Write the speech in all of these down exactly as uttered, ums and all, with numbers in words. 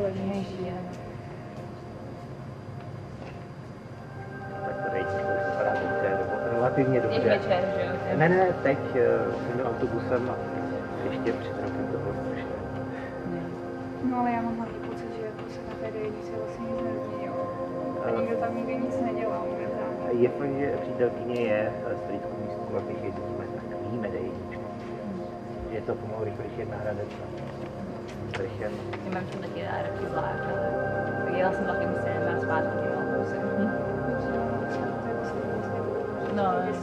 levnější. Tak to dejte, to už vypadá dobře, nebo relativně dobře. Je večer, že jo? Ne, ne, teď uh, jsem autobusem a ještě před rokem to bylo strašné. No ale já mám hlavně pocit, že jako se na té dejnici vlastně nic nezměnilo. A nikdo tam nikdy nic nedělal. Je fakt, že přítelkyně je z Frýdku místku, a když jezdíme, tak víme dejničku. Je to pomalu rychlejší jak na Hradec. Já mám tam taky rád zvlášť, ale jela jsem taky musím na zpátky tím autobusem. No,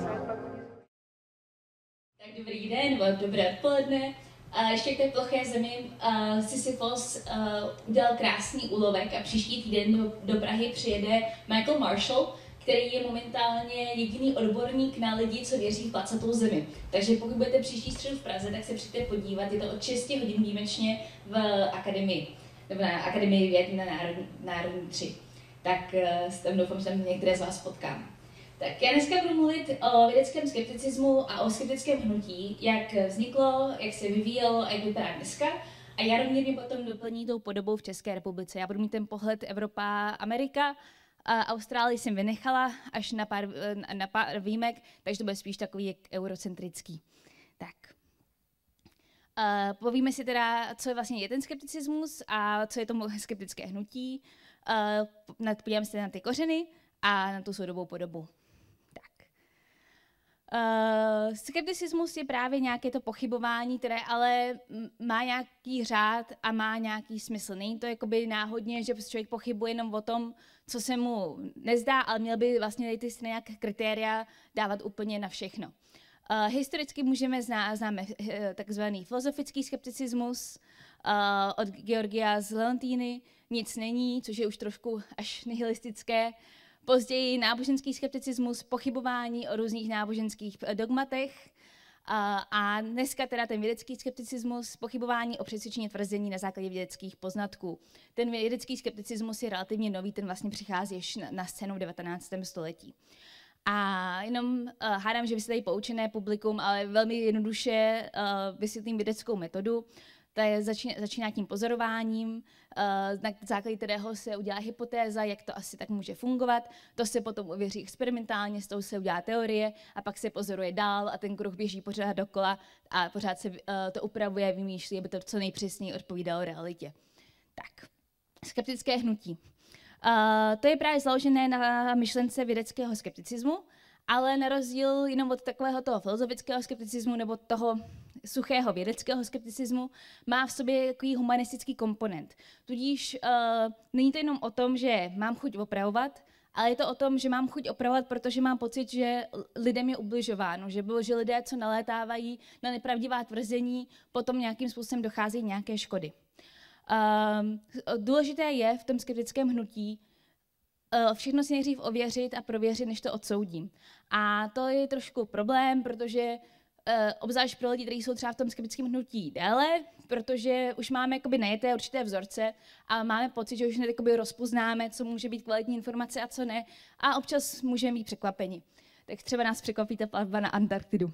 Tak dobrý den, nebo dobré odpoledne. A ještě k té ploché zemi uh, Sisyphos uh, udělal krásný úlovek a příští týden do, do Prahy přijede Michael Marshall, který je momentálně jediný odborník na lidi, co věří v placatou zemi. Takže pokud budete příští středu v Praze, tak se přijďte podívat, je to od šesti hodin výjimečně v akademii, nebo na Akademii věd na Národní, Národní tři. Tak uh, tam doufám, že tam některé z vás potkám. Tak já dneska budu mluvit o vědeckém skepticismu a o skeptickém hnutí, jak vzniklo, jak se vyvíjelo a jak vypadá dneska. A Jaromír mě potom doplní tou podobou v České republice. Já budu mít ten pohled Evropa, Amerika. A Austrálii jsem vynechala až na pár, na pár výjimek, takže to bude spíš takový jak eurocentrický. Tak. Uh, povíme si teda, co je vlastně je ten skepticismus a co je to skeptické hnutí. Uh, podíváme se na ty kořeny a na tu soudobou podobu. Tak. Uh, skepticismus je právě nějaké to pochybování, které ale má nějaký řád a má nějaký smysl. Není to jakoby náhodně, že člověk pochybuje jenom o tom, co se mu nezdá, ale měl by vlastně ty stejné kritéria dávat úplně na všechno. Uh, historicky můžeme zná, známe uh, takzvaný filozofický skepticismus uh, od Georgia z Leontýny, nic není, což je už trošku až nihilistické. Později náboženský skepticismus, pochybování o různých náboženských dogmatech a, a dneska teda ten vědecký skepticismus, pochybování o přesvědčení tvrzení na základě vědeckých poznatků. Ten vědecký skepticismus je relativně nový, ten vlastně přichází až na, na scénu v devatenáctém století. A jenom uh, hádám, že vy jste tady poučené publikum, ale velmi jednoduše uh, vysvětlím vědeckou metodu. To je začíná, začíná tím pozorováním, uh, na základě kterého se udělá hypotéza, jak to asi tak může fungovat. To se potom ověří experimentálně, z toho se udělá teorie a pak se pozoruje dál a ten kruh běží pořád dokola a pořád se uh, to upravuje, vymýšlí, aby to co nejpřesněji odpovídalo realitě. Tak, skeptické hnutí. Uh, to je právě založené na myšlence vědeckého skepticismu, ale na rozdíl jenom od takového toho filozofického skepticismu nebo toho suchého vědeckého skepticismu má v sobě takový humanistický komponent. Tudíž uh, není to jenom o tom, že mám chuť opravovat, ale je to o tom, že mám chuť opravovat, protože mám pocit, že lidem je ubližováno, že, bylo, že lidé, co nalétávají na nepravdivá tvrzení, potom nějakým způsobem docházejí nějaké škody. Uh, důležité je v tom skeptickém hnutí uh, všechno si nejdřív ověřit a prověřit, než to odsoudím. A to je trošku problém, protože uh, obzvlášť pro lidi, kteří jsou třeba v tom skeptickém hnutí déle, protože už máme jakoby najeté určité vzorce a máme pocit, že už hned jakoby rozpoznáme, co může být kvalitní informace a co ne. A občas můžeme být překvapeni. Tak třeba nás překvapí ta plavba na Antarktidu.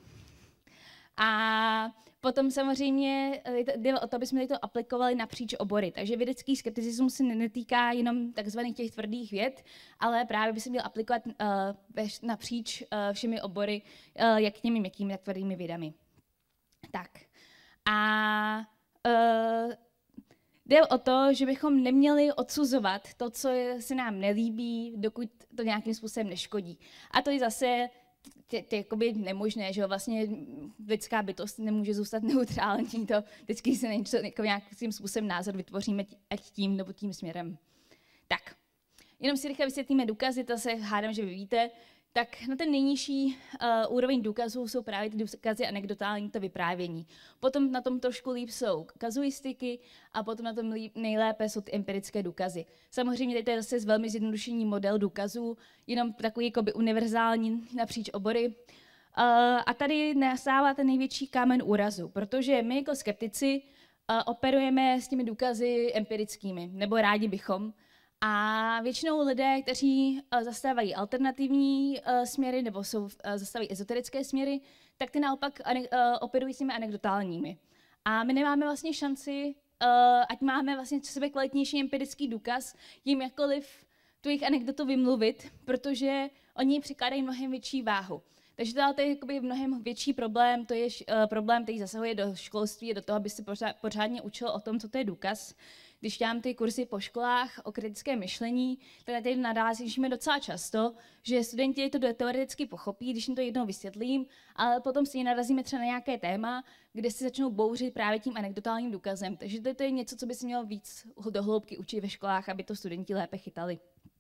A potom samozřejmě jde o to, aby jsme to aplikovali napříč obory. Takže vědecký skepticismus se netýká jenom takzvaných těch tvrdých věd, ale právě by se měl aplikovat uh, napříč uh, všemi obory, uh, jak těmi měkkými, tak tvrdými vědami. Tak. A uh, jde o to, že bychom neměli odsuzovat to, co se nám nelíbí, dokud to nějakým způsobem neškodí. A to je zase to je jakoby nemožné, že vlastně lidská bytost nemůže zůstat neutrální, to vždycky se něco, jako nějakým způsobem názor vytvoříme ať tím nebo tím směrem. Tak, jenom si rychle vysvětlíme důkazy, to se hádám, že vy víte. Tak na ten nejnižší uh, úroveň důkazů jsou právě ty důkazy anekdotální, to vyprávění. Potom na tom trošku líp jsou kazuistiky a potom na tom líp, nejlépe jsou ty empirické důkazy. Samozřejmě tady to je zase velmi zjednodušený model důkazů, jenom takový jakoby univerzální napříč obory. Uh, a tady nastává ten největší kámen úrazu, protože my jako skeptici uh, operujeme s těmi důkazy empirickými, nebo rádi bychom. A většinou lidé, kteří uh, zastávají alternativní uh, směry nebo jsou, uh, zastávají ezoterické směry, tak ty naopak uh, operují s těmi anekdotálními. A my nemáme vlastně šanci ať máme vlastně sebe kvalitnější empirický důkaz, jim jakkoliv tu jejich anekdotu vymluvit, protože oni přikládají mnohem větší váhu. Takže to je jakoby mnohem větší problém, to je uh, problém, který zasahuje do školství, do toho, aby se pořád, pořádně učil o tom, co to je důkaz. Když dělám ty kurzy po školách o kritickém myšlení, tak tady narazíme docela často, že studenti to teoreticky pochopí, když jim to jednou vysvětlím, ale potom si narazíme třeba na nějaké téma, kde se začnou bouřit právě tím anekdotálním důkazem. Takže to, to je něco, co by se mělo víc do hloubky učit ve školách, aby to studenti lépe chytali.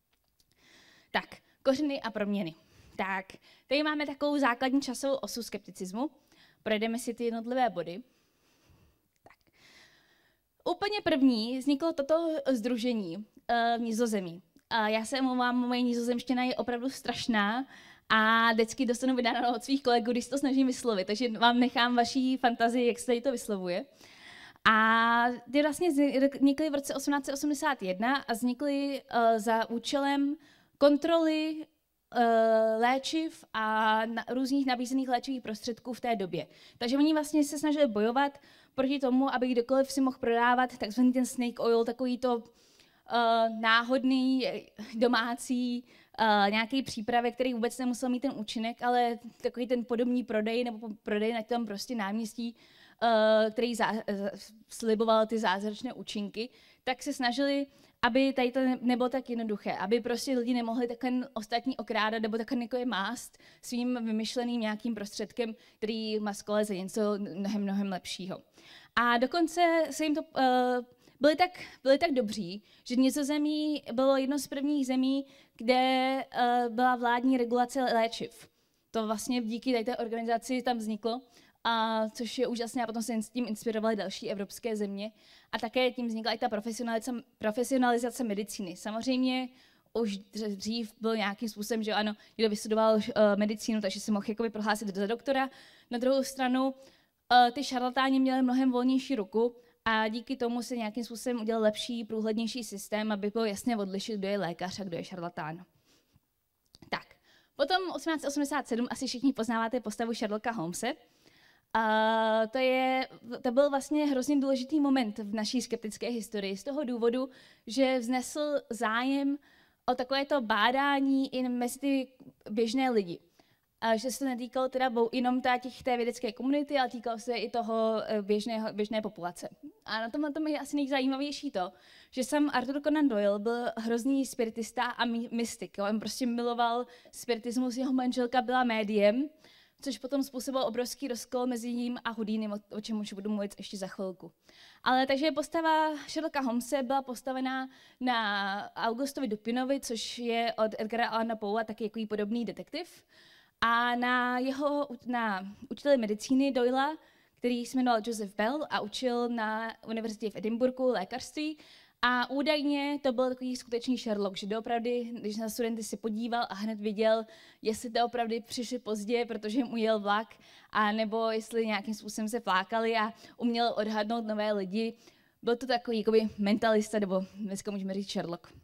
Tak, kořeny a proměny. Tak, tady máme takovou základní časovou osu skepticismu. Projdeme si ty jednotlivé body. Tak. Úplně první vzniklo toto sdružení uh, v Nizozemí. Uh, já se omlouvám, moje nizozemština je opravdu strašná a vždycky dostanu vydáno od svých kolegů, když to snažím vyslovit, takže vám nechám vaší fantazii, jak se tady to vyslovuje. A ty vlastně vznikly v roce osmnáct set osmdesát jedna a vznikly uh, za účelem kontroly léčiv a na, různých nabízených léčivých prostředků v té době. Takže oni vlastně se snažili bojovat proti tomu, aby kdokoliv si mohl prodávat takzvaný ten snake oil, takový to uh, náhodný domácí uh, nějaký přípravek, který vůbec nemusel mít ten účinek, ale takový ten podobný prodej nebo prodej na tom prostě náměstí, uh, který zá, sliboval ty zázračné účinky, tak se snažili, aby tady to nebylo tak jednoduché, aby prostě lidi nemohli takhle ostatní okrádat nebo takhle někoho mást svým vymyšleným nějakým prostředkem, který má skole za něco mnohem, mnohem lepšího. A dokonce se jim to uh, byli tak, byli tak dobří, že Nizozemí bylo jedno z prvních zemí, kde uh, byla vládní regulace léčiv. To vlastně díky tady té organizaci tam vzniklo. A což je úžasné a potom se s tím inspirovaly další evropské země. A také tím vznikla i ta profesionalizace, profesionalizace medicíny. Samozřejmě už dřív byl nějakým způsobem, že ano, kdo vystudoval uh, medicínu, takže se mohl jakoby prohlásit za doktora. Na druhou stranu uh, ty šarlatáni měli mnohem volnější ruku a díky tomu se nějakým způsobem udělal lepší, průhlednější systém, aby bylo jasně odlišit, kdo je lékař a kdo je šarlatán. Tak, potom osmnáct set osmdesát sedm asi všichni poznáváte postavu Sherlocka Holmese. Uh, to, je, to byl vlastně hrozně důležitý moment v naší skeptické historii z toho důvodu, že vznesl zájem o takovéto bádání i mezi ty běžné lidi. A že se to netýkalo teda jenom těch té vědecké komunity, ale týkalo se i toho běžného, běžné populace. A na tomhle tom je asi nejzajímavější to, že sám Arthur Conan Doyle byl hrozný spiritista a mystik. On prostě miloval spiritismus, jeho manželka byla médiem, což potom způsobilo obrovský rozkol mezi ním a Houdinem, o čem už budu mluvit ještě za chvilku. Ale takže postava Sherlocka Holmese byla postavená na Augustovi Dupinovi, což je od Edgara Allana Poea taky jaký podobný detektiv, a na jeho na učiteli medicíny Doyla, který se jmenoval Joseph Bell a učil na univerzitě v Edinburghu lékařství. A údajně to byl takový skutečný Sherlock, že doopravdy, když na studenty si podíval a hned viděl, jestli to opravdu přišli pozdě, protože jim ujel vlak, a nebo jestli nějakým způsobem se flákali a uměl odhadnout nové lidi. Byl to takový jakoby mentalista, nebo dneska můžeme říct Sherlock.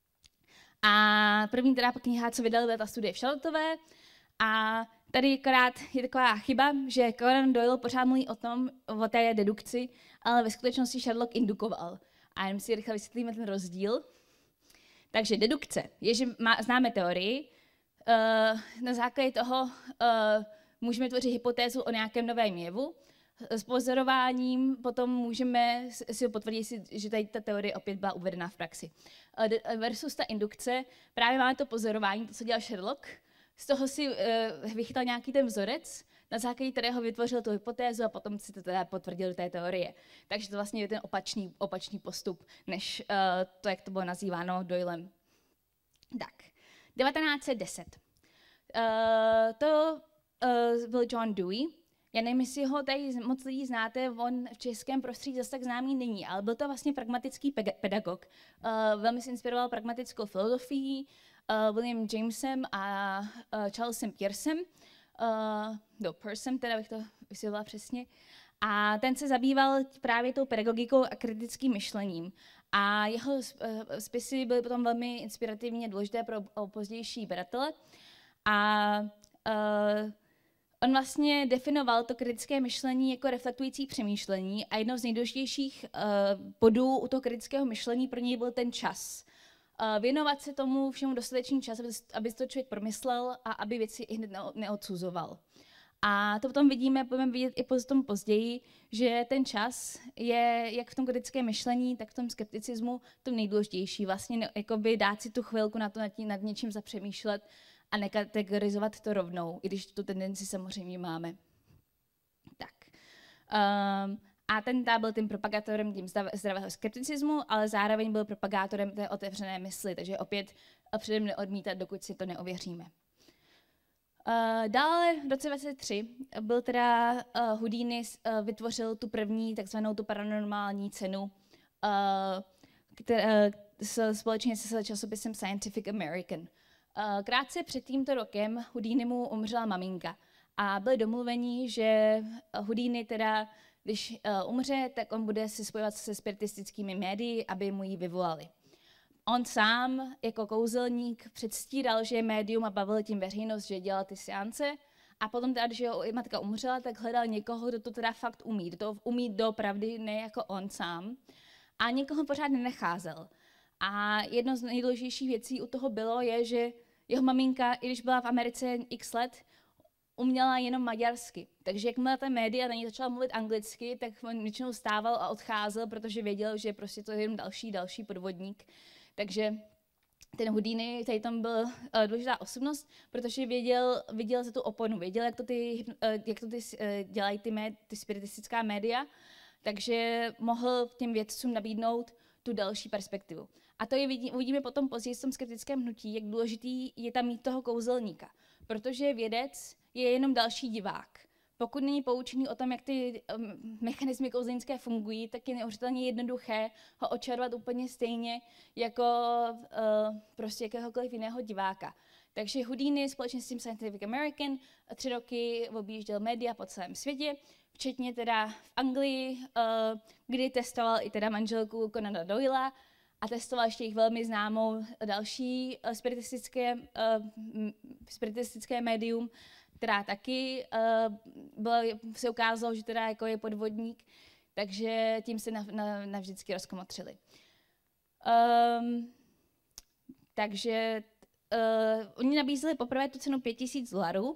A první teda kniha, co vydal, byla ta studie v Charlottové. A tady akorát je taková chyba, že Conan Doyle pořád mluví o tom, o té dedukci, ale ve skutečnosti Sherlock indukoval. A jenom si rychle vysvětlíme ten rozdíl. Takže dedukce je, že má, známe teorii, uh, na základě toho uh, můžeme tvořit hypotézu o nějakém novém jevu. S pozorováním potom můžeme si potvrdit, že tady ta teorie opět byla uvedena v praxi. Uh, versus ta indukce, právě máme to pozorování, to, co dělal Sherlock. Z toho si uh, vychytal nějaký ten vzorec, na základě kterého vytvořil tu hypotézu a potom si to teda potvrdil do té teorie. Takže to vlastně je ten opačný, opačný postup, než uh, to, jak to bylo nazýváno Doylem. Tak, devatenáct set deset. Uh, to uh, byl John Dewey. Já nevím, jestli ho tady moc lidí znáte, on v českém prostředí zase tak známý není, ale byl to vlastně pragmatický pedagog. Uh, velmi se inspiroval pragmatickou filozofií, uh, William Jamesem a uh, Charlesem Peircem. Uh, no, Peircem, teda bych to vysvětlila přesně. A ten se zabýval právě tou pedagogikou a kritickým myšlením. A jeho spisy byly potom velmi inspirativně důležité pro pozdější badatele. A uh, On vlastně definoval to kritické myšlení jako reflektující přemýšlení a jednou z nejdůležitějších uh, bodů u toho kritického myšlení pro něj byl ten čas. Uh, věnovat se tomu všemu dostatečný čas, aby, aby to člověk promyslel a aby věci i hned neodsuzoval. A to potom vidíme, budeme vidět i potom později, že ten čas je jak v tom kritickém myšlení, tak v tom skepticismu to nejdůležitější. Vlastně ne, jakoby dát si tu chvilku na to nad, tím, nad něčím zapřemýšlet a nekategorizovat to rovnou, i když tu tendenci samozřejmě máme. Tak. Um, a ten tá byl tím propagátorem tím zdravého skepticismu, ale zároveň byl propagátorem té otevřené mysli, takže opět předem neodmítat, dokud si to neověříme. Uh, dále v roce dvacet tři byl teda uh, Houdini uh, vytvořil tu první takzvanou tu paranormální cenu, uh, která, uh, společně se časopisem Scientific American. Uh, krátce před tímto rokem Houdinimu umřela maminka a byli domluveni, že Houdini teda, když uh, umře, tak on bude se spojovat se spiritistickými médii, aby mu ji vyvolali. On sám jako kouzelník předstíral, že je médium a bavil tím veřejnost, že dělal ty seance. A potom teda, když jeho matka umřela, tak hledal někoho, kdo to teda fakt umí. Kdo to umí doopravdy, ne jako on sám. A někoho pořád nenacházel. A jedno z nejdůležitějších věcí u toho bylo, je, že jeho maminka, i když byla v Americe x let, uměla jenom maďarsky. Takže jakmile ta média na ní začala mluvit anglicky, tak on většinou stával a odcházel, protože věděl, že prostě to je jenom další, další podvodník. Takže ten Houdini, tady tam byl uh, důležitá osobnost, protože věděl, viděl za tu oponu, věděl, jak to ty, uh, jak to ty uh, dělají ty, mé, ty spiritistická média, takže mohl těm vědcům nabídnout tu další perspektivu. A to je vidí, uvidíme potom později v tom skeptickém hnutí, jak důležitý je tam mít toho kouzelníka, protože vědec je jenom další divák. Pokud není poučený o tom, jak ty um, mechanismy kouzelnické fungují, tak je neuvěřitelně jednoduché ho očarovat úplně stejně jako uh, prostě jakéhokoliv jiného diváka. Takže Houdini společně s tím Scientific American tři roky objížděl média po celém světě, včetně teda v Anglii, uh, kdy testoval i teda manželku Conana Doylea a testoval ještě jich velmi známou další uh, spiritistické, uh, spiritistické médium, která taky uh, byla, se ukázalo, že teda jako je podvodník, takže tím se nav, nav, navždycky rozkomotřili. Um, takže uh, oni nabízeli poprvé tu cenu pět tisíc dolarů.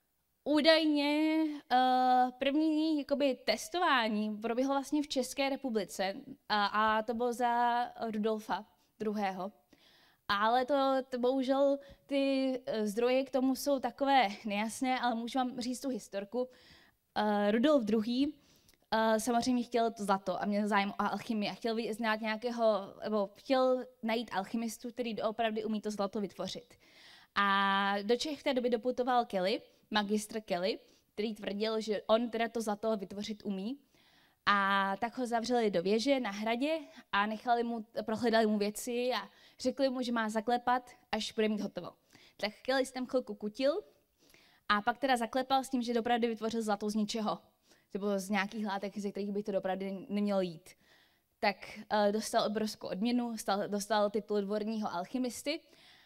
Údajně uh, první jakoby, testování proběhlo vlastně v České republice a, a to bylo za Rudolfa druhého. Ale to, to bohužel ty zdroje k tomu jsou takové nejasné, ale můžu vám říct tu historku. Uh, Rudolf druhý. Uh, samozřejmě chtěl to zlato a měl zájem o alchymii a chtěl znát nějakého, nebo chtěl najít alchymistu, který doopravdy umí to zlato vytvořit. A do Čech v té doby doputoval Kelly, magistr Kelly, který tvrdil, že on teda to zlato vytvořit umí. A tak ho zavřeli do věže na hradě a nechali mu, prohledali mu věci a řekli mu, že má zaklepat, až bude mít hotovo. Tak Kelly s tam chvilku kutil a pak teda zaklepal s tím, že dopravdy vytvořil zlato z ničeho. To bylo z nějakých látek, ze kterých by to dopravdy nemělo jít. Tak uh, dostal obrovskou odměnu, stal, dostal titul dvorního alchymisty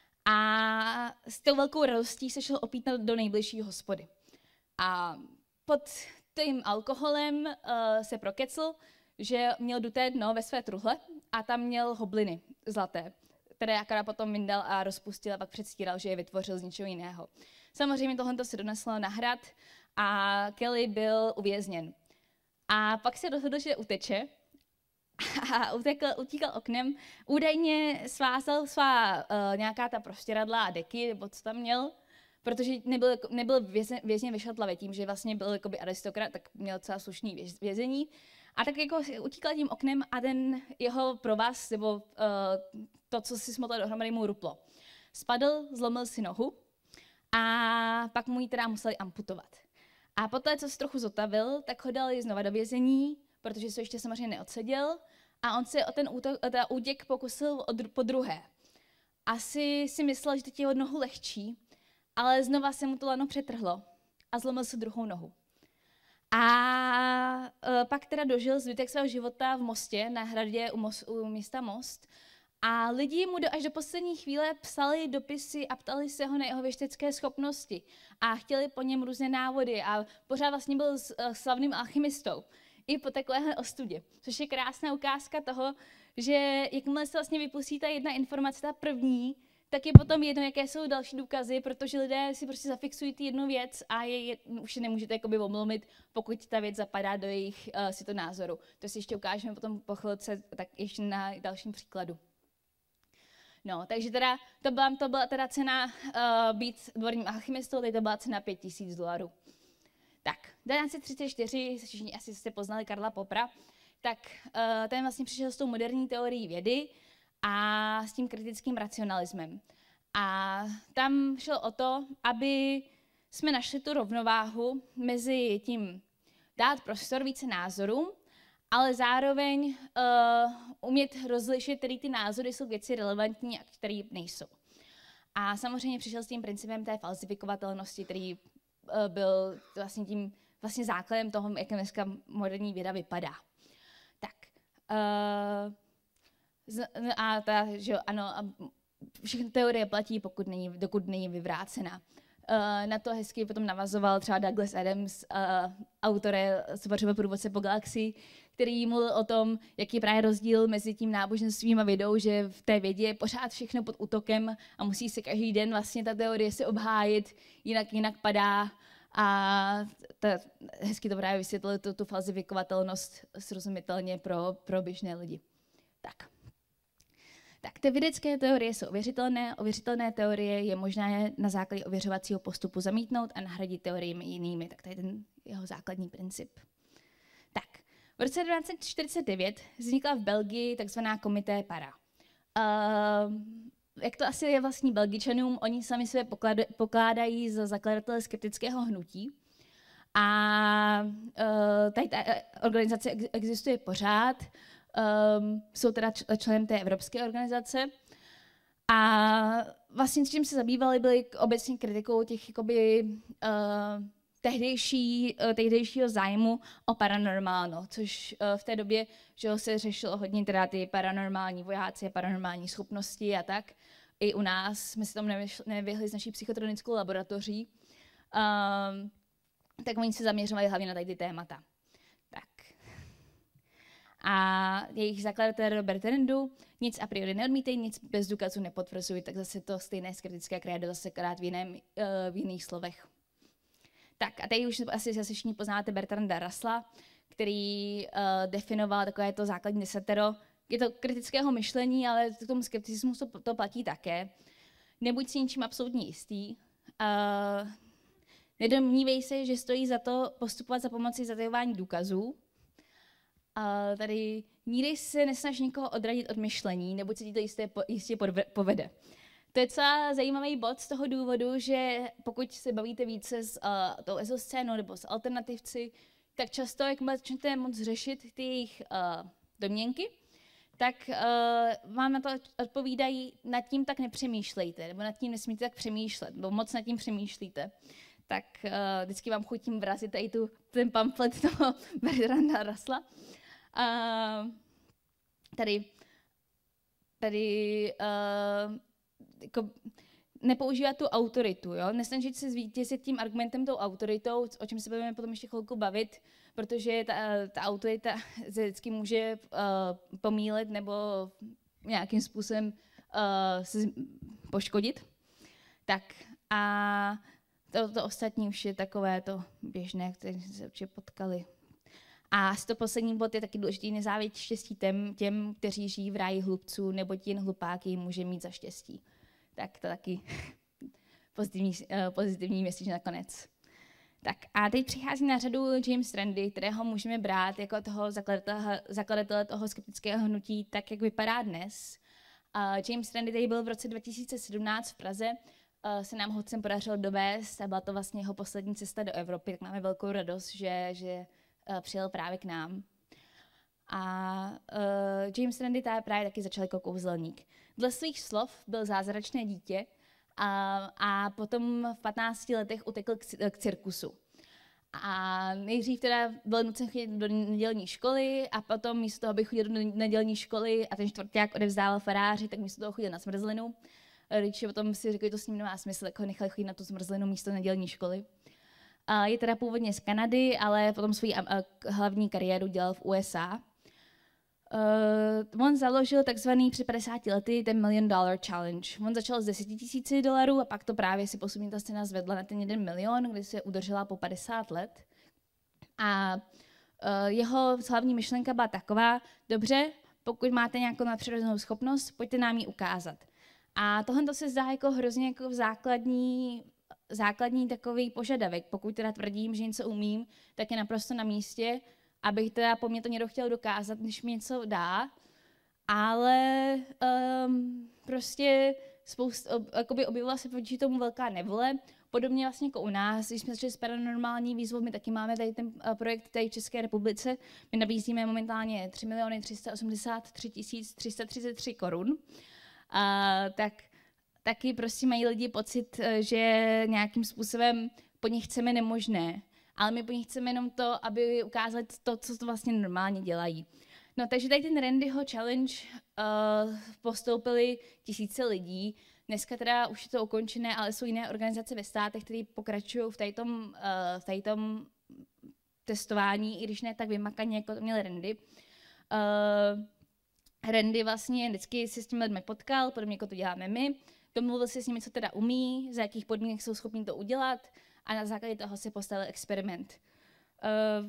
a s tou velkou radostí se šel opít do nejbližší hospody. A pod tím alkoholem uh, se prokecl, že měl duté dno ve své truhle a tam měl hobliny zlaté, které akorát potom vyndal a rozpustil a pak předstíral, že je vytvořil z ničeho jiného. Samozřejmě tohle se doneslo na hrad a Kelly byl uvězněn. A pak se rozhodl, že uteče a utekl, utíkal oknem. Údajně svázal svá uh, nějaká ta prostěradla a deky, nebo co tam měl, protože nebyl, nebyl vězněn ve Šatlavě tím, že vlastně byl jakoby aristokrat, tak měl docela slušný vězení. A tak jako utíkal tím oknem a ten jeho provaz, nebo uh, to, co si smotl dohromady, mu ruplo. Spadl, zlomil si nohu a pak mu ji teda museli amputovat. A poté, co se trochu zotavil, tak ho dali znova do vězení, protože se ještě samozřejmě neodseděl a on se o ten útok, o útěk pokusil po druhé. Asi si myslel, že teď je od nohu lehčí, ale znova se mu to lano přetrhlo a zlomil se druhou nohu. A e, pak teda dožil zbytek svého života v Mostě, na hradě u, most, u města Most. A lidi mu do, až do poslední chvíle psali dopisy a ptali se ho na jeho věštecké schopnosti a chtěli po něm různé návody a pořád vlastně byl s, uh, slavným alchymistou i po takovéhle ostudě. Což je krásná ukázka toho, že jakmile se vlastně vypustí ta jedna informace, ta první, tak je potom jedno, jaké jsou další důkazy, protože lidé si prostě zafixují tu jednu věc a je, je, už je nemůžete jakoby omlomit, pokud ta věc zapadá do jejich uh, světonázoru. To si ještě ukážeme potom po chvilce, tak ještě na dalším příkladu. No, takže teda to byla, to byla teda cena uh, být dvorním alchymistou, teď to byla cena pět tisíc dolarů. Tak, devatenáct set třicet čtyři, všichni asi jste poznali Karla Poppera, tak uh, ten vlastně přišel s tou moderní teorií vědy a s tím kritickým racionalismem. A tam šlo o to, aby jsme našli tu rovnováhu mezi tím dát prostor více názorům, ale zároveň uh, umět rozlišit, který ty názory jsou věci relevantní a které nejsou. A samozřejmě přišel s tím principem té falsifikovatelnosti, který uh, byl vlastně tím vlastně základem toho, jak dneska moderní věda vypadá. Tak, uh, a ta, že ano, a všechny teorie platí, pokud není, dokud není vyvrácena. Uh, na to hezky potom navazoval třeba Douglas Adams, uh, autor Svořivo průvodce po galaxii, který mluvil o tom, jaký je právě rozdíl mezi tím náboženstvím a vědou, že v té vědě je pořád všechno pod útokem a musí se každý den vlastně ta teorie se obhájit, jinak jinak padá. A ta, hezky to právě vysvětlil tu, tu falsifikovatelnost srozumitelně pro, pro běžné lidi. Tak. Tak, ty vědecké teorie jsou ověřitelné, ověřitelné teorie je možné na základě ověřovacího postupu zamítnout a nahradit teoriemi jinými, tak to je ten jeho základní princip. Tak, v roce devatenáct set čtyřicet devět vznikla v Belgii takzvaná Comité Para. Uh, jak to asi je vlastní Belgičanům, oni sami sebe pokládají za zakladatele skeptického hnutí a uh, tady ta organizace existuje pořád. Um, jsou teda členem té evropské organizace a vlastně s čím se zabývali, byli obecně kritikou těch jakoby, uh, tehdejší, uh, tehdejšího zájmu o paranormálno, což uh, v té době že se řešilo hodně teda ty paranormální vojáci, paranormální schopnosti a tak. I u nás jsme se tam nevyhli s naší psychotronickou laboratoří, um, tak oni se zaměřovali hlavně na tady ty témata. A jejich zakladatel Robert Rendu nic a priori neodmítají, nic bez důkazů nepotvrzují, tak zase to stejné skeptické krédo zase krát v, jiném, uh, v jiných slovech. Tak a tady už asi zase všichni poznáte Bertranda Russella, který uh, definoval takové to základní desatero. Je to kritického myšlení, ale k tomu skepticismu to, to platí také. Nebuď si ničím absolutně jistý. Uh, nedomnívej se, že stojí za to postupovat za pomocí zatajování důkazů. Uh, tady nikdy se nesnaž nikoho odradit od myšlení, nebo se ti to jistě, jistě povede. To je docela zajímavý bod z toho důvodu, že pokud se bavíte více s uh, tou ezoscénou nebo s alternativci, tak často, jak začnete moc řešit ty jejich uh, domněnky, tak uh, vám na to odpovídají, nad tím tak nepřemýšlejte, nebo nad tím nesmíte tak přemýšlet, nebo moc nad tím přemýšlíte. Tak uh, vždycky vám chutím vrazit tady tu, ten pamflet toho Bertranda Russella. Uh, tady tady uh, jako nepoužívat tu autoritu, jo? Nesnažit se zvítězit tím argumentem, tou autoritou, o čem se budeme potom ještě chvilku bavit, protože ta, ta autorita se vždycky může uh, pomílet nebo nějakým způsobem uh, se poškodit. Tak a to, to ostatní už je takové to běžné, které jsme se určitě potkali. A to poslední bod je taky důležitý, nezávidět štěstí těm, těm, kteří žijí v ráji hlupců, neboť jen hlupáky může mít za štěstí. Tak to taky pozitivní, uh, pozitivní měsíč nakonec. Tak a teď přichází na řadu James Randi, kterého můžeme brát jako toho zakladatele, zakladatele toho skeptického hnutí, tak jak vypadá dnes. Uh, James Randi tady byl v roce dva tisíce sedmnáct v Praze, uh, se nám hodcem podařilo dovést a byla to vlastně jeho poslední cesta do Evropy, tak máme velkou radost, že, že uh, přijel právě k nám. A uh, James Randi právě taky začal jako kouzelník. Dle svých slov byl zázračné dítě a, a potom v patnácti letech utekl k, k cirkusu. A nejdřív teda byl nucen chodit do nedělní školy a potom místo toho, aby chodil do nedělní školy a ten čtvrťák odevzdával faráři, tak místo toho chodil na zmrzlinu. Rodiče potom si řekli, že to s ním nemá smysl, tak ho nechali chodit na tu zmrzlinu místo nedělní školy. A je teda původně z Kanady, ale potom svou hlavní kariéru dělal v U S A. Uh, on založil takzvaný před padesáti lety ten Million Dollar Challenge. On začal s deseti tisíci dolarů a pak to právě si postupně ta scéna zvedla na ten jeden milion, kdy se udržela po padesát let. A uh, jeho hlavní myšlenka byla taková, dobře, pokud máte nějakou nadpřirozenou schopnost, pojďte nám ji ukázat. A tohle se zdá jako hrozně jako základní, základní takový požadavek. Pokud teda tvrdím, že něco umím, tak je naprosto na místě, abych teda po mně to někdo chtěl dokázat, než mi něco dá, ale um, prostě spoust, ob, objevila se proti tomu velká nevole, podobně vlastně jako u nás, když jsme začali s paranormální výzvou, my taky máme tady ten uh, projekt tady v České republice, my nabízíme momentálně tři miliony tři sta osmdesát tři tisíce tři sta třicet tři korun, uh, tak taky prostě mají lidi pocit, že nějakým způsobem po nich chceme nemožné, ale my po nich chceme jenom to, aby ukázali to, co to vlastně normálně dělají. No takže tady ten Randyho challenge uh, postoupili tisíce lidí. Dneska teda už je to ukončené, ale jsou jiné organizace ve státech, které pokračují v tadytom, uh, v tadytom testování, i když ne tak vymakaně, jako to měl Randy. Uh, Randy vlastně vždycky se s těmi lidmi potkal, podobně jako to děláme my. Domluvil se s nimi, co teda umí, za jakých podmínek jsou schopni to udělat a na základě toho se postavil experiment. Uh,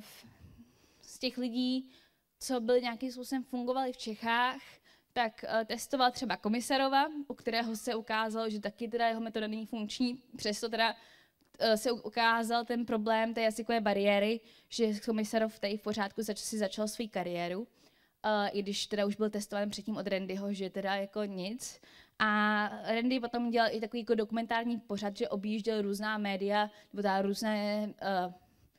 z těch lidí, co byli nějakým způsobem fungovali v Čechách, tak uh, testoval třeba Komisarova, u kterého se ukázalo, že taky teda jeho metoda není funkční, přesto teda uh, se ukázal ten problém té jazykové bariéry, že Komisarov tady v pořádku zač- si začal svou kariéru, uh, i když teda už byl testován předtím od Randyho, že teda jako nic. A Randy potom dělal i takový jako dokumentární pořad, že objížděl různá média, nebo teda různé uh,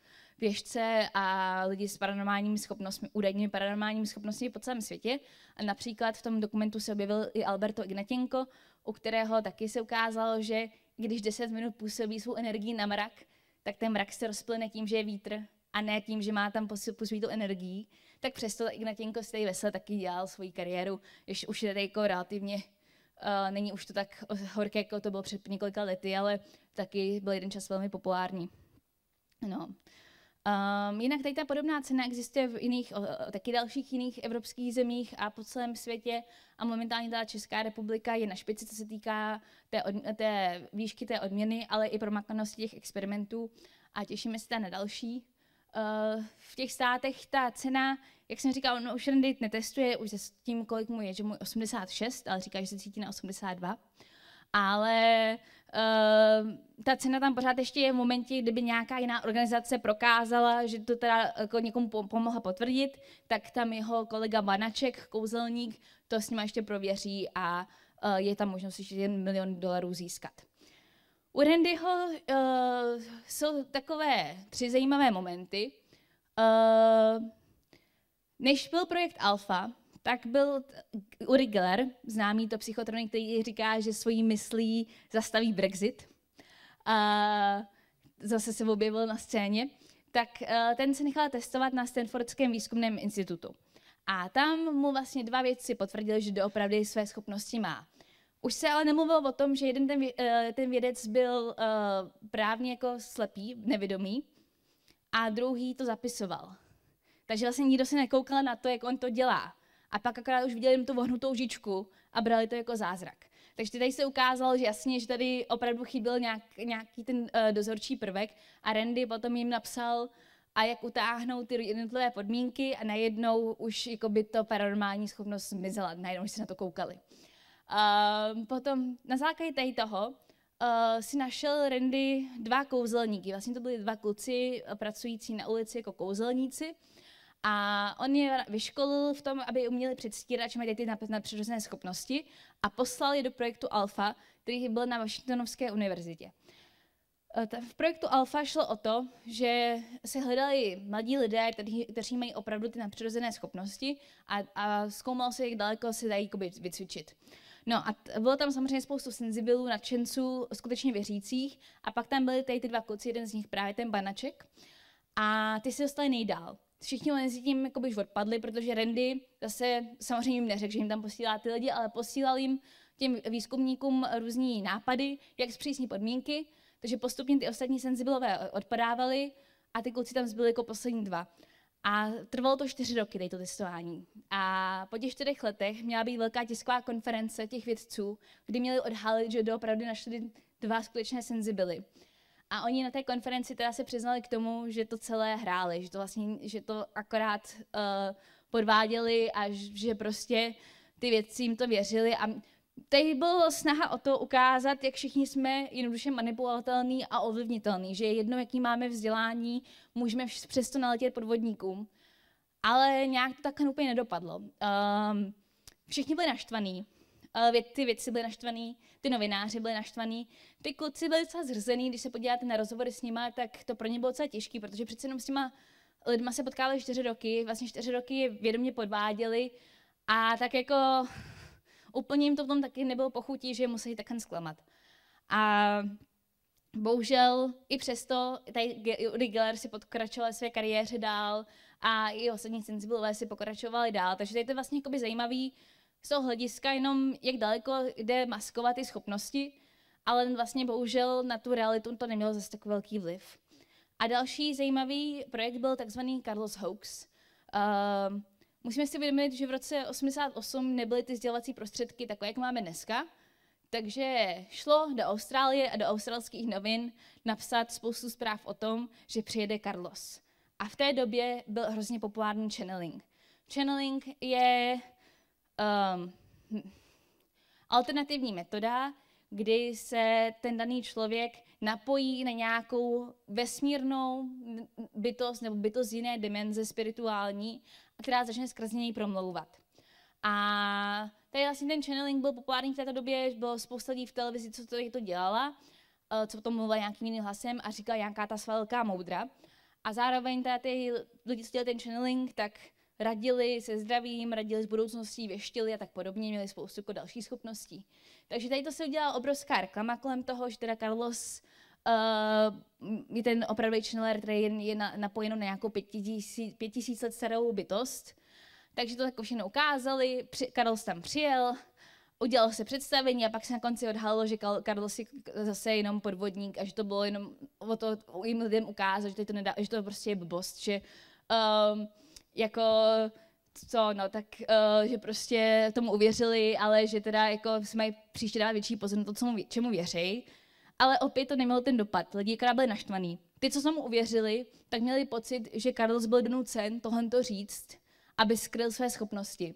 věštce a lidi s paranormálními schopnostmi, údajnými paranormálními schopnostmi po celém světě. A například v tom dokumentu se objevil i Alberto Ignatěnko, u kterého taky se ukázalo, že když deset minut působí svou energii na mrak, tak ten mrak se rozplyne tím, že je vítr, a ne tím, že má tam působí tu energii. Tak přesto Ignatěnko stejně vesele taky dělal svoji kariéru, když už je tady jako relativně Uh, není už to tak horké, jako to bylo před několika lety, ale taky byl jeden čas velmi populární. No. Um, jinak tady ta podobná cena existuje v jiných, uh, taky dalších jiných evropských zemích a po celém světě a momentálně ta Česká republika je na špici, co se týká té, od, té výšky té odměny, ale i promakanosti těch experimentů a těšíme se na další. Uh, v těch státech ta cena, jak jsem říkala, on už Randy netestuje, už s tím, kolik mu je, že mu je osmdesát šest, ale říká, že se cítí na osmdesát dva. Ale uh, ta cena tam pořád ještě je v momentě, kdyby nějaká jiná organizace prokázala, že to teda jako někomu pomohla potvrdit, tak tam jeho kolega Banaček, kouzelník, to s ním ještě prověří a uh, je tam možnost ještě jen milion dolarů získat. U Randyho uh, jsou takové tři zajímavé momenty. Uh, než byl projekt Alpha, tak byl Uri Geller, známý to psychotronik, který říká, že svojí myslí zastaví Brexit. Uh, zase se objevil na scéně. Tak uh, ten se nechal testovat na Stanfordském výzkumném institutu. A tam mu vlastně dva vědci potvrdili, že doopravdy své schopnosti má. Už se ale nemluvilo o tom, že jeden ten, ten vědec byl uh, právně jako slepý, nevědomý, a druhý to zapisoval. Takže vlastně nikdo se nekoukal na to, jak on to dělá. A pak akorát už viděli tu vohnutou žičku a brali to jako zázrak. Takže tady se ukázalo, že jasně, že tady opravdu chyběl nějak, nějaký ten uh, dozorčí prvek a Randy potom jim napsal, a jak utáhnout ty jednotlivé podmínky a najednou už jako by to paranormální schopnost zmizela, najednou se na to koukali. Uh, potom na základě tady toho uh, si našel Randy dva kouzelníky. Vlastně to byli dva kluci pracující na ulici jako kouzelníci. A on je vyškolil v tom, aby uměli předstírat, že mají ty nadpřirozené schopnosti a poslal je do projektu Alpha, který byl na Washingtonovské univerzitě. V projektu Alpha šlo o to, že se hledali mladí lidé, kteří, kteří mají opravdu ty nadpřirozené schopnosti a, a zkoumalo se, jak daleko se dají vycvičit. No a t- bylo tam samozřejmě spoustu senzibilů, nadšenců, skutečně věřících a pak tam byli tady ty dva kluci, jeden z nich právě ten Banaček. a ty se dostali nejdál. Všichni mezi tím jakoby už odpadli, protože Randy zase samozřejmě jim neřekl, že jim tam posílá ty lidi, ale posílal jim těm výzkumníkům různý nápady, jak zpřísnit podmínky, takže postupně ty ostatní senzibilové odpadávaly a ty kluci tam zbyli jako poslední dva. A trvalo to čtyři roky, tady to testování. A po těch čtyřech letech měla být velká tisková konference těch vědců, kdy měli odhalit, že doopravdy našli dva skutečné senzibily. A oni na té konferenci teda se přiznali k tomu, že to celé hráli, že to vlastně, že to akorát uh, podváděli a že prostě ty vědci jim to věřili. A tady byla snaha o to ukázat, jak všichni jsme jednoduše manipulovatelní a ovlivnitelní, že je jedno, jaký máme vzdělání, můžeme přesto naletět podvodníkům. Ale nějak to takhle úplně nedopadlo. Um, všichni byli naštvaní. Ty vědci byli naštvaný, ty novináři byli naštvaný, ty kluci byli docela zhrzený, když se podíváte na rozhovory s nima, tak to pro ně bylo docela těžký, protože přece jenom s těma lidma se potkávali čtyři roky, vlastně čtyři roky je vědomě podváděli a tak jako úplně jim to v tom taky nebylo pochutí, že je museli takhle zklamat. A bohužel i přesto tady Uri Geller si pokračoval své kariéře dál a i ostatní senzibilové si pokračovali dál, takže tady to je vlastně jakoby zajímavý, z toho hlediska jenom, jak daleko jde maskovat ty schopnosti, ale vlastně bohužel na tu realitu to nemělo zase takový velký vliv. A další zajímavý projekt byl takzvaný Carlos Hoax. Uh, musíme si uvědomit, že v roce osmdesát osm nebyly ty sdělovací prostředky takové, jak máme dneska, takže šlo do Austrálie a do australských novin napsat spoustu zpráv o tom, že přijede Carlos. A v té době byl hrozně populární channeling. Channeling je Um, alternativní metoda, kdy se ten daný člověk napojí na nějakou vesmírnou bytost nebo bytost z jiné dimenze spirituální, která začne skrz něj promlouvat. A tady vlastně ten channeling byl populární v této době, bylo spousta lidí v televizi, co to, to dělala, co potom mluvila nějakým jiným hlasem a říkala nějaká ta svá velká moudra. A zároveň tady ty lidi, co dělali ten channeling, tak radili se zdravím, radili s budoucností, věštili a tak podobně, měli spoustu jako dalších schopností. Takže tady to se udělala obrovská reklama kolem toho, že teda Carlos uh, je ten opravdový channeler, který je, je na, napojen na nějakou pět tisíc let starou bytost. Takže to tak všechno ukázali, při, Carlos tam přijel, udělal se představení a pak se na konci odhalilo, že Carlos je zase jenom podvodník a že to bylo jenom o to jim lidem ukázat, že to, nedá, že to prostě je blbost, že um, jako co, no, tak, uh, že prostě tomu uvěřili, ale že teda jako si mají příště dát větší pozor na to, co mu, čemu věří. Ale opět to nemělo ten dopad. Lidi, kteří byli naštvaný. Ty, co tomu uvěřili, tak měli pocit, že Carlos byl donucen tohle říct, aby skryl své schopnosti.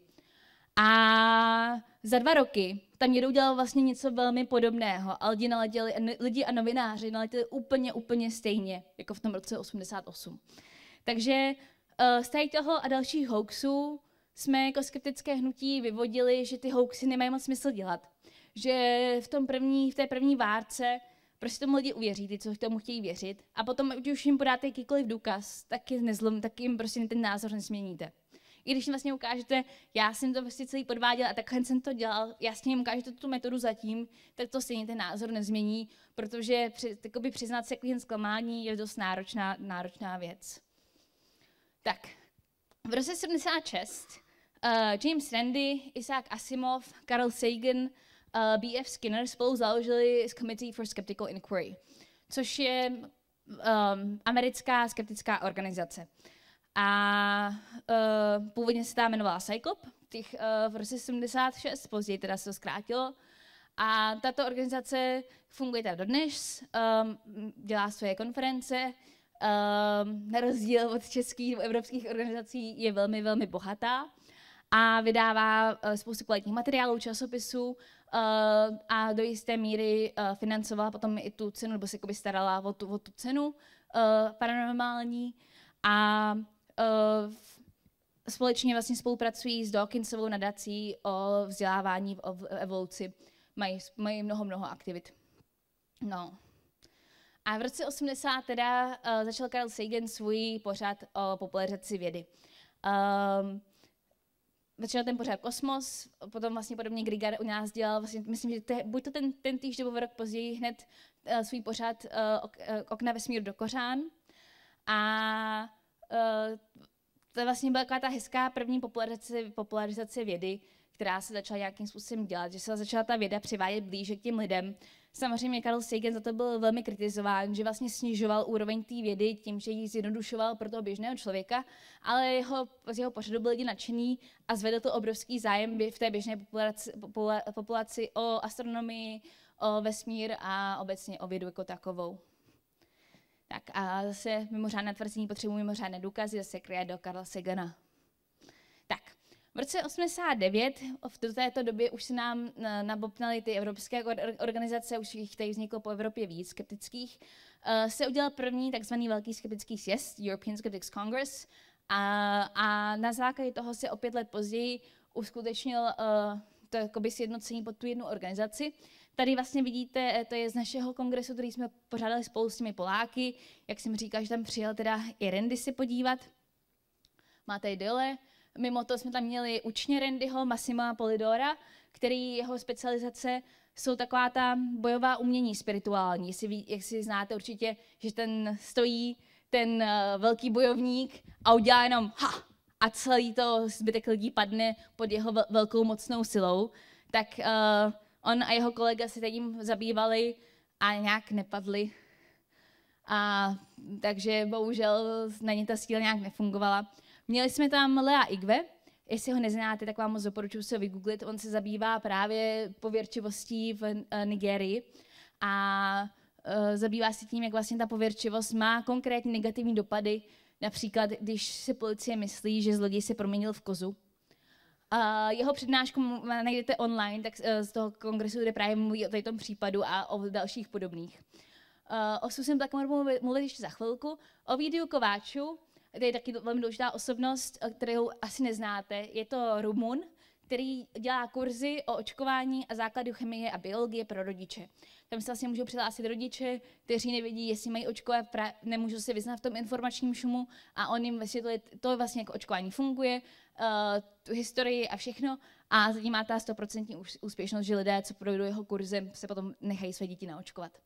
A za dva roky tam někdo udělal vlastně něco velmi podobného a lidi, naletěli, lidi a novináři naletěli úplně, úplně stejně, jako v tom roce osmdesát osm. Takže uh, z tady toho a dalších hoaxů jsme jako skeptické hnutí vyvodili, že ty hoaxy nemají moc smysl dělat. Že v, tom první, v té první várce prostě tomu lidi uvěří, ty, co tomu chtějí věřit. A potom, když už jim podáte jakýkoliv důkaz, tak, je nezlom, tak jim prostě ten názor nesměníte. I když jim vlastně ukážete, já jsem to prostě celý podváděl a takhle jsem to dělal, jasně jim ukážete tu metodu zatím, tak to stejně ten názor nezmění, protože při, přiznat se k jen zklamání je dost náročná, náročná věc. Tak, v roce sedmdesát šest uh, James Randi, Isaac Asimov, Carl Sagan, uh, B F Skinner spolu založili Committee for Skeptical Inquiry, což je um, americká skeptická organizace. A uh, původně se ta jmenovala Cyclop, těch, uh, v roce sedmdesát šest, později teda se to zkrátilo. A tato organizace funguje teda dodnes, um, dělá své konference, um, na rozdíl od českých evropských organizací je velmi, velmi bohatá a vydává uh, spoustu kvalitních materiálů, časopisů uh, a do jisté míry uh, financovala potom i tu cenu, nebo se jakoby starala o tu, o tu cenu uh, paranormální. A Uh, společně vlastně spolupracují s Dawkinsovou nadací o vzdělávání o evoluci. Mají, mají mnoho, mnoho aktivit. No. A v roce osmdesát teda uh, začal Carl Sagan svůj pořad o popularizaci vědy. Um, začal ten pořad Kosmos, potom vlastně podobně Grigar u nás dělal, vlastně, myslím, že te, buď to ten, ten týž nebo rok později hned uh, svůj pořad uh, ok, uh, Okna vesmíru do kořán. A uh, to vlastně byla taková ta hezká první popularizace, popularizace vědy, která se začala nějakým způsobem dělat, že se začala ta věda přivádět blíže k těm lidem. Samozřejmě Carl Sagan za to byl velmi kritizován, že vlastně snižoval úroveň té vědy tím, že ji zjednodušoval pro toho běžného člověka, ale jeho, z jeho pořadu byl lidi nadšený a zvedl to obrovský zájem v té běžné populaci, popula, populaci o astronomii, o vesmír a obecně o vědu jako takovou. Tak a zase mimořádné tvrzení potřebují mimořádné důkazy, zase kryje do Carla Sagana. Tak. V roce osmdesát devět, v této době už se nám nabopnaly ty evropské organizace, už jich tady vzniklo po Evropě víc skeptických, se udělal první takzvaný velký skeptický sjezd, European Skeptics Congress, a, a na základě toho se o pět let později uskutečnil uh, to jakoby sjednocení pod tu jednu organizaci. Tady vlastně vidíte, to je z našeho kongresu, který jsme pořádali spolu s těmi Poláky, jak jsem říkal, že tam přijel teda i Randy si podívat. Máte i dole. Mimo to jsme tam měli učně Randyho, Massima Polidora, který jeho specializace jsou taková ta bojová umění spirituální. Jestli ví, jak si znáte určitě, že ten stojí ten uh, velký bojovník a udělá jenom ha a celý to zbytek lidí padne pod jeho velkou mocnou silou. Tak uh, on a jeho kolega se tím zabývali a nějak nepadli. A takže bohužel na ně ta síla nějak nefungovala. Měli jsme tam Lea Igwe, jestli ho neznáte, tak vám moc doporučuji se vygooglit. On se zabývá právě pověrčivostí v uh, Nigérii a uh, zabývá se tím, jak vlastně ta pověrčivost má konkrétní negativní dopady, například když si policie myslí, že zloděj se proměnil v kozu. Uh, jeho přednášku najdete online, tak uh, z toho kongresu, kde právě mluví o tom případu a o dalších podobných. Uh, o Susan Blackmore mluvit ještě za chvilku. O Vídiu Kováču, to je taky velmi důležitá osobnost, kterou asi neznáte. Je to Rumun, který dělá kurzy o očkování a základu chemie a biologie pro rodiče. Tam se vlastně můžou přihlásit rodiče, kteří nevědí, jestli mají očkovat, nemůžou se vyznat v tom informačním šumu a on jim vysvětluje, to vlastně jako očkování funguje, uh, tu historii a všechno a zatím má ta stoprocentní úspěšnost, že lidé, co projdou jeho kurzem, se potom nechají své děti naočkovat.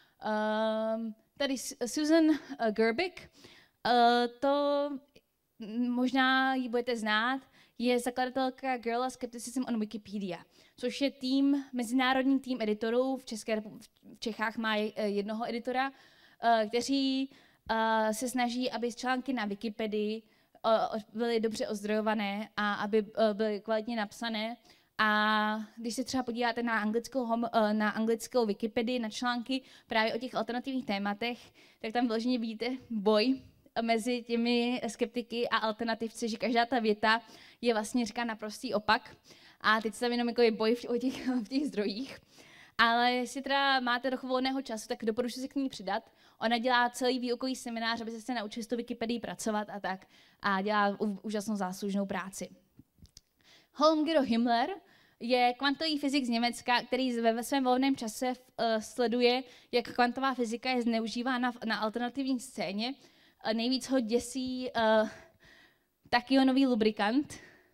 Um, tady Susan Gerbic, uh, to možná ji budete znát, je zakladatelka Guerrilla Skepticism on Wikipedia, což je tým, mezinárodní tým editorů, v, České, v Čechách má jednoho editora, uh, kteří uh, se snaží, aby články na Wikipedii uh, byly dobře ozdrojované a aby uh, byly kvalitně napsané. A když se třeba podíváte na anglickou, na anglickou Wikipedii, na články právě o těch alternativních tématech, tak tam vyloženě vidíte boj mezi těmi skeptiky a alternativci, že každá ta věta je vlastně říká naprostý opak. A teď se tam jenom jako je boj v těch, v těch zdrojích. Ale jestli teda máte trochu volného času, tak doporučuji se k ní přidat. Ona dělá celý výukový seminář, aby se se naučili s tou Wikipedii pracovat a tak. A dělá úžasnou záslužnou práci. Holmgero Himmler je kvantový fyzik z Německa, který ve svém volném čase uh, sleduje, jak kvantová fyzika je zneužívána na alternativní scéně. Uh, nejvíc ho děsí uh, takionový lubrikant.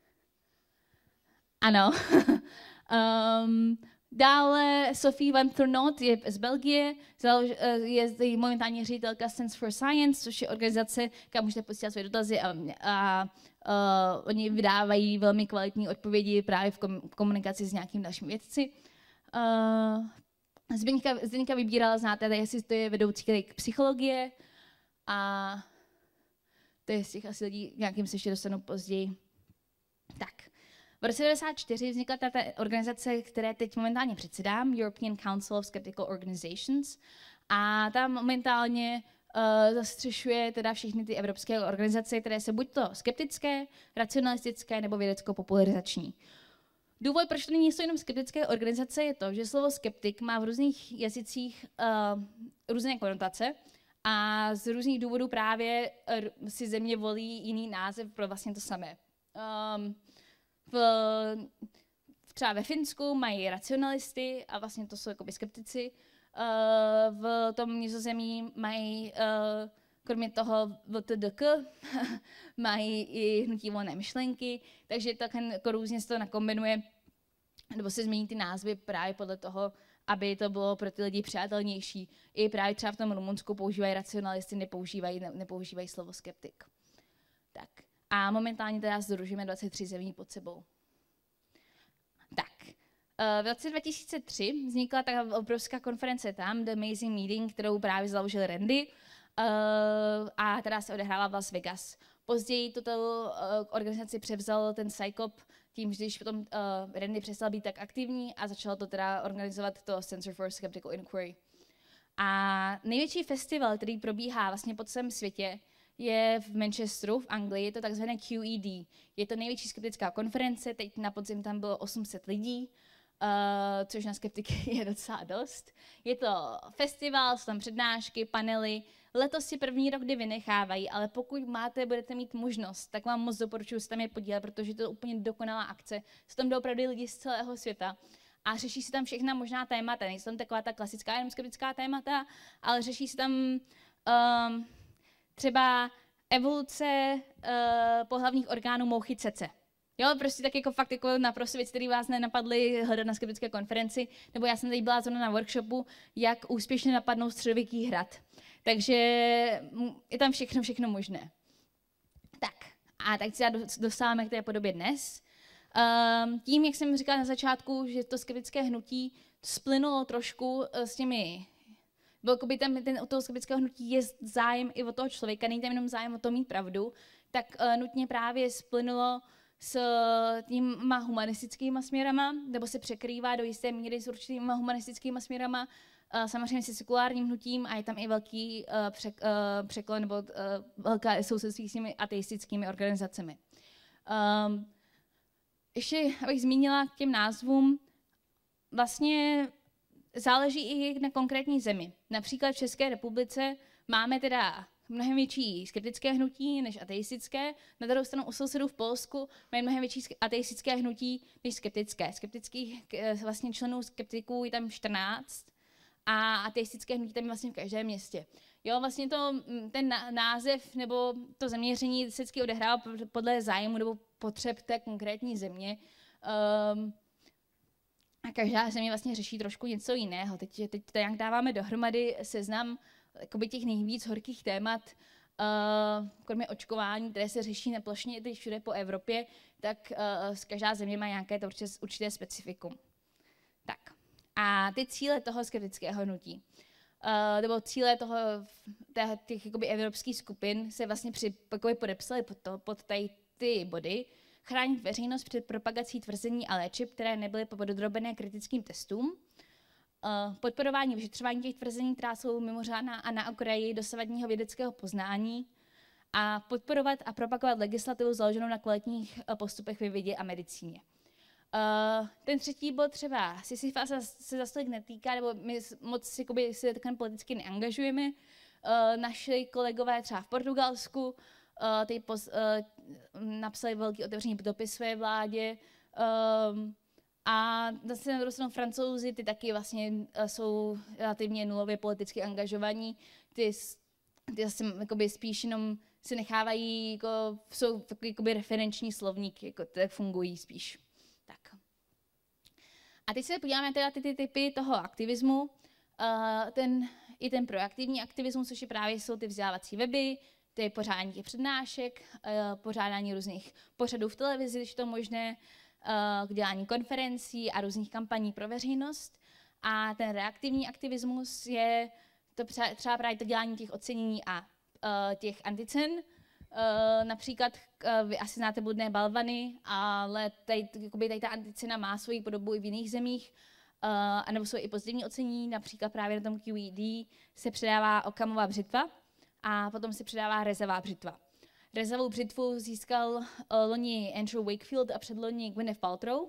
Ano. um, dále Sophie van Turnot je z Belgie, je momentálně ředitelka Sense for Science, což je organizace, kam můžete posílat své dotazy a, a Uh, oni vydávají velmi kvalitní odpovědi právě v komunikaci s nějakým dalším vědci. Uh, Zdeňka, Zdeňka Vybírala, znáte, tady jestli to je vedoucí psychologie a to je z těch asi lidí, nějakým se ještě dostanu později. Tak. V roce devadesát čtyři vznikla tato organizace, které teď momentálně předsedám, European Council of Skeptical Organizations, a tam momentálně Uh, zastřešuje teda všechny ty evropské organizace, které jsou buď to skeptické, racionalistické nebo vědecko-popularizační. Důvod, proč to není jenom skeptické organizace, je to, že slovo skeptik má v různých jazycích uh, různé konotace a z různých důvodů právě uh, si země volí jiný název pro vlastně to samé. Um, v, třeba ve Finsku mají racionalisty a vlastně to jsou jakoby skeptici. Uh, v tom Nizozemí mají, uh, kromě toho V T D K, mají i hnutí volné myšlenky, takže tak jako různě se to nakombinuje, nebo se změní ty názvy právě podle toho, aby to bylo pro ty lidi přátelnější. I právě třeba v tom Rumunsku používají racionalisty, nepoužívají, ne, nepoužívají slovo skeptik. Tak. A momentálně teda sdružujeme dvacet tři zemí pod sebou. Tak. V roce dva tisíce tři vznikla ta obrovská konference tam, The Amazing Meeting, kterou právě založil Randy, a která se odehrála v Las Vegas. Později tuto organizaci převzal ten Psychop tím, když potom uh, Randy přestal být tak aktivní a začalo to teda organizovat to Center for Skeptical Inquiry. A největší festival, který probíhá vlastně po celém světě, je v Manchesteru v Anglii, je to takzvané Q E D. Je to největší skeptická konference, teď na podzim tam bylo osm set lidí, uh, což na skeptiky je docela dost. Je to festival, jsou tam přednášky, panely. Letos si první rok, kdy vynechávají, ale pokud máte, budete mít možnost, tak vám moc doporučuji se tam je podílet, protože to je úplně dokonalá akce. Jsou tam opravdu lidi z celého světa a řeší se tam všechna možná témata. Nejsou tam taková ta klasická jenom skeptická témata, ale řeší se tam um, třeba evoluce uh, pohlavních orgánů mouchy cece. Jo, prostě tak jako fakt jako naprosto věci, které vás nenapadly hledat na skeptické konferenci, nebo já jsem tady byla zrovna na workshopu, jak úspěšně napadnout středověký hrad. Takže je tam všechno, všechno možné. Tak, a tak se dostáváme k té podobě dnes. Um, tím, jak jsem říkala na začátku, že to skeptické hnutí splynulo trošku s těmi, by tam ten, u toho skeptického hnutí je zájem i o toho člověka, není tam jenom zájem o to mít pravdu, tak uh, nutně právě splynulo s těma humanistickými směrama, nebo se překrývá do jisté míry s určitýma humanistickými směrama, uh, samozřejmě se sekulárním hnutím a je tam i velký uh, přek, uh, překlon nebo uh, velká sousedství s těmi ateistickými organizacemi. Um, ještě abych zmínila k těm názvům, vlastně záleží i na konkrétní zemi. Například v České republice máme teda mnohem větší skeptické hnutí než ateistické. Na druhou stranu u sousedů v Polsku mají mnohem větší ateistické hnutí než skeptické. Skeptických vlastně členů skeptiků je tam čtrnáct a ateistické hnutí tam je vlastně v každém městě. Jo, vlastně to, ten název nebo to zaměření se vždycky odehrává podle zájmu nebo potřeb té konkrétní země. Um, a každá země vlastně řeší trošku něco jiného. Teď, teď to jak dáváme dohromady seznam jakoby těch nejvíc horkých témat, uh, kromě očkování, které se řeší neplošně teď všude po Evropě, tak uh, každá země má nějaké to určité, určité specifikum. Tak. A ty cíle toho skeptického hnutí, uh, nebo cíle toho, těch, těch jakoby evropských skupin se vlastně při, jakoby podepsaly pod, to, pod tady ty body, chránit veřejnost před propagací tvrzení a léčiv, které nebyly podrobené kritickým testům, Uh, podporování vyšetřování těch tvrzení, která jsou mimořádná a na okraji dosavadního vědeckého poznání, a podporovat a propagovat legislativu založenou na kvalitních uh, postupech ve vědě a medicíně. Uh, ten třetí bod třeba Sisyfa se, se zase tolik netýká, nebo my moc jakoby, se takhle politicky neangažujeme. Uh, naši kolegové třeba v Portugalsku uh, ty pos, uh, napsali velký otevřený dopis své vládě, uh, a zase na druhou stranu Francouzi, ty taky vlastně jsou relativně nulově politicky angažovaní, ty, ty zase jakoby spíš jenom se nechávají, jako, jsou jakoby referenční slovníky, jako tak fungují spíš. Tak. A teď se podíváme teda ty, ty typy toho aktivismu, uh, ten, i ten proaktivní aktivismus, což je právě jsou ty vzdělávací weby, ty pořádání těch přednášek, uh, pořádání různých pořadů v televizi, když to možné, k dělání konferencí a různých kampaní pro veřejnost. A ten reaktivní aktivismus je to třeba právě to dělání těch ocenění a uh, těch anticen. Uh, například uh, vy asi znáte bludné balvany, ale tady, tady ta anticena má svoji podobu i v jiných zemích, uh, anebo jsou i pozitivní ocenění, například právě na tom Q E D se předává Okamová břitva a potom se předává Rezavá břitva. Rezavou břitvu získal uh, loni Andrew Wakefield a předloni Gwyneth Paltrow.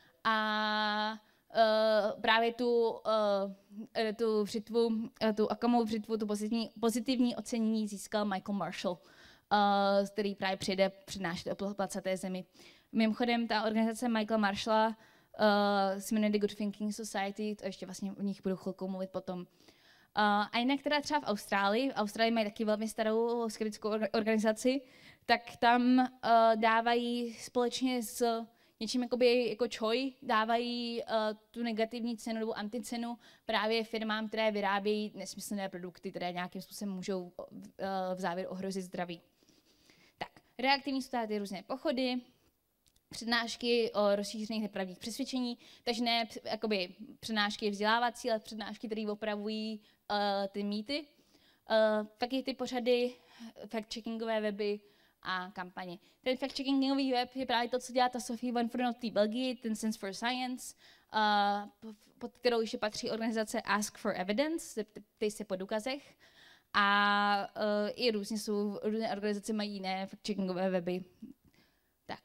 A uh, právě tu, uh, tu břitvu, uh, tu Okamovou břitvu, tu pozitivní, pozitivní ocenění získal Michael Marshall, uh, který právě přijde přednášet o placaté zemi. Mimochodem, ta organizace Michaela Marshalla uh, se jmenuje The Good Thinking Society, to ještě vlastně o nich budu chvilku mluvit potom. Uh, a jinak teda třeba v Austrálii, v Austrálii mají taky velmi starou skeptickou organizaci, tak tam uh, dávají společně s něčím jakoby, jako čoj dávají uh, tu negativní cenu nebo anticenu právě firmám, které vyrábějí nesmyslné produkty, které nějakým způsobem můžou uh, v závěru ohrozit zdraví. Tak, reaktivní jsou tady různé pochody, přednášky o rozšířených nepravdivých přesvědčení, takže ne jakoby, přednášky vzdělávací, ale přednášky, které opravují uh, ty mýty. Uh, taky ty pořady, fact-checkingové weby a kampaně. Ten fact-checkingový web je právě to, co dělá ta Sophie Van Furno v té Belgii, ten Sense for Science, uh, pod kterou ještě patří organizace Ask for Evidence, ptej se po důkazech. A uh, i různě jsou, různé organizace mají jiné fact-checkingové weby. Tak.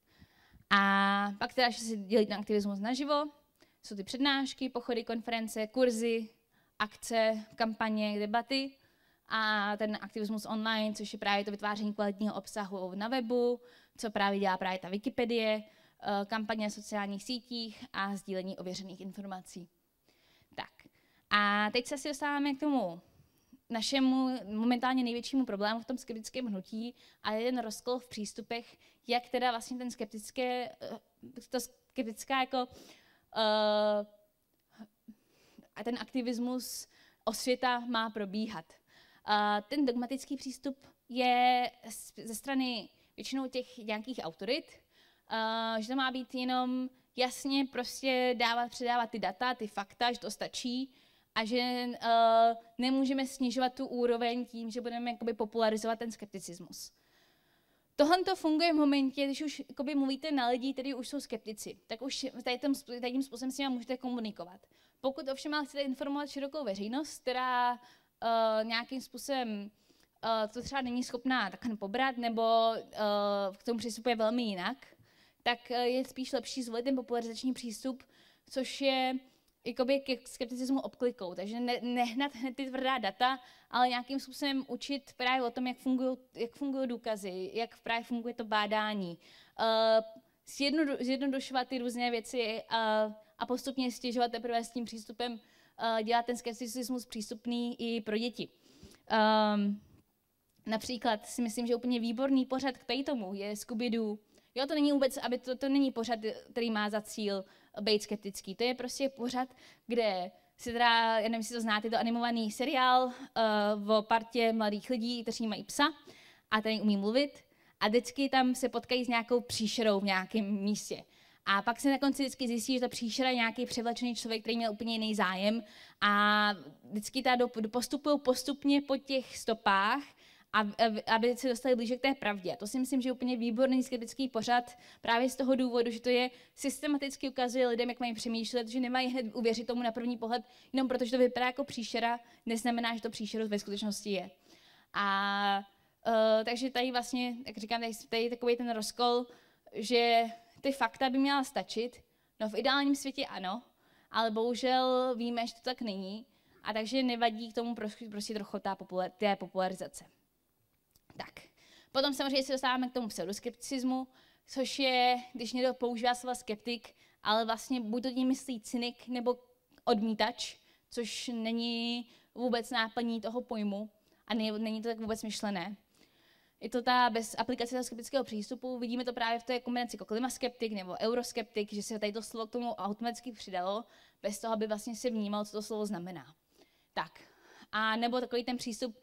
A pak teda ještě se dělí na aktivismus naživo. Jsou ty přednášky, pochody, konference, kurzy, akce, kampaně, debaty. A ten aktivismus online, což je právě to vytváření kvalitního obsahu na webu, co právě dělá právě ta Wikipedie, kampaně na sociálních sítích a sdílení ověřených informací. Tak. A teď se asi dostáváme k tomu našemu momentálně největšímu problému v tom skeptickém hnutí a je ten rozkol v přístupech, jak teda vlastně ten skeptické, to skeptická jako uh, a ten aktivismus osvěta má probíhat. Uh, ten dogmatický přístup je ze strany většinou těch nějakých autorit, uh, že to má být jenom jasně prostě dávat, předávat ty data, ty fakta, že to stačí a že uh, nemůžeme snižovat tu úroveň tím, že budeme jakoby popularizovat ten skepticismus. Tohle to funguje v momentě, když už jakoby, mluvíte na lidi, kteří už jsou skeptici, tak už tady tím, tady tím způsobem s nimi můžete komunikovat. Pokud ovšem ale chcete informovat širokou veřejnost, která uh, nějakým způsobem uh, to třeba není schopná takhle pobrat nebo uh, k tomu přistupuje velmi jinak, tak uh, je spíš lepší zvolit ten popularizační přístup, což je jakoby ke skepticismu obklikou. Takže ne, nehnat hned ty tvrdá data, ale nějakým způsobem učit právě o tom, jak fungují, jak fungují důkazy, jak právě funguje to bádání. Uh, zjednodu, zjednodušovat ty různé věci uh, a postupně stěžovat teprve s tím přístupem uh, dělat ten skepticismus přístupný i pro děti. Um, například si myslím, že úplně výborný pořad k tomu je Scooby-Doo. Jo, to není vůbec, aby to, to není pořad, který má za cíl být skeptický. To je prostě pořad, kde si teda, já nevím, jestli to znáte, to animovaný seriál uh, o partě mladých lidí, kteří mají psa a ten umí mluvit a vždycky tam se potkají s nějakou příšerou v nějakém místě. A pak se na konci vždycky zjistí, že ta příšera je nějaký převlečený člověk, který měl úplně jiný zájem a vždycky ta do, postupují postupně po těch stopách, aby se dostali blíže k té pravdě. To si myslím, že je úplně výborný skeptický pořad právě z toho důvodu, že to je systematicky ukazuje lidem, jak mají přemýšlet, že nemají hned uvěřit tomu na první pohled, jenom protože to vypadá jako příšera, neznamená, že to příšerou ve skutečnosti je. A uh, takže tady vlastně, jak říkám, tady, tady je takový ten rozkol, že ty fakta by měla stačit. No v ideálním světě ano, ale bohužel víme, že to tak není. A takže nevadí k tomu prostě, prostě trochu ta popular, té popularizace. Tak. Potom samozřejmě se dostáváme k tomu pseudoskepticismu, což je, když někdo používá slova skeptik, ale vlastně buď to tím myslí cynik nebo odmítač, což není vůbec náplní toho pojmu a není to tak vůbec myšlené. Je to ta bez aplikace toho skeptického přístupu, vidíme to právě v té kombinaci jako klimaskeptik nebo euroskeptik, že se tady to slovo k tomu automaticky přidalo, bez toho, aby vlastně si vnímal, co to slovo znamená. Tak. A nebo takový ten přístup,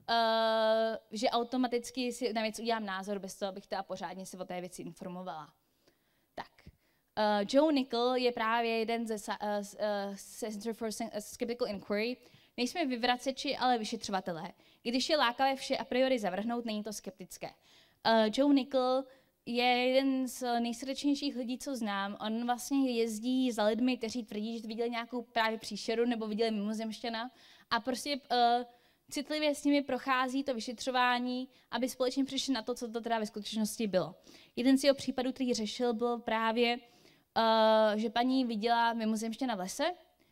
Uh, že automaticky si na věc udělám názor, bez toho, abych teda pořádně se o té věci informovala. Tak. Uh, Joe Nickell je právě jeden ze uh, uh, Center for Skeptical Inquiry. Nejsme vyvraceči, ale vyšetřovatelé. Když je lákavé vše a priori zavrhnout, není to skeptické. Uh, Joe Nickell je jeden z nejsrdečnějších lidí, co znám. On vlastně jezdí za lidmi, kteří tvrdí, že viděli nějakou právě příšeru nebo viděli mimozemšťana a prostě uh, citlivě s nimi prochází to vyšetřování, aby společně přišli na to, co to teda ve skutečnosti bylo. Jeden z jeho případů, který řešil, byl právě, uh, že paní viděla mimozemšťana v lese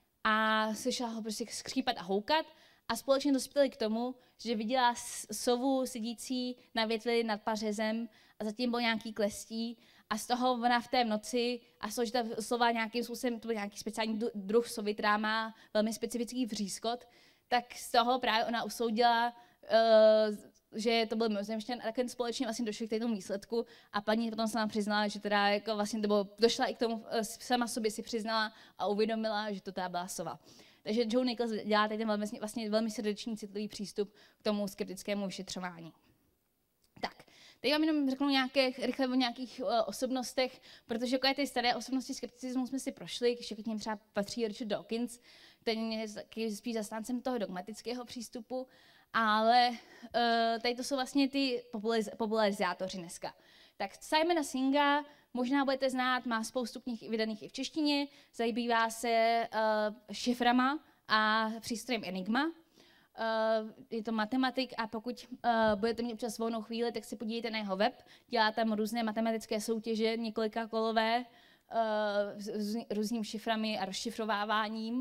a slyšela ho prostě skřípat a houkat a společně dospěli k tomu, že viděla sovu sedící na větvi nad pařezem a zatím byl nějaký klestí a z toho ona v té noci, a z toho, že ta sova nějakým způsobem, to byl nějaký speciální druh sovy, která má velmi specifický vřískot, tak z toho právě ona usoudila uh, že to byl mimozemšťan a takhle společně vlastně došli k tomu výsledku a paní potom sama přiznala, že teda jako vlastně, nebo došla i k tomu, sama sobě si přiznala a uvědomila, že to teda byla sova. Takže Joe Nichols dělá tady ten velmi, vlastně velmi srdečný, citlivý přístup k tomu skeptickému vyšetřování. Tak, teď vám jenom řeknu nějaké, rychle o nějakých uh, osobnostech, protože jako je ty staré osobnosti skepticismu jsme si prošli, ještě k něm třeba patří Richard Dawkins, ten je taky spíš zastáncem toho dogmatického přístupu, ale uh, tady to jsou vlastně ty populariz popularizátoři dneska. Tak Simona Singa možná budete znát, má spoustu knih vydaných i v češtině, zabývá se uh, šiframa a přístrojem Enigma. Uh, je to matematik a pokud uh, budete mít občas volnou chvíli, tak si podívejte na jeho web. Dělá tam různé matematické soutěže, několika kolové, uh, s různými šiframi a rozšifrováváním.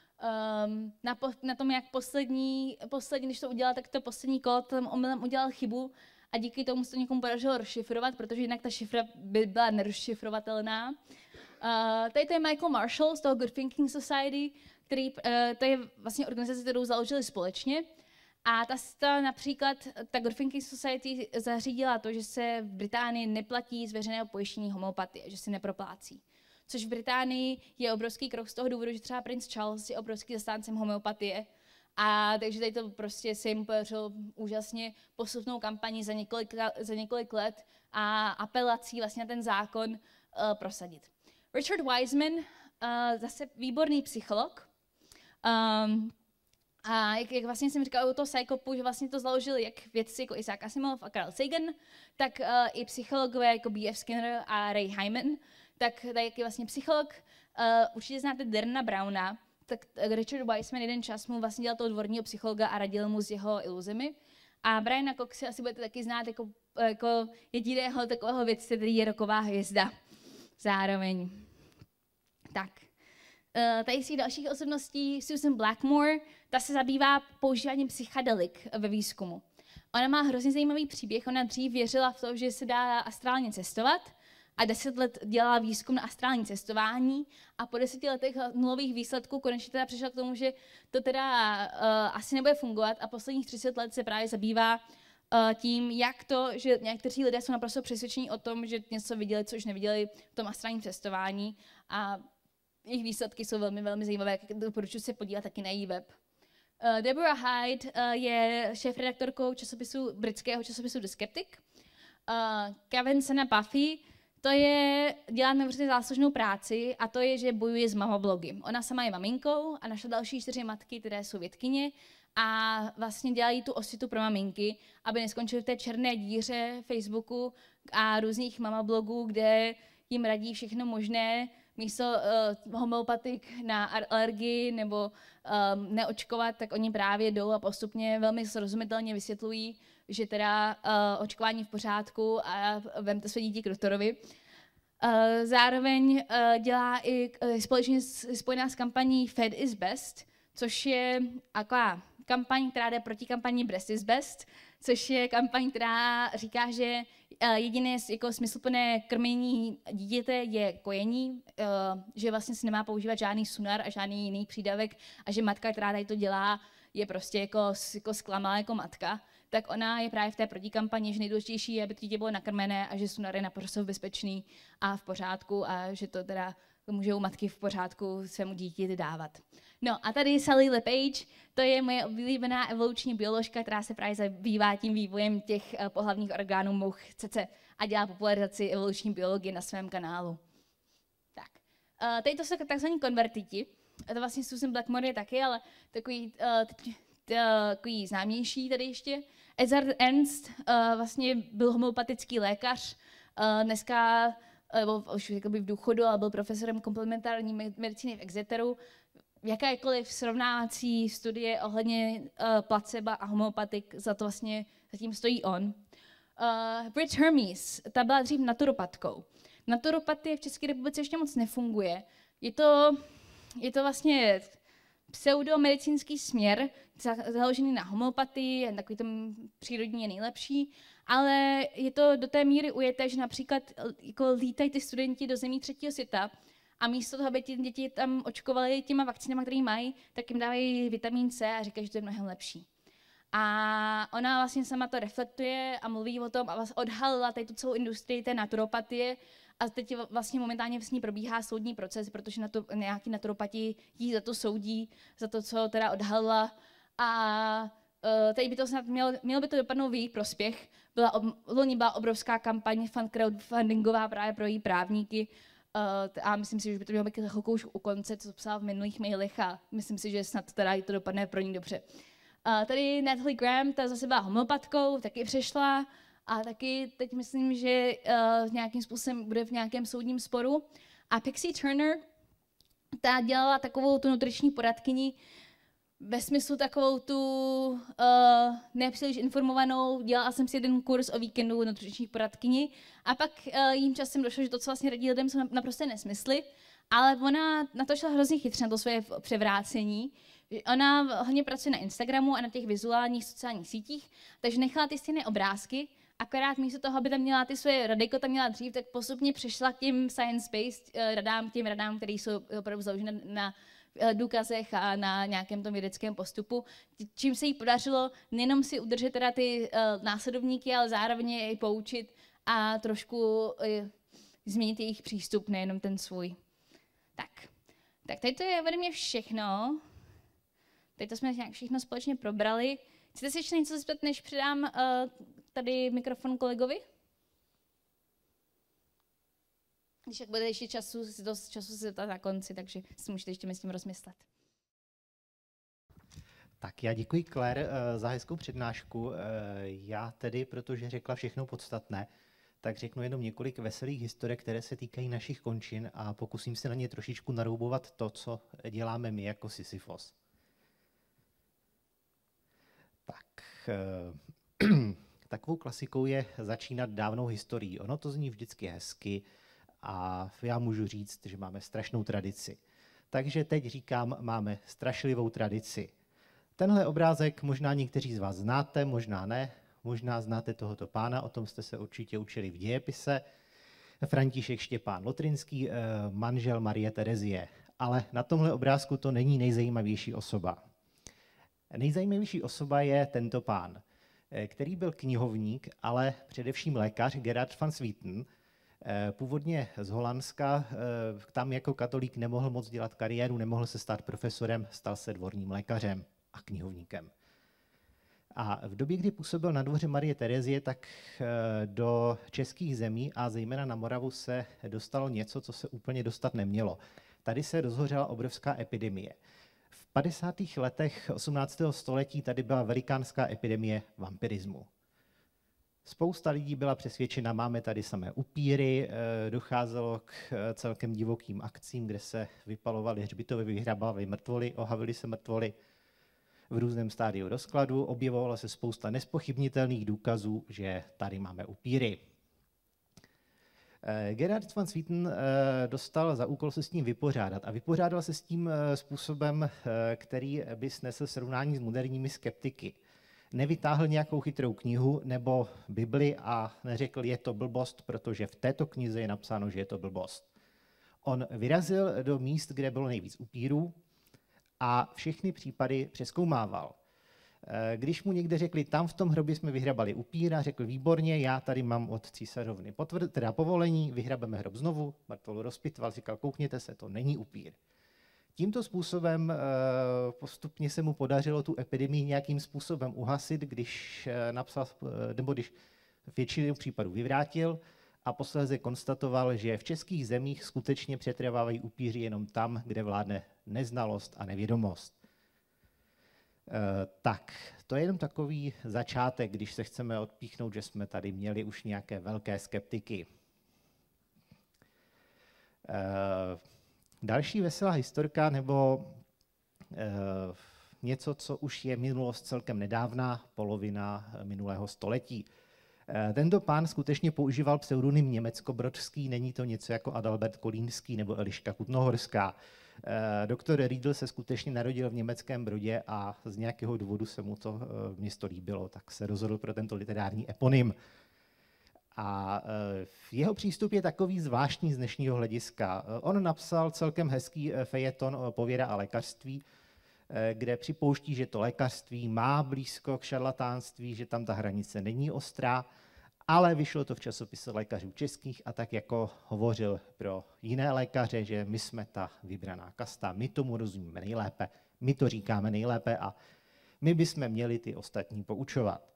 Um, na, po, na tom, jak poslední, poslední, když to udělal, tak to poslední kolo tam omylem udělal chybu a díky tomu se to někomu podařilo rozšifrovat, protože jinak ta šifra by byla nerozšifrovatelná. Uh, tady to je Michael Marshall z toho Good Thinking Society, který, uh, to je vlastně organizace, kterou založili společně. A ta, ta například, ta Good Thinking Society zařídila to, že se v Británii neplatí z veřejného pojištění homeopatie, že se neproplácí. Což v Británii je obrovský krok z toho důvodu, že třeba princ Charles je obrovský zastáncem homeopatie. A takže tady to prostě se jim podařilo úžasně posuvnou kampaní za několik, za několik let a apelací vlastně na ten zákon uh, prosadit. Richard Wiseman, uh, zase výborný psycholog. Um, a jak, jak vlastně jsem říkala o toho Psychopu, že vlastně to založili jak vědci jako Isaac Asimov a Carl Sagan, tak uh, i psychologové jako B F Skinner a Ray Hyman. Tak tady je vlastně psycholog, uh, určitě znáte Derna Browna, tak Richard Wiseman jeden čas mu vlastně dělal toho dvorního psychologa a radil mu s jeho iluzemi. A Briana Coxe asi budete taky znát jako, jako jediného takového vědce, který je roková hvězda zároveň. Tak, uh, tady z těch dalších osobností Susan Blackmore, ta se zabývá používáním psychedelik ve výzkumu. Ona má hrozně zajímavý příběh, ona dřív věřila v to, že se dá astrálně cestovat, a deset let dělala výzkum na astrální cestování a po deseti letech nulových výsledků konečně teda přišla k tomu, že to teda uh, asi nebude fungovat a posledních třicet let se právě zabývá uh, tím, jak to, že někteří lidé jsou naprosto přesvědčení o tom, že něco viděli, co už neviděli v tom astrálním cestování a jejich výsledky jsou velmi, velmi zajímavé, doporučuji se podívat taky na její web. Uh, Deborah Hyde uh, je šéfredaktorkou časopisu, britského časopisu The Skeptic. Uh, Kevin Senna Buffy, to je, dělá neuvěřitelně záslužnou práci a to je, že bojuje s mamoblogy. Ona sama je maminkou a naše další čtyři matky, které jsou vědkyně a vlastně dělají tu osvětu pro maminky, aby neskončily v té černé díře Facebooku a různých mamablogů, kde jim radí všechno možné, místo uh, homeopatik na alergii nebo um, neočkovat, tak oni právě jdou a postupně velmi srozumitelně vysvětlují, že teda uh, očkování v pořádku a vemte své dítě k doktorovi. Uh, zároveň uh, dělá i uh, společně s, spojená s kampaní Fed is Best, což je taková kampaň, která jde proti kampani Breast is Best, což je kampaň, která říká, že uh, jediné jako smysluplné krmění dítěte je kojení, uh, že vlastně se nemá používat žádný sunar a žádný jiný přídavek a že matka, která tady to dělá, je prostě jako, jako zklamalá jako matka, tak ona je právě v té protikampani, že nejdůležitější je, aby to dítě bylo nakrmené a že sunar je naprosto bezpečný a v pořádku a že to teda můžou matky v pořádku svému dítěti dávat. No a tady Sally LePage, to je moje oblíbená evoluční bioložka, která se právě zabývá tím vývojem těch uh, pohlavních orgánů much cece a dělá popularizaci evoluční biologie na svém kanálu. Tak, uh, tady to jsou takzvaní konvertiti. To vlastně Susan Blackmore je taky, ale takový, uh, takový známější tady ještě. Edzard Ernst uh, vlastně byl homeopatický lékař, uh, dneska uh, už jakoby v důchodu, ale byl profesorem komplementární medicíny v Exeteru. Jakékoliv srovnávací studie ohledně uh, placebo a homeopatik, za to vlastně zatím stojí on. Uh, Brit Hermes, ta byla dřív naturopatkou. Naturopatie v České republice ještě moc nefunguje. Je to, je to vlastně pseudomedicínský směr, založený na homeopatii, takový ten přírodní je nejlepší, ale je to do té míry ujeté, že například jako lítají ty studenti do zemí třetího světa a místo toho, aby ty děti tam očkovali těma vakcínama, které mají, tak jim dávají vitamin C a říkají, že to je mnohem lepší. A ona vlastně sama to reflektuje a mluví o tom a vlastně odhalila tady tu celou industrii té naturopatie a teď vlastně momentálně s ní probíhá soudní proces, protože na to nějaký naturopati jí za to soudí, za to, co teda odhalila. A uh, tady by to snad mělo, mělo by to dopadnout v její prospěch. Byla ob, loni byla obrovská kampaň fan crowdfundingová právě pro její právníky uh, a myslím si, že by to mělo být chvilkou už u konce, co psala v minulých mailech a myslím si, že snad teda to dopadne pro ní dobře. Uh, tady Natalie Graham, ta zase byla homeopatkou, taky přešla a taky teď myslím, že uh, nějakým způsobem bude v nějakém soudním sporu. A Pixie Turner, ta dělala takovou tu nutriční poradkyni, ve smyslu takovou tu uh, nepříliš informovanou, dělala jsem si jeden kurz o víkendu nutriční poradkyni a pak uh, jím časem došlo, že to, co vlastně radí lidem, jsou naprosto nesmysly, ale ona na to šla hrozně chytře, na to své převrácení. Ona hodně pracuje na Instagramu a na těch vizuálních sociálních sítích, takže nechala ty stejné obrázky, akorát místo toho, aby tam měla ty svoje rady, jako tam měla dřív, tak postupně přešla k těm science-based uh, radám, těm radám, které jsou opravdu založené na důkazech a na nějakém tom vědeckém postupu, čím se jí podařilo nejenom si udržet teda ty uh, následovníky, ale zároveň je i poučit a trošku uh, změnit jejich přístup, nejenom ten svůj. Tak, tak tady to je ode mě všechno. Teď to jsme nějak všechno společně probrali. Chcete si ještě něco zeptat, než předám uh, tady mikrofon kolegovi? Když jak bude ještě času, dost času se zeptat na konci, takže si můžete ještě s tím rozmyslet. Tak já děkuji Claire za hezkou přednášku. Já tedy, protože řekla všechno podstatné, tak řeknu jenom několik veselých historek, které se týkají našich končin a pokusím se na ně trošičku naroubovat to, co děláme my jako Sisyfos. Tak, takovou klasikou je začínat dávnou historií. Ono to zní vždycky hezky, a já můžu říct, že máme strašnou tradici. Takže teď říkám, máme strašlivou tradici. Tenhle obrázek možná někteří z vás znáte, možná ne. Možná znáte tohoto pána, o tom jste se určitě učili v dějepise. František Štěpán Lotrinský, manžel Marie Terezie. Ale na tomhle obrázku to není nejzajímavější osoba. Nejzajímavější osoba je tento pán, který byl knihovník, ale především lékař Gerard van Swieten, původně z Holandska, tam jako katolík nemohl moc dělat kariéru, nemohl se stát profesorem, stal se dvorním lékařem a knihovníkem. A v době, kdy působil na dvoře Marie Terezie, tak do českých zemí a zejména na Moravu se dostalo něco, co se úplně dostat nemělo. Tady se rozhořela obrovská epidemie. V padesátých letech osmnáctého století tady byla velikánská epidemie vampirismu. Spousta lidí byla přesvědčena, máme tady samé upíry, docházelo k celkem divokým akcím, kde se vypalovaly hřbitovy, vyhrabávaly mrtvoly, ohavily se mrtvoly v různém stádiu rozkladu, objevovalo se spousta nespochybnitelných důkazů, že tady máme upíry. Gerard van Swieten dostal za úkol se s tím vypořádat a vypořádal se s tím způsobem, který by snesl srovnání s moderními skeptiky. Nevytáhl nějakou chytrou knihu nebo Bibli a neřekl, je to blbost, protože v této knize je napsáno, že je to blbost. On vyrazil do míst, kde bylo nejvíc upírů a všechny případy přezkoumával. Když mu někde řekli, tam v tom hrobě jsme vyhrabali upíra, řekl, výborně, já tady mám od císařovny potvrd, teda povolení, vyhrabeme hrob znovu, mrtvolu rozpitval, říkal, koukněte se, to není upír. Tímto způsobem postupně se mu podařilo tu epidemii nějakým způsobem uhasit, když napsal, nebo když většinu případů vyvrátil a posléze konstatoval, že v českých zemích skutečně přetrvávají upíři jenom tam, kde vládne neznalost a nevědomost. Tak, to je jenom takový začátek, když se chceme odpíchnout, že jsme tady měli už nějaké velké skeptiky. Další veselá historka nebo e, něco, co už je minulost celkem nedávná, polovina minulého století. E, tento pán skutečně používal pseudonym Německobrodský, není to něco jako Adalbert Kolínský nebo Eliška Kutnohorská. E, doktor Riedl se skutečně narodil v německém Brodě a z nějakého důvodu se mu to e, město líbilo, tak se rozhodl pro tento literární eponym. A jeho přístup je takový zvláštní z dnešního hlediska. On napsal celkem hezký fejeton Pověda a lékařství, kde připouští, že to lékařství má blízko k šarlatánství, že tam ta hranice není ostrá, ale vyšlo to v časopise lékařů českých a tak jako hovořil pro jiné lékaře, že my jsme ta vybraná kasta, my tomu rozumíme nejlépe, my to říkáme nejlépe a my bychom měli ty ostatní poučovat.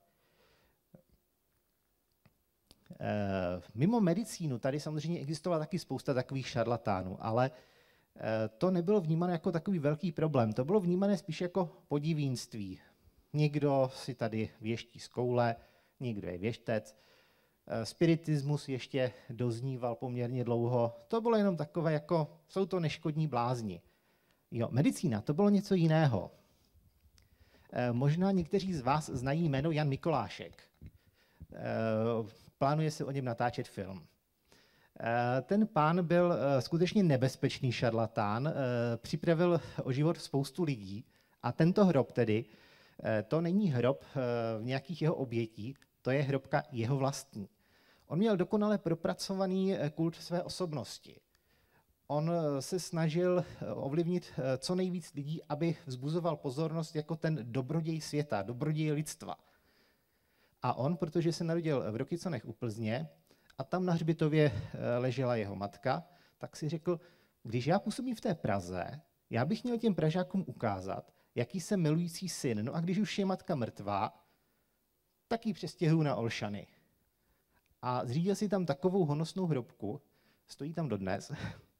E, mimo medicínu tady samozřejmě existovala taky spousta takových šarlatánů, ale e, to nebylo vnímané jako takový velký problém, to bylo vnímané spíš jako podivínství. Někdo si tady věští z koule, někdo je věštec, e, spiritismus ještě dozníval poměrně dlouho, to bylo jenom takové jako, jsou to neškodní blázni. Jo, medicína, to bylo něco jiného. E, možná někteří z vás znají jméno Jan Mikolášek. E, plánuje se o něm natáčet film. E, ten pán byl e, skutečně nebezpečný šarlatán, e, připravil o život spoustu lidí a tento hrob tedy, e, to není hrob e, v nějakých jeho obětí, to je hrobka jeho vlastní. On měl dokonale propracovaný kult své osobnosti. On se snažil ovlivnit co nejvíc lidí, aby vzbuzoval pozornost jako ten dobroděj světa, dobroděj lidstva. A on, protože se narodil v Rokycanech u Plzně a tam na hřbitově ležela jeho matka, tak si řekl, když já působím v té Praze, já bych měl těm Pražákům ukázat, jaký jsem milující syn. No a když už je matka mrtvá, tak ji přestěhuju na Olšany. A zřídil si tam takovou honosnou hrobku, stojí tam dodnes,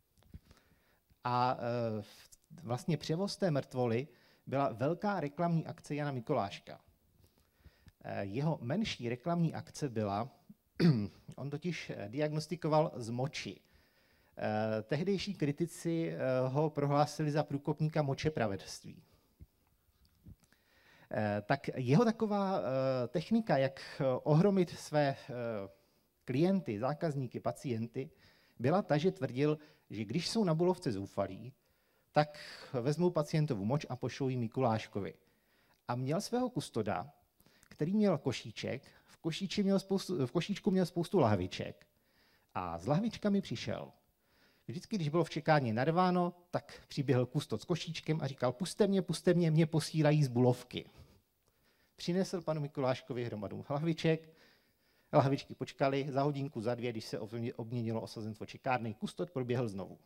a e, vlastně převoz té mrtvoly byla velká reklamní akce Jana Mikoláška. E, jeho menší reklamní akce byla, on totiž diagnostikoval z moči. E, tehdejší kritici e, ho prohlásili za průkopníka močepravedství. E, tak jeho taková e, technika, jak ohromit své e, klienty, zákazníky, pacienty, byla ta, že tvrdil, že když jsou na Bulovce zoufalí, tak vezmou pacientovu moč a pošlou ji Mikuláškovi. A měl svého kustoda, který měl košíček, v, košíči měl spoustu, v košíčku měl spoustu lahviček a s lahvičkami přišel. Vždycky, když bylo v čekárně narváno, tak přiběhl kustod s košíčkem a říkal, puste mě, puste mě, mě posílají z Bulovky. Přinesl panu Mikuláškovi hromadu lahviček, lahvičky počkali, za hodinku, za dvě, když se obměnilo osazenstvo čekárny, kustod proběhl znovu.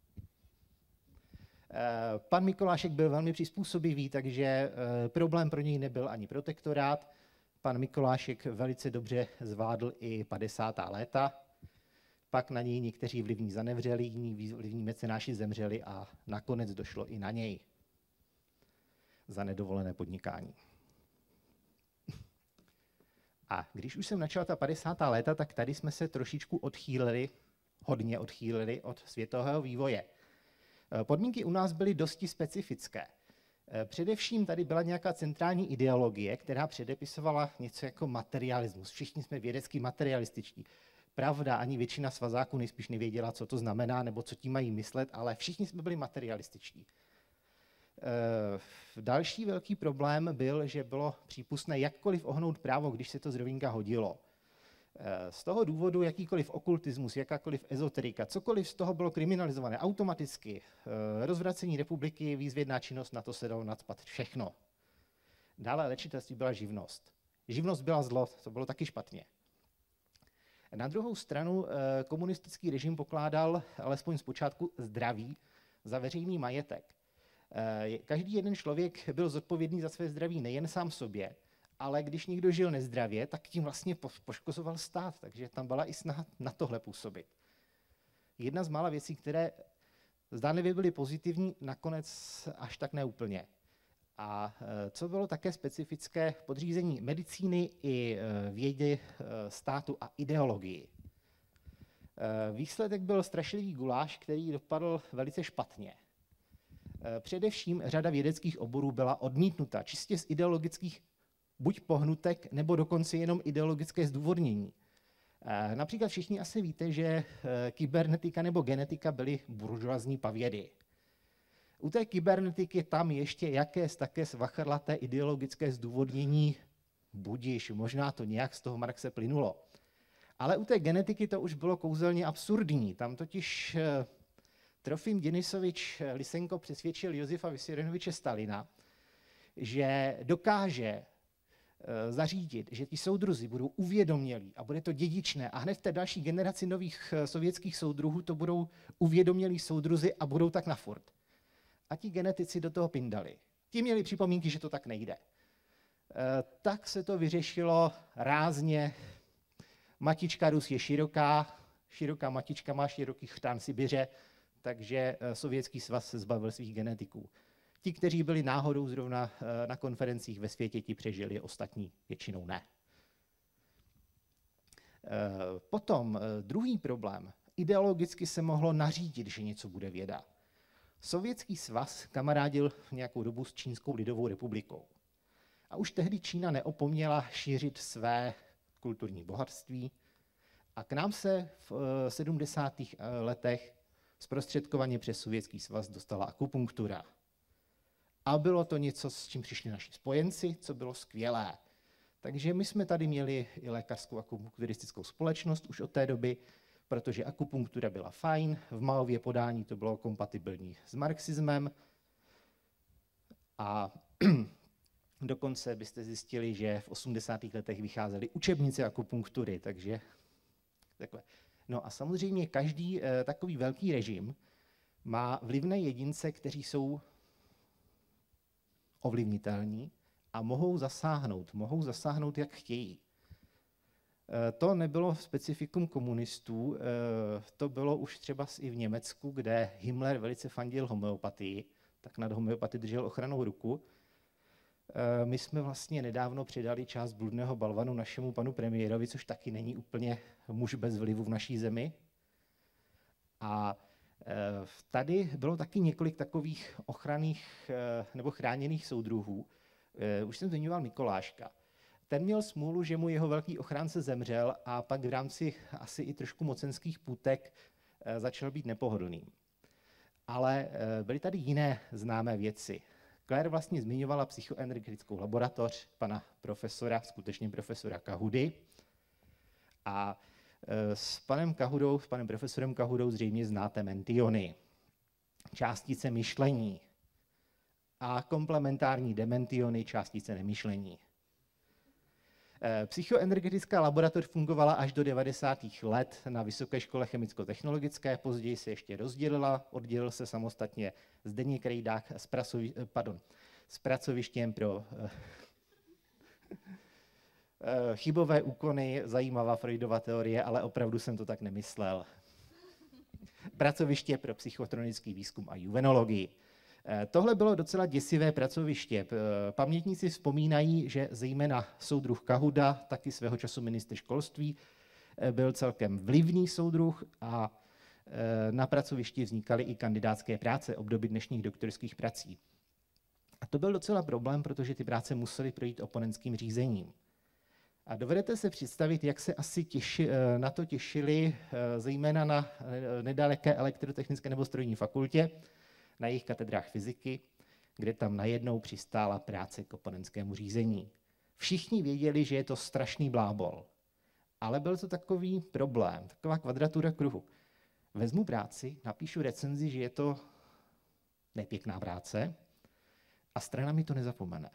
Pan Mikulášek byl velmi přizpůsobivý, takže problém pro něj nebyl ani protektorát. Pan Mikulášek velice dobře zvládl i padesátá léta. Pak na něj někteří vlivní zanevřeli, jiní vlivní mecenáši zemřeli a nakonec došlo i na něj za nedovolené podnikání. A když už jsem načal ta padesátá léta, tak tady jsme se trošičku odchýlili, hodně odchýlili od světového vývoje. Podmínky u nás byly dosti specifické. Především tady byla nějaká centrální ideologie, která předepisovala něco jako materialismus. Všichni jsme vědecky materialističtí. Pravda, ani většina svazáků nejspíš nevěděla, co to znamená, nebo co tím mají myslet, ale všichni jsme byli materialističtí. Další velký problém byl, že bylo přípustné jakkoliv ohnout právo, když se to zrovna hodilo. Z toho důvodu jakýkoliv okultismus, jakákoliv ezoterika, cokoliv z toho bylo kriminalizované automaticky. Rozvracení republiky, výzvědná činnost, na to se dalo nacpat všechno. Dále léčitelství byla živnost. Živnost byla zlo, to bylo taky špatně. Na druhou stranu komunistický režim pokládal alespoň zpočátku zdraví za veřejný majetek. Každý jeden člověk byl zodpovědný za své zdraví nejen sám sobě, ale když někdo žil nezdravě, tak tím vlastně poškozoval stát, takže tam byla i snaha na tohle působit. Jedna z mála věcí, které zdánlivě byly pozitivní, nakonec až tak neúplně. A co bylo také specifické, podřízení medicíny i vědy, státu a ideologii. Výsledek byl strašlivý guláš, který dopadl velice špatně. Především řada vědeckých oborů byla odmítnuta, čistě z ideologických buď pohnutek, nebo dokonce jenom ideologické zdůvodnění. Například všichni asi víte, že kybernetika nebo genetika byly buržoazní pavědy. U té kybernetiky tam ještě jaké také svachrlaté ideologické zdůvodnění, budiš, možná to nějak z toho Marxe plynulo. Ale u té genetiky to už bylo kouzelně absurdní. Tam totiž Trofim Denisovič Lysenko přesvědčil Josefa Vissarionoviče Stalina, že dokáže zařídit, že ti soudruzi budou uvědomělí a bude to dědičné a hned v té další generaci nových sovětských soudruhů to budou uvědomělí soudruzi a budou tak na furt. A ti genetici do toho pindali. Ti měli připomínky, že to tak nejde. Tak se to vyřešilo rázně. Matička Rus je široká, široká matička má široký chřtán Sibiře, takže Sovětský svaz se zbavil svých genetiků. Ti, kteří byli náhodou zrovna na konferencích ve světě, ti přežili, ostatní většinou ne. Potom druhý problém. Ideologicky se mohlo nařídit, že něco bude věda. Sovětský svaz kamarádil v nějakou dobu s Čínskou lidovou republikou. A už tehdy Čína neopomněla šířit své kulturní bohatství a k nám se v sedmdesátých letech zprostředkovaně přes Sovětský svaz dostala akupunktura. A bylo to něco, s čím přišli naši spojenci, co bylo skvělé. Takže my jsme tady měli i lékařskou akupunkturistickou společnost už od té doby, protože akupunktura byla fajn, v Maově podání to bylo kompatibilní s marxismem a dokonce byste zjistili, že v osmdesátých letech vycházely učebnice akupunktury, takže takhle. No a samozřejmě každý eh, takový velký režim má vlivné jedince, kteří jsou ovlivnitelní a mohou zasáhnout, mohou zasáhnout, jak chtějí. E, to nebylo specifikum komunistů, e, to bylo už třeba i v Německu, kde Himmler velice fandil homeopatii, tak nad homeopatii držel ochrannou ruku. E, my jsme vlastně nedávno přidali část bludného balvanu našemu panu premiérovi, což taky není úplně muž bez vlivu v naší zemi. A tady bylo taky několik takových ochranných nebo chráněných soudruhů. Už jsem zmiňoval Mikoláška. Ten měl smůlu, že mu jeho velký ochránce zemřel a pak v rámci asi i trošku mocenských půtek začal být nepohodlným. Ale byly tady jiné známé věci. Claire vlastně zmiňovala psychoenergetickou laboratoř pana profesora, skutečně profesora Kahudy. A s panem Kahudou, s panem profesorem Kahudou zřejmě znáte mentiony, částice myšlení a komplementární dementiony, částice nemyšlení. Psychoenergetická laboratoř fungovala až do devadesátých let na Vysoké škole chemicko-technologické, později se ještě rozdělila, oddělil se samostatně Zdeněk Rejdák s, prasovi, pardon, s pracovištěm pro chybové úkony, zajímavá Freudova teorie, ale opravdu jsem to tak nemyslel. Pracoviště pro psychotronický výzkum a juvenologii. Tohle bylo docela děsivé pracoviště. Pamětníci vzpomínají, že zejména soudruh Kahuda, taky svého času ministr školství, byl celkem vlivný soudruh a na pracovišti vznikaly i kandidátské práce obdoby dnešních doktorských prací. A to byl docela problém, protože ty práce musely projít oponentským řízením. A dovedete se představit, jak se asi těši, na to těšili, zejména na nedaleké elektrotechnické nebo strojní fakultě, na jejich katedrách fyziky, kde tam najednou přistála práce k oponentskému řízení. Všichni věděli, že je to strašný blábol, ale byl to takový problém, taková kvadratura kruhu. Vezmu práci, napíšu recenzi, že je to nepěkná práce a strana mi to nezapomene.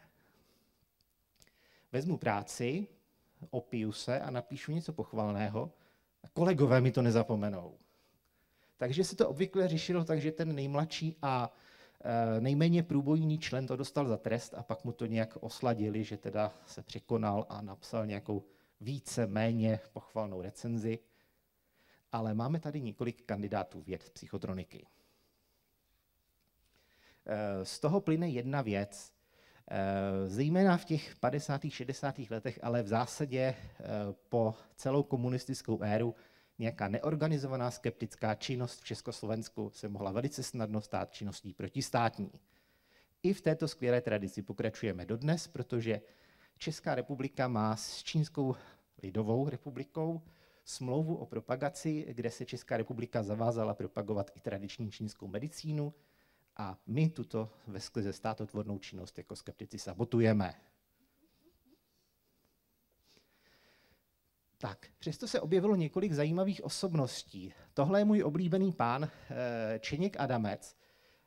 Vezmu práci, opiju se a napíšu něco pochvalného a kolegové mi to nezapomenou. Takže se to obvykle řešilo tak, že ten nejmladší a e, nejméně průbojný člen to dostal za trest a pak mu to nějak osladili, že teda se překonal a napsal nějakou více méně pochvalnou recenzi. Ale máme tady několik kandidátů věd psychotroniky. E, z toho plyne jedna věc. E, zejména v těch padesátých, šedesátých letech, ale v zásadě e, po celou komunistickou éru nějaká neorganizovaná skeptická činnost v Československu se mohla velice snadno stát činností protistátní. I v této skvělé tradici pokračujeme dodnes, protože Česká republika má s Čínskou lidovou republikou smlouvu o propagaci, kde se Česká republika zavázala propagovat i tradiční čínskou medicínu a my tuto ve sklize státotvornou činnost jako skeptici sabotujeme. Tak, přesto se objevilo několik zajímavých osobností. Tohle je můj oblíbený pán Čeněk Adamec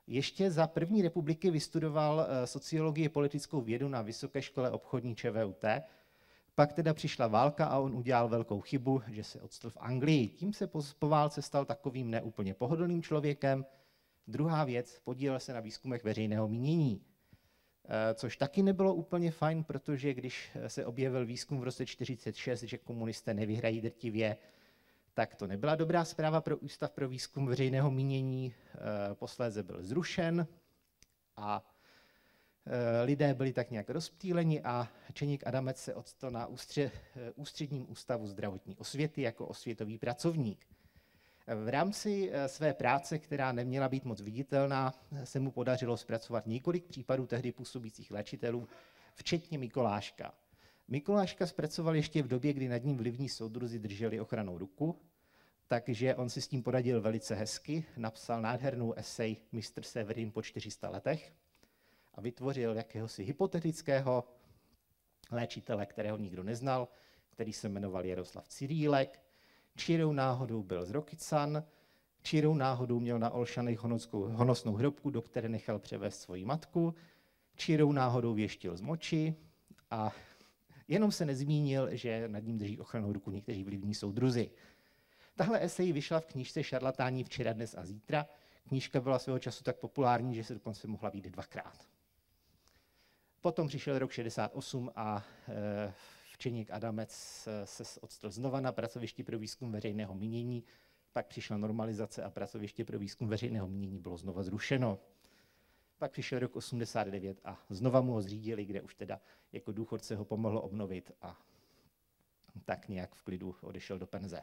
Ještě za první republiky vystudoval sociologii politickou vědu na Vysoké škole obchodní ČVUT. Pak teda přišla válka a on udělal velkou chybu, že se odstl v Anglii. Tím se po, po válce stal takovým neúplně pohodlným člověkem. Druhá věc, podílel se na výzkumech veřejného mínění. Což taky nebylo úplně fajn, protože když se objevil výzkum v roce čtyřicet šest, že komunisté nevyhrají drtivě, tak to nebyla dobrá zpráva pro Ústav pro výzkum veřejného mínění. Posléze byl zrušen a lidé byli tak nějak rozptýleni a Čeněk Adamec se odstl na ústře, Ústředním ústavu zdravotní osvěty jako osvětový pracovník. V rámci své práce, která neměla být moc viditelná, se mu podařilo zpracovat několik případů tehdy působících léčitelů, včetně Mikoláška. Mikoláška zpracoval ještě v době, kdy nad ním vlivní soudruzi drželi ochrannou ruku, takže on si s tím poradil velice hezky, napsal nádhernou esej mistr Severin po čtyřista letech a vytvořil jakéhosi hypotetického léčitele, kterého nikdo neznal, který se jmenoval Jaroslav Cyrýlek. Čirou náhodou byl z Rokycan, čirou náhodou měl na Olšanech honosnou hrobku, do které nechal převést svoji matku, čirou náhodou věštil z moči a jenom se nezmínil, že nad ním drží ochrannou ruku někteří vlivní soudruzi. Tahle esej vyšla v knížce Šarlatáni včera, dnes a zítra. Knížka byla svého času tak populární, že se dokonce mohla být dvakrát. Potom přišel rok šedesát osm a e, Čeněk Adamec se odstl znova na pracovišti pro výzkum veřejného mínění, pak přišla normalizace a pracoviště pro výzkum veřejného mínění bylo znova zrušeno. Pak přišel rok osmdesát devět a znova mu ho zřídili, kde už teda jako důchodce ho pomohlo obnovit a tak nějak v klidu odešel do penze.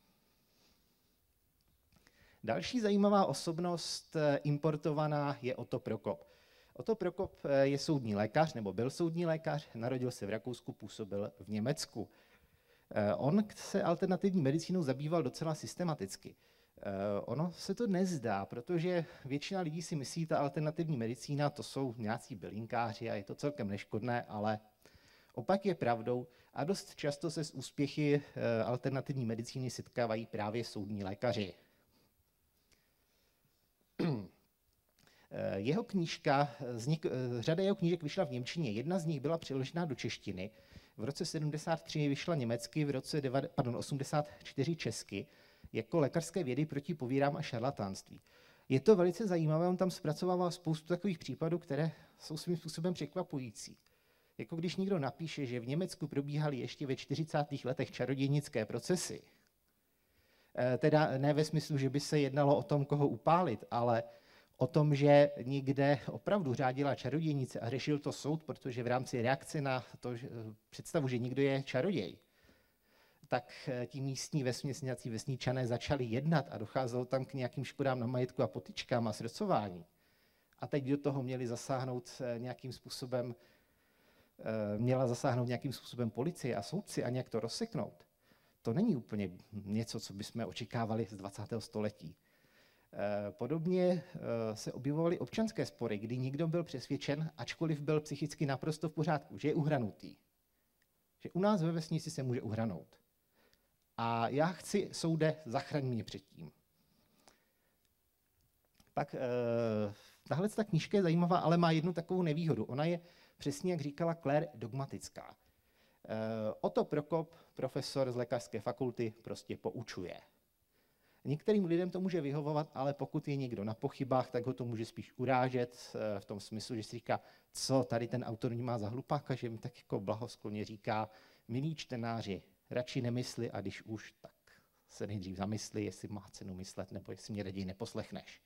Další zajímavá osobnost importovaná je Otto Prokop. Otto Prokop je soudní lékař, nebo byl soudní lékař, narodil se v Rakousku, působil v Německu. On se alternativní medicínou zabýval docela systematicky. Ono se to nezdá, protože většina lidí si myslí, ta alternativní medicína, to jsou nějací bylinkáři a je to celkem neškodné, ale opak je pravdou a dost často se s úspěchy alternativní medicíny setkávají právě soudní lékaři. Jeho knížka, vznik, řada jeho knížek vyšla v němčině, jedna z nich byla přeložena do češtiny, v roce sedmdesát tři vyšla německy, v roce pardon, osmdesát čtyři česky, jako Lékařské vědy proti pověrám a šarlatánství. Je to velice zajímavé, on tam zpracovává spoustu takových případů, které jsou svým způsobem překvapující. Jako když někdo napíše, že v Německu probíhaly ještě ve čtyřicátých letech čarodějnické procesy, teda ne ve smyslu, že by se jednalo o tom, koho upálit, ale o tom, že někde opravdu řádila čarodějnice a řešil to soud, protože v rámci reakce na to, že, představu, že někdo je čaroděj, tak ti místní vesměs nějací vesničané začali jednat a docházelo tam k nějakým škodám na majetku a potyčkám a srdcování. A teď do toho měli zasáhnout nějakým způsobem, měla zasáhnout nějakým způsobem policie a soudci a nějak to rozseknout. To není úplně něco, co bychom očekávali z dvacátého století. Podobně se objevovaly občanské spory, kdy někdo byl přesvědčen, ačkoliv byl psychicky naprosto v pořádku, že je uhranutý. Že u nás ve vesnici se může uhranout. A já chci, soude, zachraň mě předtím. Pak tahle ta knížka je zajímavá, ale má jednu takovou nevýhodu. Ona je přesně, jak říkala Claire, dogmatická. Otto Prokop, profesor z lékařské fakulty, prostě poučuje. Některým lidem to může vyhovovat, ale pokud je někdo na pochybách, tak ho to může spíš urážet v tom smyslu, že si říká, co tady ten autor má za hlupáka, že mi tak jako blahoskloně říká, milí čtenáři, radši nemysli a když už, tak se nejdřív zamysli, jestli má cenu myslet, nebo jestli mě raději neposlechneš.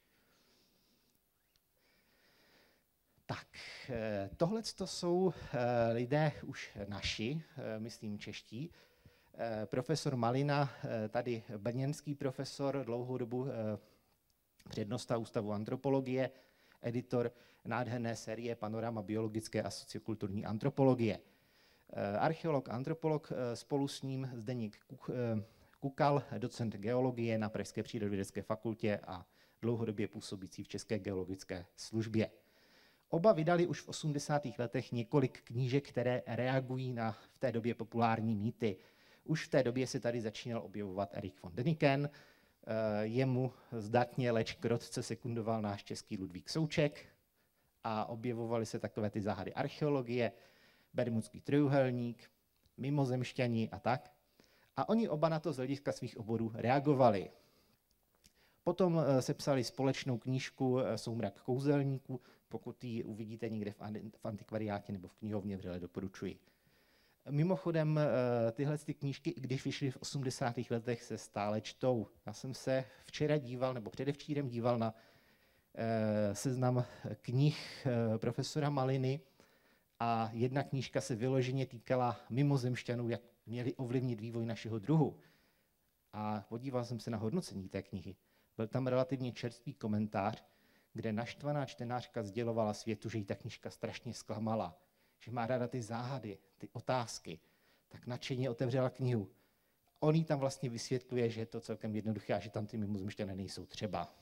Tak, tohle to jsou lidé už naši, myslím čeští. Profesor Malina, tady brněnský profesor, dlouhou dobu přednosta Ústavu antropologie, editor nádherné série Panorama biologické a sociokulturní antropologie. Archeolog, antropolog, spolu s ním Zdeněk Kukal, docent geologie na Pražské přírodovědecké fakultě a dlouhodobě působící v České geologické službě. Oba vydali už v osmdesátých letech několik knížek, které reagují na v té době populární mýty. Už v té době se tady začínal objevovat Erich von Däniken, Jemu zdatně, leč krotce sekundoval náš český Ludvík Souček a objevovaly se takové ty záhady archeologie, Bermudský trojúhelník, mimozemšťani a tak. A oni oba na to z hlediska svých oborů reagovali. Potom sepsali společnou knížku Soumrak kouzelníků, pokud ji uvidíte někde v antikvariátě nebo v knihovně, vřele doporučuji. Mimochodem, tyhle ty knížky, i když vyšly v osmdesátých letech, se stále čtou. Já jsem se včera díval, nebo předevčírem díval na seznam knih profesora Maliny a jedna knížka se vyloženě týkala mimozemšťanů, jak měli ovlivnit vývoj našeho druhu. A podíval jsem se na hodnocení té knihy. Byl tam relativně čerstvý komentář, kde naštvaná čtenářka sdělovala světu, že jí ta knížka strašně zklamala, že má ráda ty záhady, ty otázky, tak nadšeně otevřela knihu. On jí tam vlastně vysvětluje, že je to celkem jednoduché a že tam ty mimozemšťané nejsou třeba.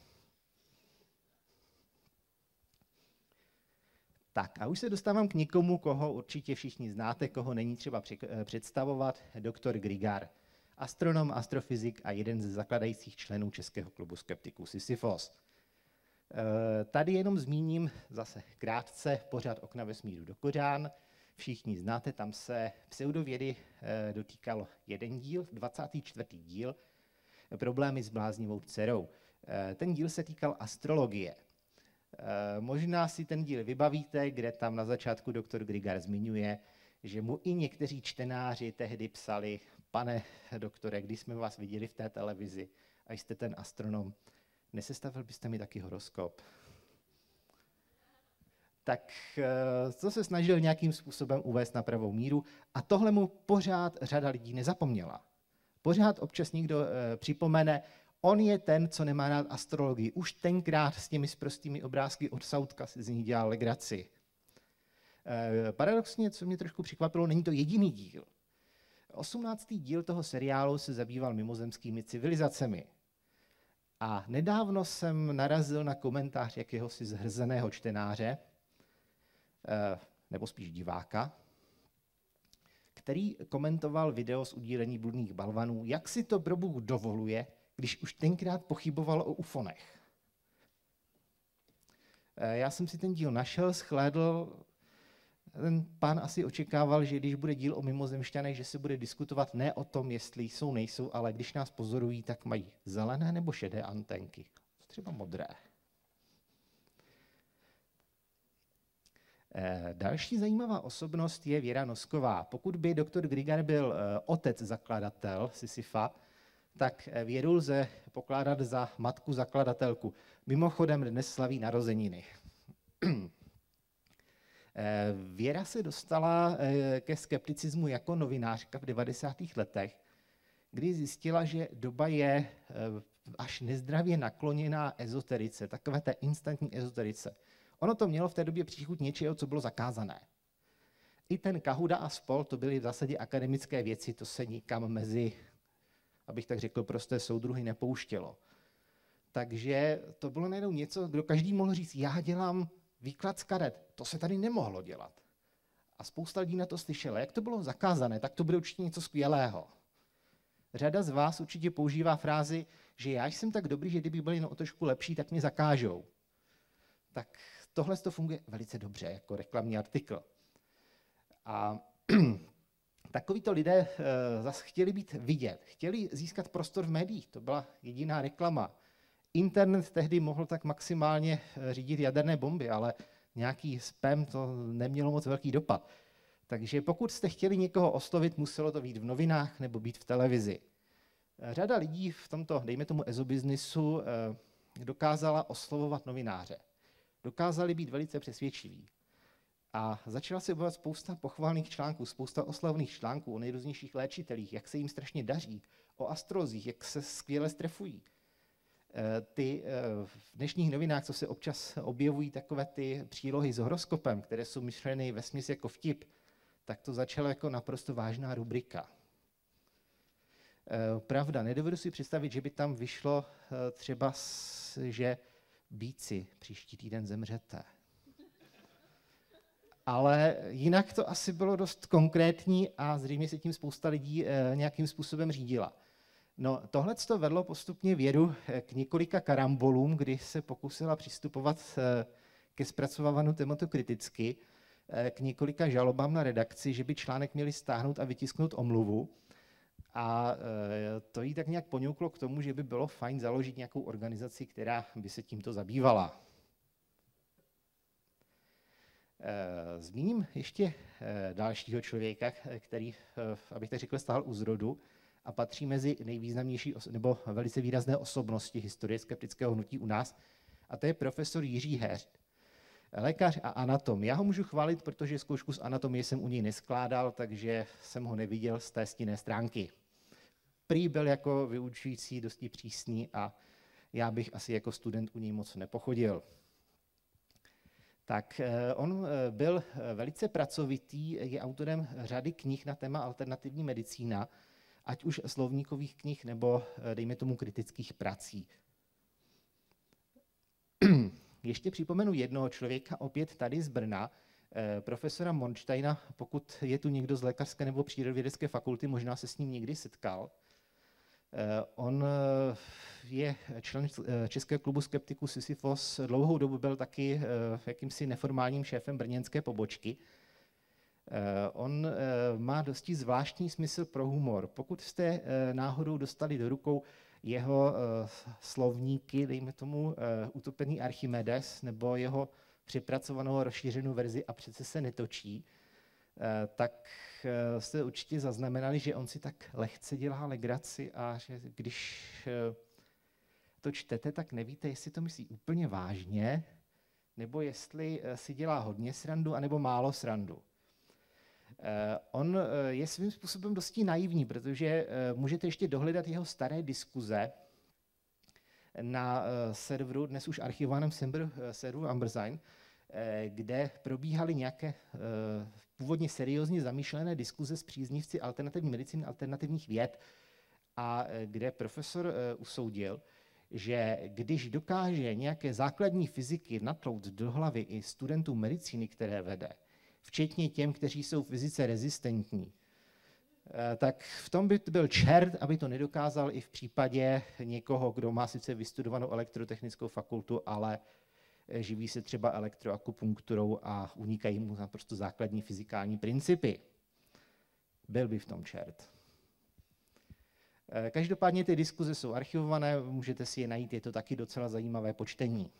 Tak a už se dostávám k někomu, koho určitě všichni znáte, koho není třeba představovat, doktor Grigar. Astronom, astrofyzik a jeden ze zakladajících členů Českého klubu skeptiků Sisyfos. Tady jenom zmíním zase krátce pořad Okna vesmíru do kořán. Všichni znáte, tam se pseudovědy dotýkal jeden díl, dvacátý čtvrtý díl, problémy s bláznivou dcerou. Ten díl se týkal astrologie. Možná si ten díl vybavíte, kde tam na začátku doktor Grigar zmiňuje, že mu i někteří čtenáři tehdy psali: pane doktore, když jsme vás viděli v té televizi a jste ten astronom, nesestavil byste mi taky horoskop? Tak to se snažil nějakým způsobem uvést na pravou míru a tohle mu pořád řada lidí nezapomněla. Pořád občas někdo e, připomene, on je ten, co nemá rád astrologii. Už tenkrát s těmi sprostými obrázky od Soutka si z ní dělal legraci. E, paradoxně, co mě trošku překvapilo, není to jediný díl. osmnáctý díl toho seriálu se zabýval mimozemskými civilizacemi. A nedávno jsem narazil na komentář jakéhosi zhrzeného čtenáře, nebo spíš diváka, který komentoval video z udílení bludných balvanů, jak si to pro Bůh dovoluje, když už tenkrát pochyboval o ufonech. Já jsem si ten díl našel, shlédl. Ten pán asi očekával, že když bude díl o mimozemšťanech, že se bude diskutovat ne o tom, jestli jsou, nejsou, ale když nás pozorují, tak mají zelené nebo šedé anténky. Třeba modré. Další zajímavá osobnost je Věra Nosková. Pokud by doktor Grigar byl otec zakladatel Sisyfa, tak Věru lze pokládat za matku zakladatelku. Mimochodem dnes slaví narozeniny. Věra se dostala ke skepticismu jako novinářka v devadesátých letech, kdy zjistila, že doba je až nezdravě nakloněná ezoterice, takové té instantní ezoterice. Ono to mělo v té době příchuť něčeho, co bylo zakázané. I ten Kahuda a spol, to byly v zásadě akademické věci, to se nikam mezi, abych tak řekl, prosté soudruhy nepouštělo. Takže to bylo najednou něco, kdo každý mohl říct, já dělám výklad z karet, to se tady nemohlo dělat. A spousta lidí na to slyšela. Jak to bylo zakázané, tak to bude určitě něco skvělého. Řada z vás určitě používá frázi, že já jsem tak dobrý, že kdyby byli jen o trošku lepší, tak mě zakážou. Tak tohle to funguje velice dobře jako reklamní artikl. A takovýto lidé uh, zase chtěli být vidět, chtěli získat prostor v médiích, to byla jediná reklama. Internet tehdy mohl tak maximálně řídit jaderné bomby, ale nějaký spam to nemělo moc velký dopad. Takže pokud jste chtěli někoho oslovit, muselo to být v novinách nebo být v televizi. Řada lidí v tomto, dejme tomu, ezobiznisu dokázala oslovovat novináře. Dokázali být velice přesvědčiví. A začala se objevovat spousta pochvalných článků, spousta oslavných článků o nejrůznějších léčitelích, jak se jim strašně daří, o astrolozích, jak se skvěle strefují. Ty v dnešních novinách, co se občas objevují takové ty přílohy s horoskopem, které jsou myšleny vesměs jako vtip, tak to začalo jako naprosto vážná rubrika. Pravda, nedovedu si představit, že by tam vyšlo třeba, že býci, příští týden zemřete. Ale jinak to asi bylo dost konkrétní a zřejmě se tím spousta lidí nějakým způsobem řídila. No, tohle to vedlo postupně vědu k několika karambolům, kdy se pokusila přistupovat ke zpracovávanou tématu kriticky, k několika žalobám na redakci, že by článek měli stáhnout a vytisknout omluvu. A to jí tak nějak poňouklo k tomu, že by bylo fajn založit nějakou organizaci, která by se tímto zabývala. Zmíním ještě dalšího člověka, který, abych tak řekl, stál u zrodu a patří mezi nejvýznamnější nebo velice výrazné osobnosti historie skeptického hnutí u nás, a to je profesor Jiří Heř. Lékař a anatom. Já ho můžu chválit, protože zkoušku z anatomie jsem u něj neskládal, takže jsem ho neviděl z té stinné stránky. Prý byl jako vyučující dosti přísný a já bych asi jako student u něj moc nepochodil. Tak on byl velice pracovitý, je autorem řady knih na téma alternativní medicína, ať už slovníkových knih nebo, dejme tomu, kritických prací. Ještě připomenu jednoho člověka, opět tady z Brna, profesora Monštajna, pokud je tu někdo z lékařské nebo přírodovědecké fakulty, možná se s ním někdy setkal. On je člen Českého klubu skeptiků Sisyfos, dlouhou dobu byl taky jakýmsi neformálním šéfem brněnské pobočky. On má dosti zvláštní smysl pro humor. Pokud jste náhodou dostali do rukou jeho slovníky, dejme tomu Utopený Archimedes, nebo jeho přepracovanou rozšířenou verzi A přece se netočí, tak jste určitě zaznamenali, že on si tak lehce dělá legraci a že když to čtete, tak nevíte, jestli to myslí úplně vážně, nebo jestli si dělá hodně srandu, anebo málo srandu. On je svým způsobem dosti naivní, protože můžete ještě dohledat jeho staré diskuze na serveru, dnes už archivovaném serveru Ambersine, kde probíhaly nějaké původně seriózně zamýšlené diskuze s příznivci alternativní medicíny, alternativních věd, a kde profesor usoudil, že když dokáže nějaké základní fyziky natlout do hlavy i studentům medicíny, které vede, včetně těm, kteří jsou fyzice rezistentní, tak v tom by byl čert, aby to nedokázal i v případě někoho, kdo má sice vystudovanou elektrotechnickou fakultu, ale živí se třeba elektroakupunkturou a unikají mu naprosto základní fyzikální principy. Byl by v tom čert. Každopádně ty diskuze jsou archivované, můžete si je najít, je to taky docela zajímavé počtení.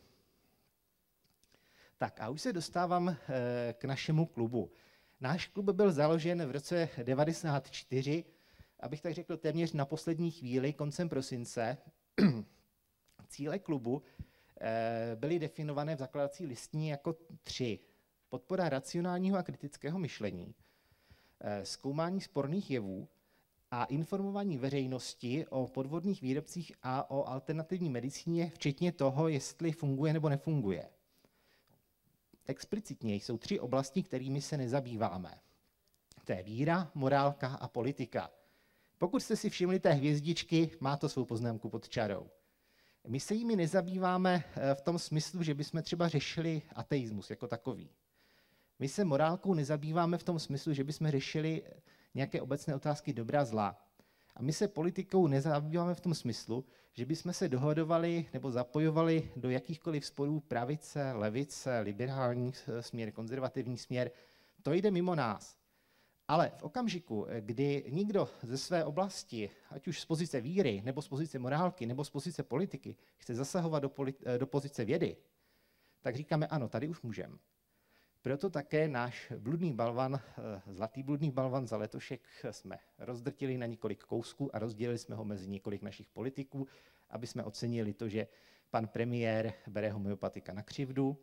Tak a už se dostávám k našemu klubu. Náš klub byl založen v roce devadesát čtyři, abych tak řekl téměř na poslední chvíli, koncem prosince. Cíle klubu byly definované v zakladací listině jako tři. Podpora racionálního a kritického myšlení, zkoumání sporných jevů a informování veřejnosti o podvodných výrobcích a o alternativní medicíně, včetně toho, jestli funguje nebo nefunguje. Explicitně jsou tři oblasti, kterými se nezabýváme. To je víra, morálka a politika. Pokud jste si všimli té hvězdičky, má to svou poznámku pod čarou. My se jimi nezabýváme v tom smyslu, že bychom třeba řešili ateismus jako takový. My se morálkou nezabýváme v tom smyslu, že bychom řešili nějaké obecné otázky dobra zla. A my se politikou nezabýváme v tom smyslu, že bychom se dohodovali nebo zapojovali do jakýchkoliv sporů pravice, levice, liberální směr, konzervativní směr. To jde mimo nás. Ale v okamžiku, kdy někdo ze své oblasti, ať už z pozice víry, nebo z pozice morálky, nebo z pozice politiky, chce zasahovat do, do pozice vědy, tak říkáme ano, tady už můžeme. Proto také náš bludný balvan, zlatý bludný balvan za letošek jsme rozdrtili na několik kousků a rozdělili jsme ho mezi několik našich politiků, aby jsme ocenili to, že pan premiér bere homeopatika na křivdu,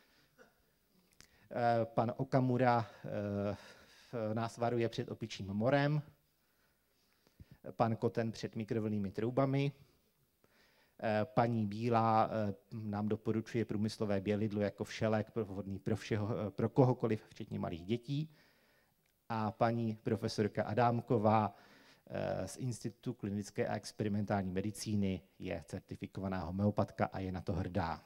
pan Okamura nás varuje před opičím morem, pan Koten před mikrovlnnými troubami, paní Bílá nám doporučuje průmyslové bělidlo jako všelek vhodný pro, všeho, pro kohokoliv, včetně malých dětí. A paní profesorka Adámková z Institutu klinické a experimentální medicíny je certifikovaná homeopatka a je na to hrdá.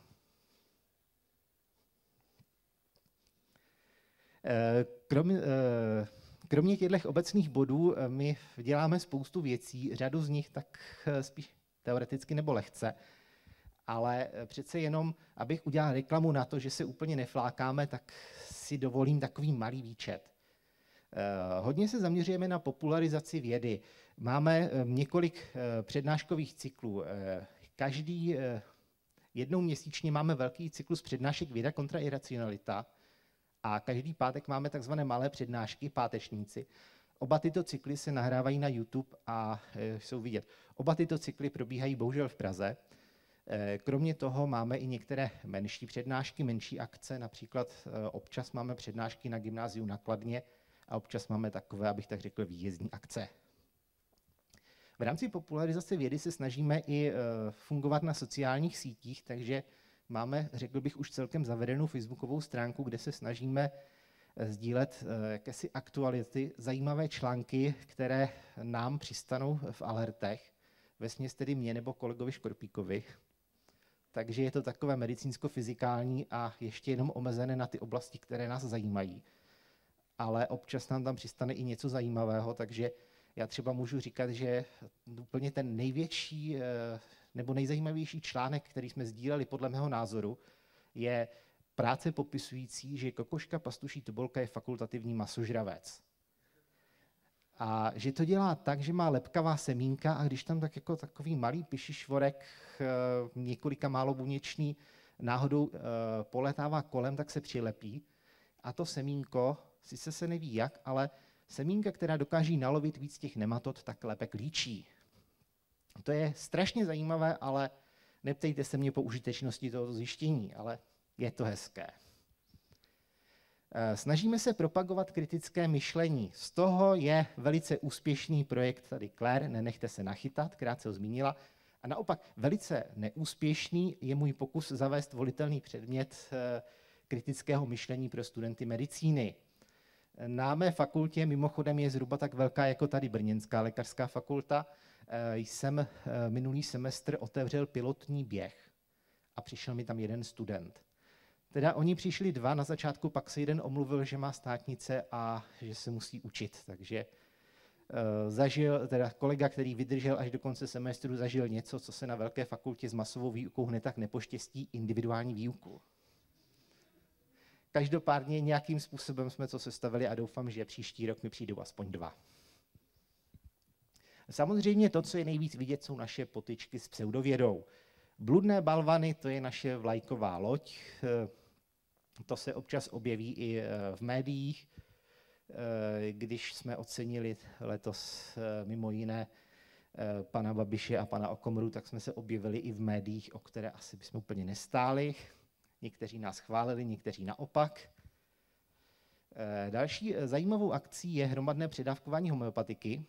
Kromě, kromě těchto obecných bodů my děláme spoustu věcí, řadu z nich tak spíš teoreticky nebo lehce, ale přece jenom, abych udělal reklamu na to, že se úplně neflákáme, tak si dovolím takový malý výčet. Hodně se zaměřujeme na popularizaci vědy. Máme několik přednáškových cyklů. Každý jednou měsíčně máme velký cyklus přednášek Věda kontra iracionalita a každý pátek máme takzvané malé přednášky, pátečníci. Oba tyto cykly se nahrávají na YouTube a jsou vidět. Oba tyto cykly probíhají bohužel v Praze. Kromě toho máme i některé menší přednášky, menší akce, například občas máme přednášky na gymnáziu na Kladně a občas máme takové, abych tak řekl, výjezdní akce. V rámci popularizace vědy se snažíme i fungovat na sociálních sítích, takže máme, řekl bych, už celkem zavedenou facebookovou stránku, kde se snažíme sdílet jakési aktuality, zajímavé články, které nám přistanou v alertech, vesměs tedy mě nebo kolegovi Škorpíkovi. Takže je to takové medicínsko-fyzikální a ještě jenom omezené na ty oblasti, které nás zajímají. Ale občas nám tam přistane i něco zajímavého, takže já třeba můžu říkat, že úplně ten největší nebo nejzajímavější článek, který jsme sdíleli podle mého názoru, je práce popisující, že kokoška pastuší tobolka je fakultativní masožravec. A že to dělá tak, že má lepkavá semínka a když tam tak jako takový malý pišišvorek, několika málo buněčný, náhodou poletává kolem, tak se přilepí. A to semínko, sice se neví jak, ale semínka, která dokáží nalovit víc těch nematod, tak lepek líčí. To je strašně zajímavé, ale neptejte se mě po užitečnosti tohoto zjištění, ale je to hezké. Snažíme se propagovat kritické myšlení. Z toho je velice úspěšný projekt tady Claire, nenechte se nachytat, krátce ho zmínila. A naopak velice neúspěšný je můj pokus zavést volitelný předmět kritického myšlení pro studenty medicíny. Na mé fakultě mimochodem je zhruba tak velká jako tady Brněnská lékařská fakulta. Jsem minulý semestr otevřel pilotní běh a přišel mi tam jeden student. Teda oni přišli dva na začátku, pak se jeden omluvil, že má státnice a že se musí učit, takže uh, zažil, teda kolega, který vydržel až do konce semestru, zažil něco, co se na velké fakultě s masovou výukou hned tak nepoštěstí, individuální výuku. Každopádně nějakým způsobem jsme to sestavili a doufám, že příští rok mi přijdou aspoň dva. Samozřejmě to, co je nejvíc vidět, jsou naše potyčky s pseudovědou. Bludné balvany, to je naše vlajková loď. To se občas objeví i v médiích. Když jsme ocenili letos mimo jiné pana Babiše a pana Okamuru, tak jsme se objevili i v médiích, o které asi bychom úplně nestáli. Někteří nás chválili, někteří naopak. Další zajímavou akcí je hromadné předávkování homeopatiky,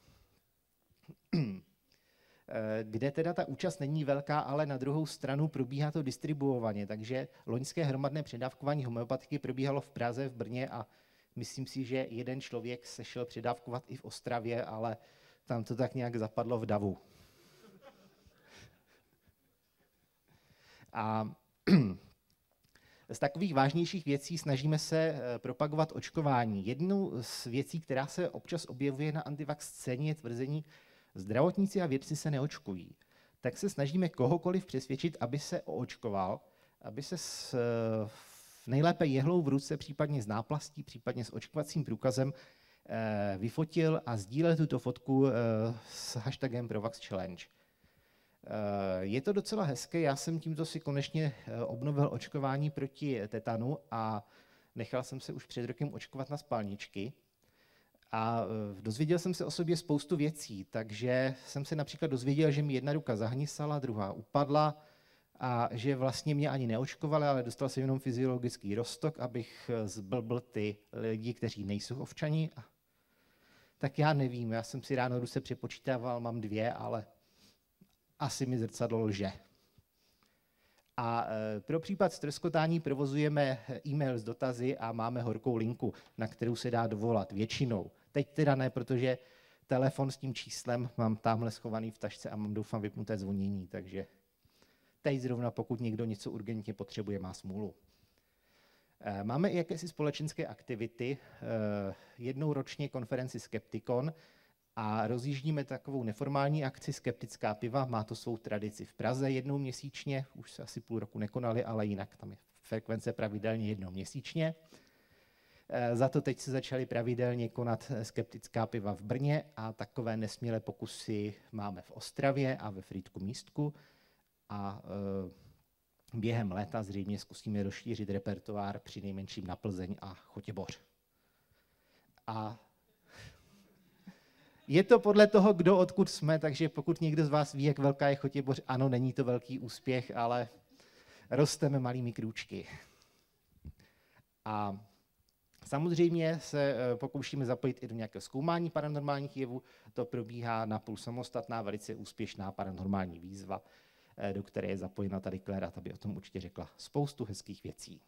kde teda ta účast není velká, ale na druhou stranu probíhá to distribuovaně. Takže loňské hromadné předávkování homeopatiky probíhalo v Praze, v Brně a myslím si, že jeden člověk se šel předávkovat i v Ostravě, ale tam to tak nějak zapadlo v davu. A z takových vážnějších věcí snažíme se propagovat očkování. Jednou z věcí, která se občas objevuje na antivax scéně, je tvrzení, zdravotníci a vědci se neočkují. Tak se snažíme kohokoliv přesvědčit, aby se oočkoval, aby se s nejlépe jehlou v ruce, případně s náplastí, případně s očkovacím průkazem vyfotil a sdílel tuto fotku s hashtagem ProVaxChallenge. Je to docela hezké, já jsem tímto si konečně obnovil očkování proti tetanu a nechal jsem se už před rokem očkovat na spalničky. A dozvěděl jsem se o sobě spoustu věcí, takže jsem se například dozvěděl, že mi jedna ruka zahnisala, druhá upadla a že vlastně mě ani neočkovali, ale dostal jsem jenom fyziologický roztok, abych zblbl ty lidi, kteří nejsou ovčani. Tak já nevím, já jsem si ráno, když se přepočítával, mám dvě, ale asi mi zrcadlo lže. A pro případ ztroskotání provozujeme e-mail s dotazy a máme horkou linku, na kterou se dá dovolat většinou. Teď teda ne, protože telefon s tím číslem mám tamhle schovaný v tašce a mám, doufám, vypnuté zvonění, takže teď zrovna, pokud někdo něco urgentně potřebuje, má smůlu. Máme i jakési společenské aktivity, jednou ročně konferenci Skeptikon a rozjíždíme takovou neformální akci Skeptická piva, má to svou tradici v Praze jednou měsíčně, už se asi půl roku nekonali, ale jinak tam je frekvence pravidelně jednou měsíčně. Za to teď se začaly pravidelně konat Skeptická piva v Brně a takové nesmělé pokusy máme v Ostravě a ve Frýdku Místku a e, během léta zřejmě zkusíme rozšířit repertoár při nejmenším na Plzeň a Chotěboř. A je to podle toho, kdo odkud jsme, takže pokud někdo z vás ví, jak velká je Chotěboř, ano, není to velký úspěch, ale rosteme malými krůčky. A samozřejmě se pokoušíme zapojit i do nějakého zkoumání paranormálních jevů. To probíhá napůl samostatná, velice úspěšná paranormální výzva, do které je zapojena tady Kléra, ta by o tom určitě řekla spoustu hezkých věcí.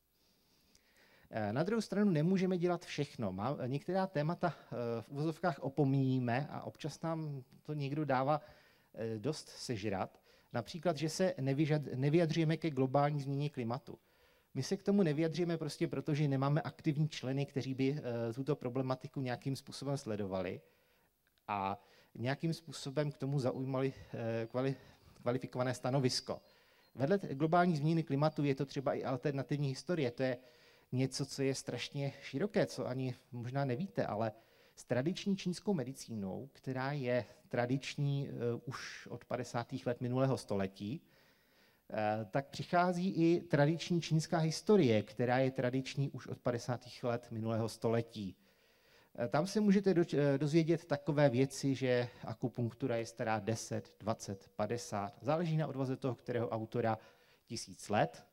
Na druhou stranu nemůžeme dělat všechno. Má, některá témata v uvozovkách opomíjíme a občas nám to někdo dává dost sežrat. Například, že se nevyjadřujeme ke globální změně klimatu. My se k tomu nevyjadřujeme prostě proto, že nemáme aktivní členy, kteří by tuto problematiku nějakým způsobem sledovali a nějakým způsobem k tomu zaujímali kvali, kvalifikované stanovisko. Vedle globální změny klimatu je to třeba i alternativní historie. To je něco, co je strašně široké, co ani možná nevíte, ale s tradiční čínskou medicínou, která je tradiční uh, už od padesátých let minulého století, uh, tak přichází i tradiční čínská historie, která je tradiční už od padesátých let minulého století. Uh, tam se můžete do, uh, dozvědět takové věci, že akupunktura je stará deset, dvacet, padesát, záleží na odvaze toho, kterého autora, tisíc let.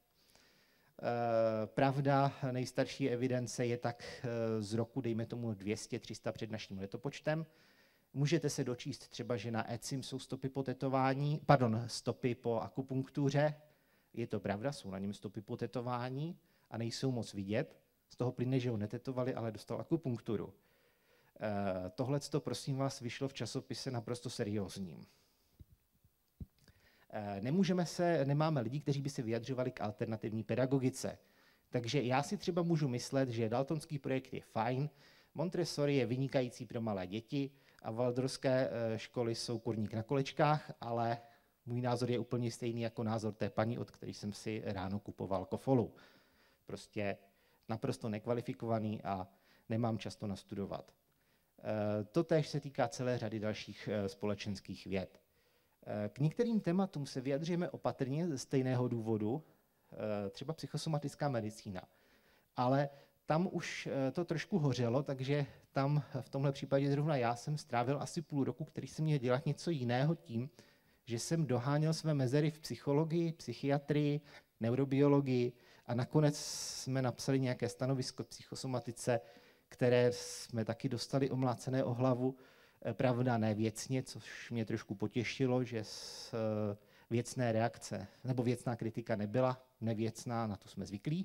Pravda, nejstarší evidence je tak z roku, dejme tomu dvě stě tři sta před naším letopočtem. Můžete se dočíst třeba, že na ecim jsou stopy po tetování, pardon, stopy po akupunktuře. Je to pravda, jsou na něm stopy po tetování a nejsou moc vidět. Z toho plyne, že ho netetovali, ale dostal akupunkturu. Tohleto, prosím vás, vyšlo v časopise naprosto seriózním. Nemůžeme se, nemáme lidi, kteří by se vyjadřovali k alternativní pedagogice. Takže já si třeba můžu myslet, že daltonský projekt je fajn, Montessori je vynikající pro malé děti a waldorfské školy jsou kurník na kolečkách, ale můj názor je úplně stejný jako názor té paní, od které jsem si ráno kupoval kofolu. Prostě naprosto nekvalifikovaný a nemám často nastudovat. Totéž se týká celé řady dalších společenských věd. K některým tématům se vyjadřujeme opatrně ze stejného důvodu, třeba psychosomatická medicína. Ale tam už to trošku hořelo, takže tam v tomhle případě zrovna já jsem strávil asi půl roku, který jsem měl dělat něco jiného tím, že jsem doháněl své mezery v psychologii, psychiatrii, neurobiologii a nakonec jsme napsali nějaké stanovisko k psychosomatice, které jsme taky dostali omlácené o hlavu. Pravda, ne věcně, což mě trošku potěšilo, že z věcné reakce, nebo věcná kritika nebyla nevěcná, na to jsme zvyklí.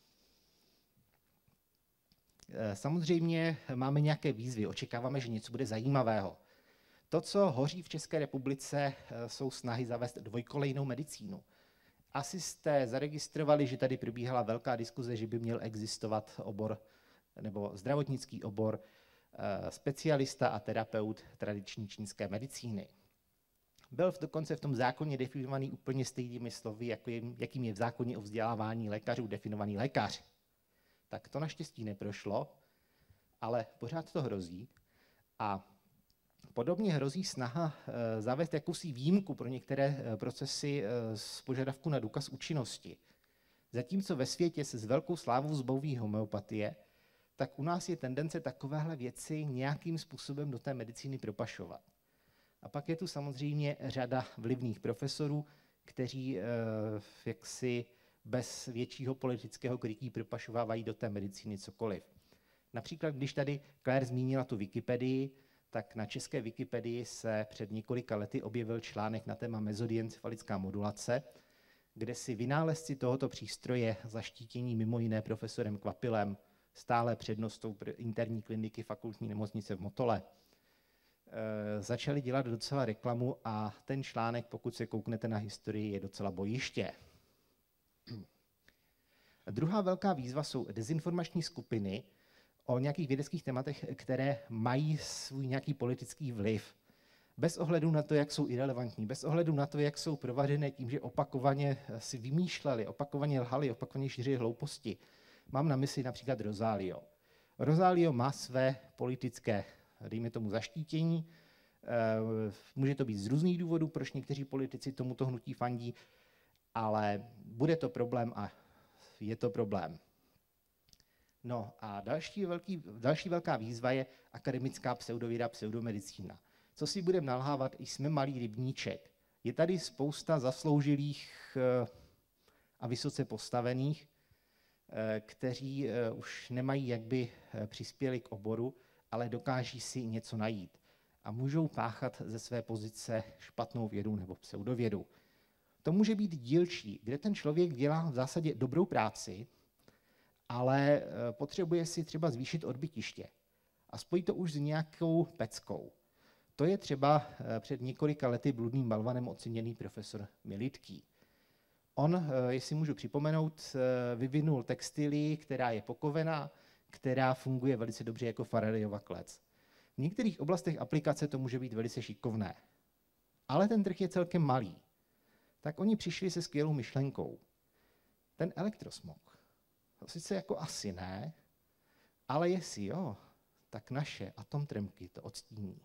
Samozřejmě máme nějaké výzvy, očekáváme, že něco bude zajímavého. To, co hoří v České republice, jsou snahy zavést dvojkolejnou medicínu. Asi jste zaregistrovali, že tady probíhala velká diskuze, že by měl existovat obor, nebo zdravotnický obor, specialista a terapeut tradiční čínské medicíny. Byl dokonce v tom zákoně definovaný úplně stejnými slovy, jako je, jakým je v zákoně o vzdělávání lékařů definovaný lékař. Tak to naštěstí neprošlo, ale pořád to hrozí. A podobně hrozí snaha e, zavést jakousi výjimku pro některé e, procesy e, z požadavku na důkaz účinnosti. Zatímco ve světě se s velkou slávou zbaví homeopatie, tak u nás je tendence takovéhle věci nějakým způsobem do té medicíny propašovat. A pak je tu samozřejmě řada vlivných profesorů, kteří e, jaksi bez většího politického krytí propašovávají do té medicíny cokoliv. Například, když tady Claire zmínila tu Wikipedii, tak na české Wikipedii se před několika lety objevil článek na téma mezodiencefalická modulace, kde si vynálezci tohoto přístroje zaštítění mimo jiné profesorem Kvapilem, stále přednostou interní kliniky fakultní nemocnice v Motole, e, začali dělat docela reklamu a ten článek, pokud se kouknete na historii, je docela bojiště. Druhá velká výzva jsou dezinformační skupiny o nějakých vědeckých tématech, které mají svůj nějaký politický vliv. Bez ohledu na to, jak jsou irelevantní, bez ohledu na to, jak jsou provařené tím, že opakovaně si vymýšleli, opakovaně lhali, opakovaně šířili hlouposti. Mám na mysli například Rosalio. Rosalio má své politické, dejme tomu, zaštítění. Může to být z různých důvodů, proč někteří politici tomuto hnutí fandí, ale bude to problém a je to problém. No a další, velký, další velká výzva je akademická pseudověda, pseudomedicína. Co si budeme nalhávat, jsme malý rybníček. Je tady spousta zasloužilých a vysoce postavených, kteří už nemají, jak by přispěli k oboru, ale dokáží si něco najít. A můžou páchat ze své pozice špatnou vědu nebo pseudovědu. To může být dílčí, kde ten člověk dělá v zásadě dobrou práci, ale potřebuje si třeba zvýšit odbytiště. A spojí to už s nějakou peckou. To je třeba před několika lety bludným balvanem oceněný profesor Militký. On, jestli můžu připomenout, vyvinul textilii, která je pokovená, která funguje velice dobře jako Faradayova klec. V některých oblastech aplikace to může být velice šikovné. Ale ten trh je celkem malý. Tak oni přišli se skvělou myšlenkou. Ten elektrosmog. Sice jako asi ne, ale jestli jo, tak naše atomtremky to odstíní.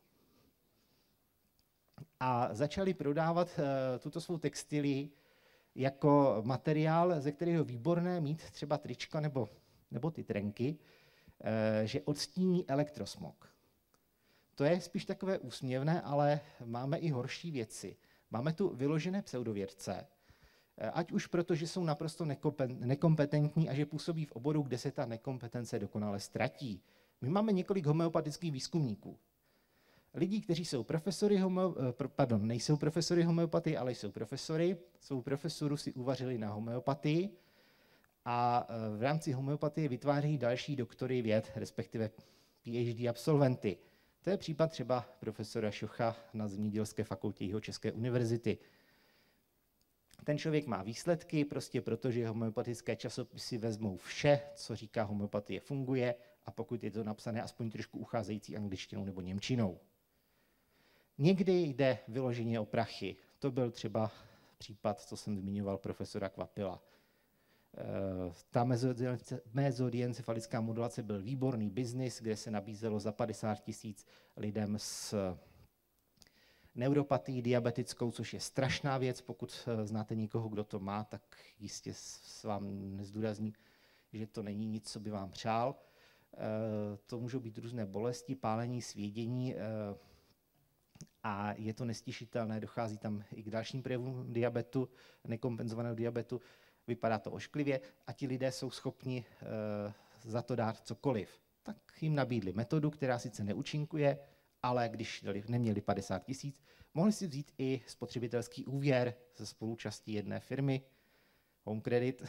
A začali prodávat uh, tuto svou textilii jako materiál, ze kterého výborné mít třeba trička nebo, nebo ty trenky, uh, že odstíní elektrosmog. To je spíš takové úsměvné, ale máme i horší věci. Máme tu vyložené pseudovědce, ať už proto, že jsou naprosto nekompetentní a že působí v oboru, kde se ta nekompetence dokonale ztratí. My máme několik homeopatických výzkumníků. Lidí, kteří jsou profesory, homeo, pardon, nejsou profesory homeopatii, ale jsou profesory, svou profesoru si uvařili na homeopatii a v rámci homeopatie vytváří další doktory věd, respektive PhD absolventy. To je případ třeba profesora Šocha na Zemědělské fakultě Jihočeské univerzity. Ten člověk má výsledky, prostě protože homeopatické časopisy vezmou vše, co říká homeopatie funguje, a pokud je to napsané aspoň trošku ucházející angličtinou nebo němčinou. Někdy jde vyloženě o prachy. To byl třeba případ, co jsem zmiňoval, profesora Kvapila. Ta mezodiencefalická modulace byl výborný biznis, kde se nabízelo za padesát tisíc lidem s neuropatií diabetickou, což je strašná věc. Pokud znáte někoho, kdo to má, tak jistě s vám nezdůrazní, že to není nic, co by vám přál. To můžou být různé bolesti, pálení, svědění a je to nestěšitelné, dochází tam i k dalším projevům diabetu, nekompenzovaného diabetu. Vypadá to ošklivě a ti lidé jsou schopni e, za to dát cokoliv. Tak jim nabídli metodu, která sice neúčinkuje, ale když dali, neměli padesát tisíc, mohli si vzít i spotřebitelský úvěr ze spoluúčastí jedné firmy, Home Credit.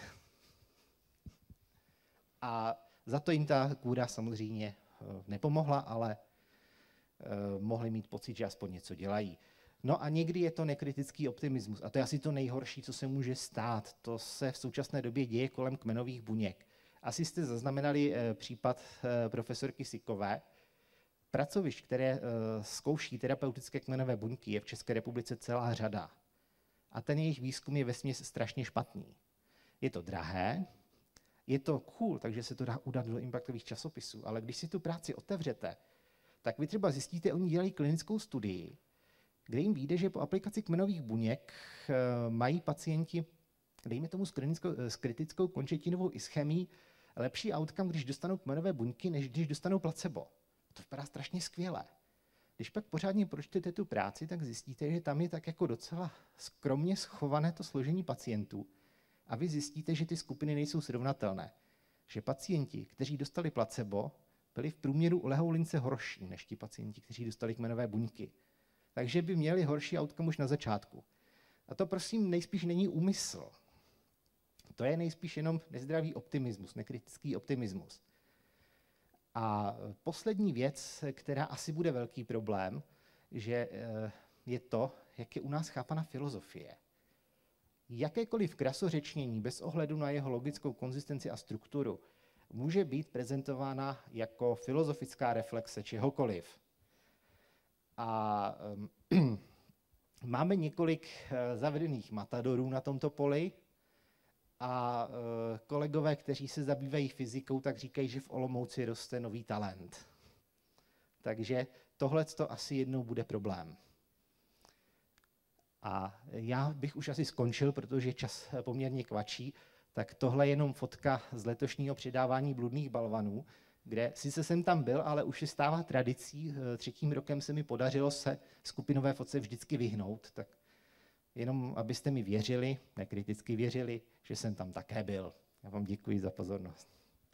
A za to jim ta kůra samozřejmě e, nepomohla, ale e, mohli mít pocit, že aspoň něco dělají. No a někdy je to nekritický optimismus. A to je asi to nejhorší, co se může stát. To se v současné době děje kolem kmenových buněk. Asi jste zaznamenali eh, případ eh, profesorky Sikové. Pracovišť, které eh, zkouší terapeutické kmenové buňky, je v České republice celá řada. A ten jejich výzkum je vesměs strašně špatný. Je to drahé, je to cool, takže se to dá udat do impactových časopisů, ale když si tu práci otevřete, tak vy třeba zjistíte, oni dělají klinickou studii, kde jim vyjde, že po aplikaci kmenových buněk mají pacienti, dejme tomu s, s kritickou končetinovou ischemií, lepší outcome, když dostanou kmenové buňky, než když dostanou placebo. To vypadá strašně skvěle. Když pak pořádně pročtete tu práci, tak zjistíte, že tam je tak jako docela skromně schované to složení pacientů a vy zjistíte, že ty skupiny nejsou srovnatelné. Že pacienti, kteří dostali placebo, byli v průměru o lehou lince horší než ti pacienti, kteří dostali kmenové buňky. Takže by měli horší outcome už na začátku. A to prosím nejspíš není úmysl. To je nejspíš jenom nezdravý optimismus, nekritický optimismus. A poslední věc, která asi bude velký problém, že je to, jak je u nás chápana filozofie. jakékoliv krasořečnění bez ohledu na jeho logickou konzistenci a strukturu může být prezentována jako filozofická reflexe čehokoliv. A um, máme několik uh, zavedených matadorů na tomto poli a uh, kolegové, kteří se zabývají fyzikou, tak říkají, že v Olomouci roste nový talent. Takže tohle to asi jednou bude problém. A já bych už asi skončil, protože čas poměrně kvačí, tak tohle je jenom fotka z letošního předávání bludných balvanů, kde sice jsem tam byl, ale už se stává tradicí. Třetím rokem se mi podařilo se skupinové fotce vždycky vyhnout, tak jenom abyste mi věřili, nekriticky věřili, že jsem tam také byl. Já vám děkuji za pozornost.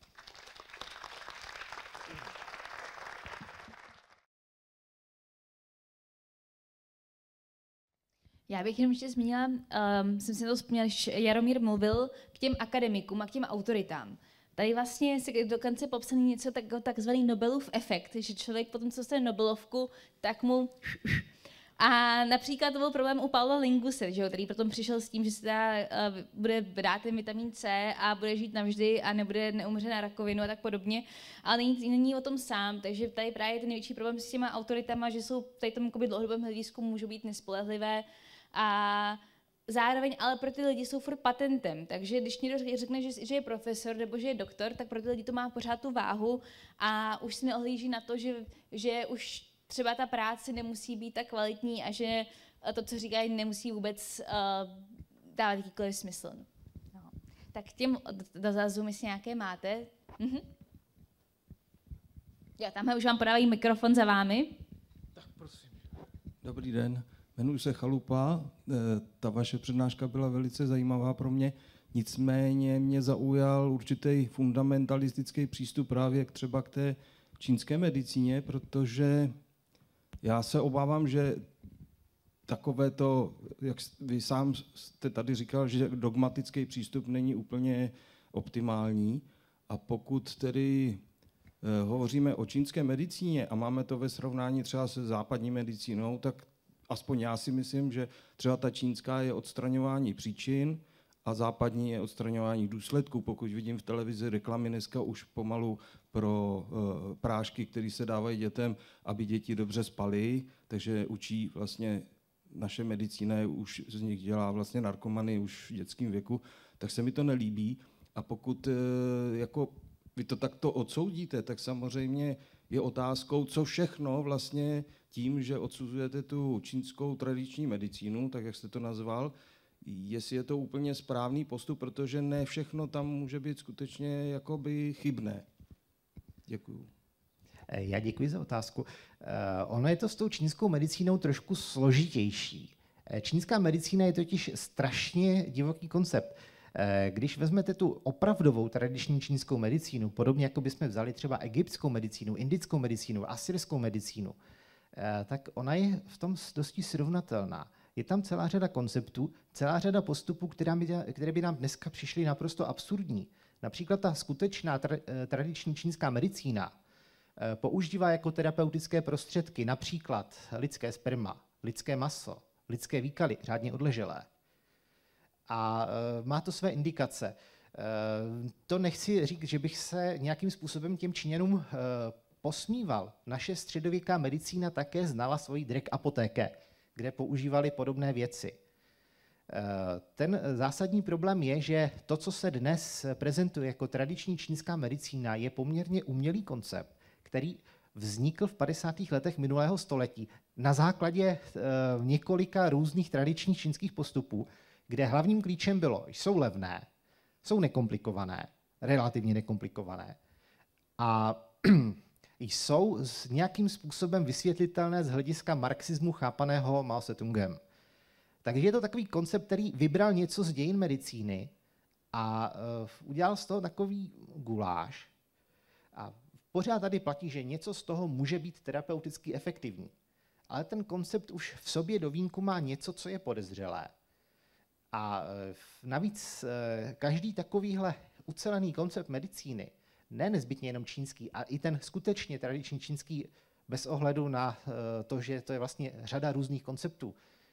Já bych jenom ještě zmínila, um, jsem si to vzpomněla, když Jaromír mluvil k těm akademikům a k těm autoritám. Tady vlastně se dokonce popsaný něco tak, takzvaný Nobelův efekt, že člověk potom, co dostane Nobelovku, tak mu... A například to byl problém u Paula Linguse, že jo, který potom přišel s tím, že se teda, uh, bude brát ten vitamin C a bude žít navždy a nebude neumře na rakovinu a tak podobně. Ale není, není o tom sám, takže tady právě je ten největší problém s těma autoritama, že jsou tady tom dlouhodobém hledisku můžou být nespolehlivé a zároveň ale pro ty lidi jsou furt patentem, takže když někdo řekne, že, že je profesor nebo že je doktor, tak pro ty lidi to má pořád tu váhu a už se neohlíží na to, že, že už třeba ta práce nemusí být tak kvalitní a že to, co říkají, nemusí vůbec uh, dávat jakýkoliv smysl. No. Tak těm dotazům, jestli nějaké máte. Mhm. Jo, tamhle už vám podávají mikrofon za vámi. Tak prosím. Dobrý den. Jmenuji se Chalupa, ta vaše přednáška byla velice zajímavá pro mě, nicméně mě zaujal určitý fundamentalistický přístup právě k třeba k té čínské medicíně, protože já se obávám, že takové to, jak vy sám jste tady říkal, že dogmatický přístup není úplně optimální a pokud tedy hovoříme o čínské medicíně a máme to ve srovnání třeba se západní medicínou, tak aspoň já si myslím, že třeba ta čínská je odstraňování příčin a západní je odstraňování důsledků. Pokud vidím v televizi reklamy dneska už pomalu pro uh, prášky, které se dávají dětem, aby děti dobře spaly, takže učí vlastně naše medicína, už z nich dělá vlastně narkomany už v dětském věku, tak se mi to nelíbí. A pokud uh, jako vy to takto odsoudíte, tak samozřejmě je otázkou, co všechno vlastně tím, že odsuzujete tu čínskou tradiční medicínu, tak jak jste to nazval, jestli je to úplně správný postup, protože ne všechno tam může být skutečně jakoby chybné. Děkuju. Já děkuji za otázku. Ono je to s tou čínskou medicínou trošku složitější. Čínská medicína je totiž strašně divoký koncept. Když vezmete tu opravdovou tradiční čínskou medicínu, podobně jako bychom vzali třeba egyptskou medicínu, indickou medicínu, asyrskou medicínu, tak ona je v tom dosti srovnatelná. Je tam celá řada konceptů, celá řada postupů, které by, které by nám dneska přišly naprosto absurdní. Například ta skutečná tra- tradiční čínská medicína používá jako terapeutické prostředky například lidské sperma, lidské maso, lidské výkaly, řádně odleželé. A má to své indikace. To nechci říct, že bych se nějakým způsobem těm Číňanům posmíval. Naše středověká medicína také znala svoji drek apotéke, kde používali podobné věci. Ten zásadní problém je, že to, co se dnes prezentuje jako tradiční čínská medicína, je poměrně umělý koncept, který vznikl v padesátých letech minulého století na základě několika různých tradičních čínských postupů, kde hlavním klíčem bylo, jsou levné, jsou nekomplikované, relativně nekomplikované a jsou s nějakým způsobem vysvětlitelné z hlediska marxismu chápaného Mao Tse-tungem. Takže je to takový koncept, který vybral něco z dějin medicíny a uh, udělal z toho takový guláš. A pořád tady platí, že něco z toho může být terapeuticky efektivní. Ale ten koncept už v sobě do vínku má něco, co je podezřelé. A uh, navíc uh, každý takovýhle ucelený koncept medicíny, ne nezbytně jenom čínský, a i ten skutečně tradiční čínský, bez ohledu na uh, to, že to je vlastně řada různých konceptů,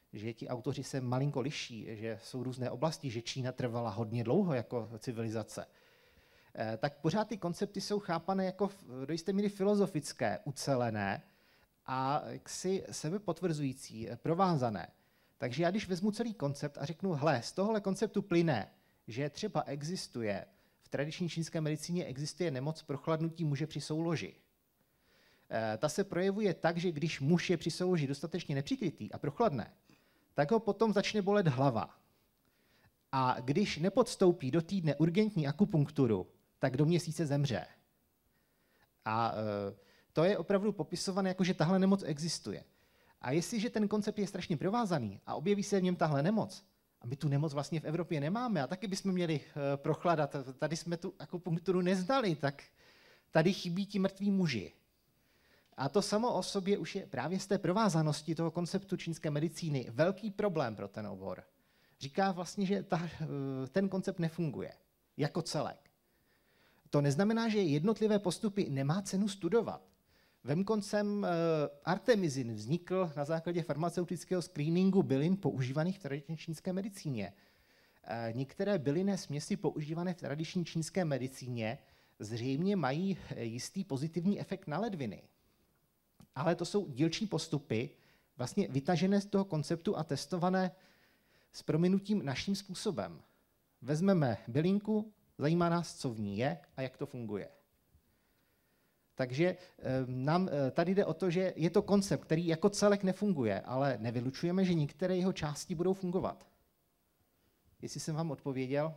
že ti autoři se malinko liší, že jsou různé oblasti, že Čína trvala hodně dlouho jako civilizace, tak pořád ty koncepty jsou chápané jako do jisté míry filozofické, ucelené a jaksi sebepotvrzující, provázané. Takže já když vezmu celý koncept a řeknu, hle, z tohohle konceptu plyne, že třeba existuje, v tradiční čínské medicíně existuje nemoc prochladnutí muže při souloži. Ta se projevuje tak, že když muž je při souloži dostatečně nepřikrytý a prochladne, tak ho potom začne bolet hlava. A když nepodstoupí do týdne urgentní akupunkturu, tak do měsíce zemře. A e, to je opravdu popisované jako, že tahle nemoc existuje. A jestliže ten koncept je strašně provázaný a objeví se v něm tahle nemoc, a my tu nemoc vlastně v Evropě nemáme, a taky bychom měli e, prochladat, tady jsme tu akupunkturu neznali, tak tady chybí ti mrtví muži. A to samo o sobě už je právě z té provázanosti toho konceptu čínské medicíny velký problém pro ten obor. Říká vlastně, že ta, ten koncept nefunguje jako celek. To neznamená, že jednotlivé postupy nemá cenu studovat. Vem koncem artemizin vznikl na základě farmaceutického screeningu bylin používaných v tradiční čínské medicíně. Některé bylinné směsi používané v tradiční čínské medicíně zřejmě mají jistý pozitivní efekt na ledviny. Ale to jsou dílčí postupy, vlastně vytažené z toho konceptu a testované s prominutím naším způsobem. Vezmeme bylinku, zajímá nás, co v ní je a jak to funguje. Takže nám tady jde o to, že je to koncept, který jako celek nefunguje, ale nevylučujeme, že některé jeho části budou fungovat. Jestli jsem vám odpověděl?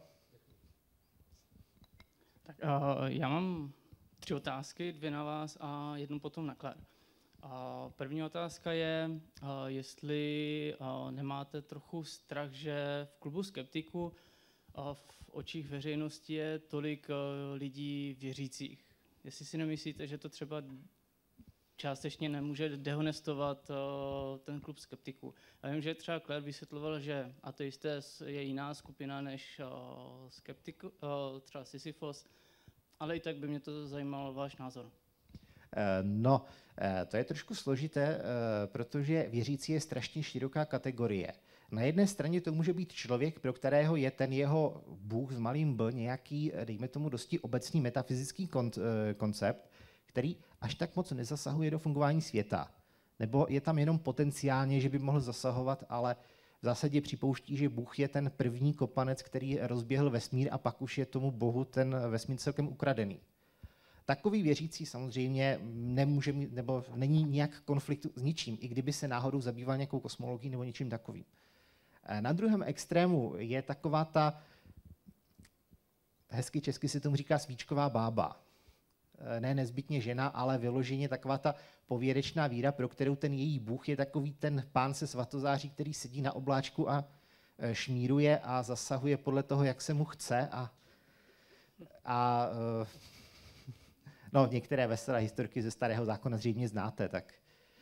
Tak uh, já mám tři otázky, dvě na vás a jednu potom na Claire. Uh, první otázka je, uh, jestli uh, nemáte trochu strach, že v klubu skeptiků uh, v očích veřejnosti je tolik uh, lidí věřících. Jestli si nemyslíte, že to třeba částečně nemůže dehonestovat uh, ten klub skeptiků. Já vím, že třeba Claire vysvětloval, že ateisté je jiná skupina než uh, skeptik, uh, třeba Sisyphos, ale i tak by mě to zajímalo váš názor. No, to je trošku složité, protože věřící je strašně široká kategorie. Na jedné straně to může být člověk, pro kterého je ten jeho Bůh s malým b nějaký, dejme tomu, dosti obecný metafyzický koncept, který až tak moc nezasahuje do fungování světa. Nebo je tam jenom potenciálně, že by mohl zasahovat, ale v zásadě připouští, že Bůh je ten první kopanec, který rozběhl vesmír a pak už je tomu Bohu ten vesmír celkem ukradený. Takový věřící samozřejmě nemůže mít, nebo není nějak konfliktu s ničím, i kdyby se náhodou zabýval nějakou kosmologií nebo něčím takovým. Na druhém extrému je taková ta, hezky česky se tomu říká svíčková bába. Ne nezbytně žena, ale vyloženě taková ta pověrečná víra, pro kterou ten její Bůh je takový ten pán se svatozáří, který sedí na obláčku a šmíruje a zasahuje podle toho, jak se mu chce. A, a no, některé veselé historky ze Starého zákona zřejmě znáte, tak,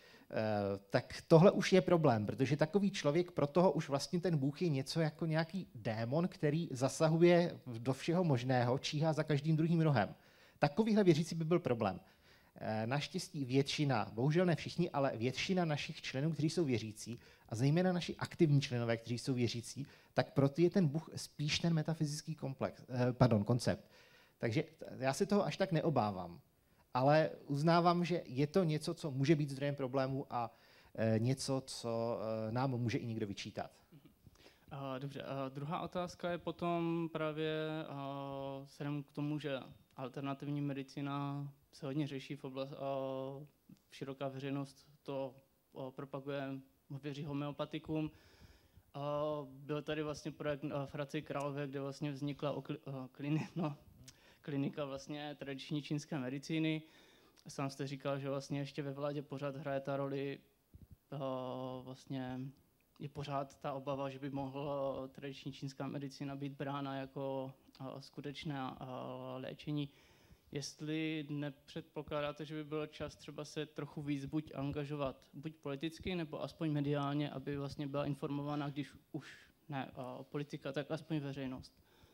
tak tohle už je problém, protože takový člověk, pro toho už vlastně ten Bůh je něco jako nějaký démon, který zasahuje do všeho možného, číhá za každým druhým rohem. Takovýhle věřící by byl problém. Naštěstí většina, bohužel ne všichni, ale většina našich členů, kteří jsou věřící, a zejména naši aktivní členové, kteří jsou věřící, tak pro ty je ten Bůh spíš ten metafyzický komplex, pardon, koncept. Takže já se toho až tak neobávám, ale uznávám, že je to něco, co může být zdrojem problému a e, něco, co e, nám může i někdo vyčítat. Uh, dobře, uh, druhá otázka je potom právě uh, směrem k tomu, že alternativní medicína se hodně řeší v oblasti, uh, široká veřejnost to uh, propaguje, věří homeopatikům. Uh, byl tady vlastně projekt uh, v Hradci Králové, kde vlastně vznikla okli, uh, klini, no, klinika vlastně tradiční čínské medicíny. Sám jste říkal, že vlastně ještě ve vládě pořád hraje ta roli, uh, vlastně je pořád ta obava, že by mohla tradiční čínská medicína být brána jako uh, skutečné uh, léčení. Jestli nepředpokládáte, že by byl čas třeba se trochu víc buď angažovat, buď politicky, nebo aspoň mediálně, aby vlastně byla informována, když už ne uh, politika, tak aspoň veřejnost.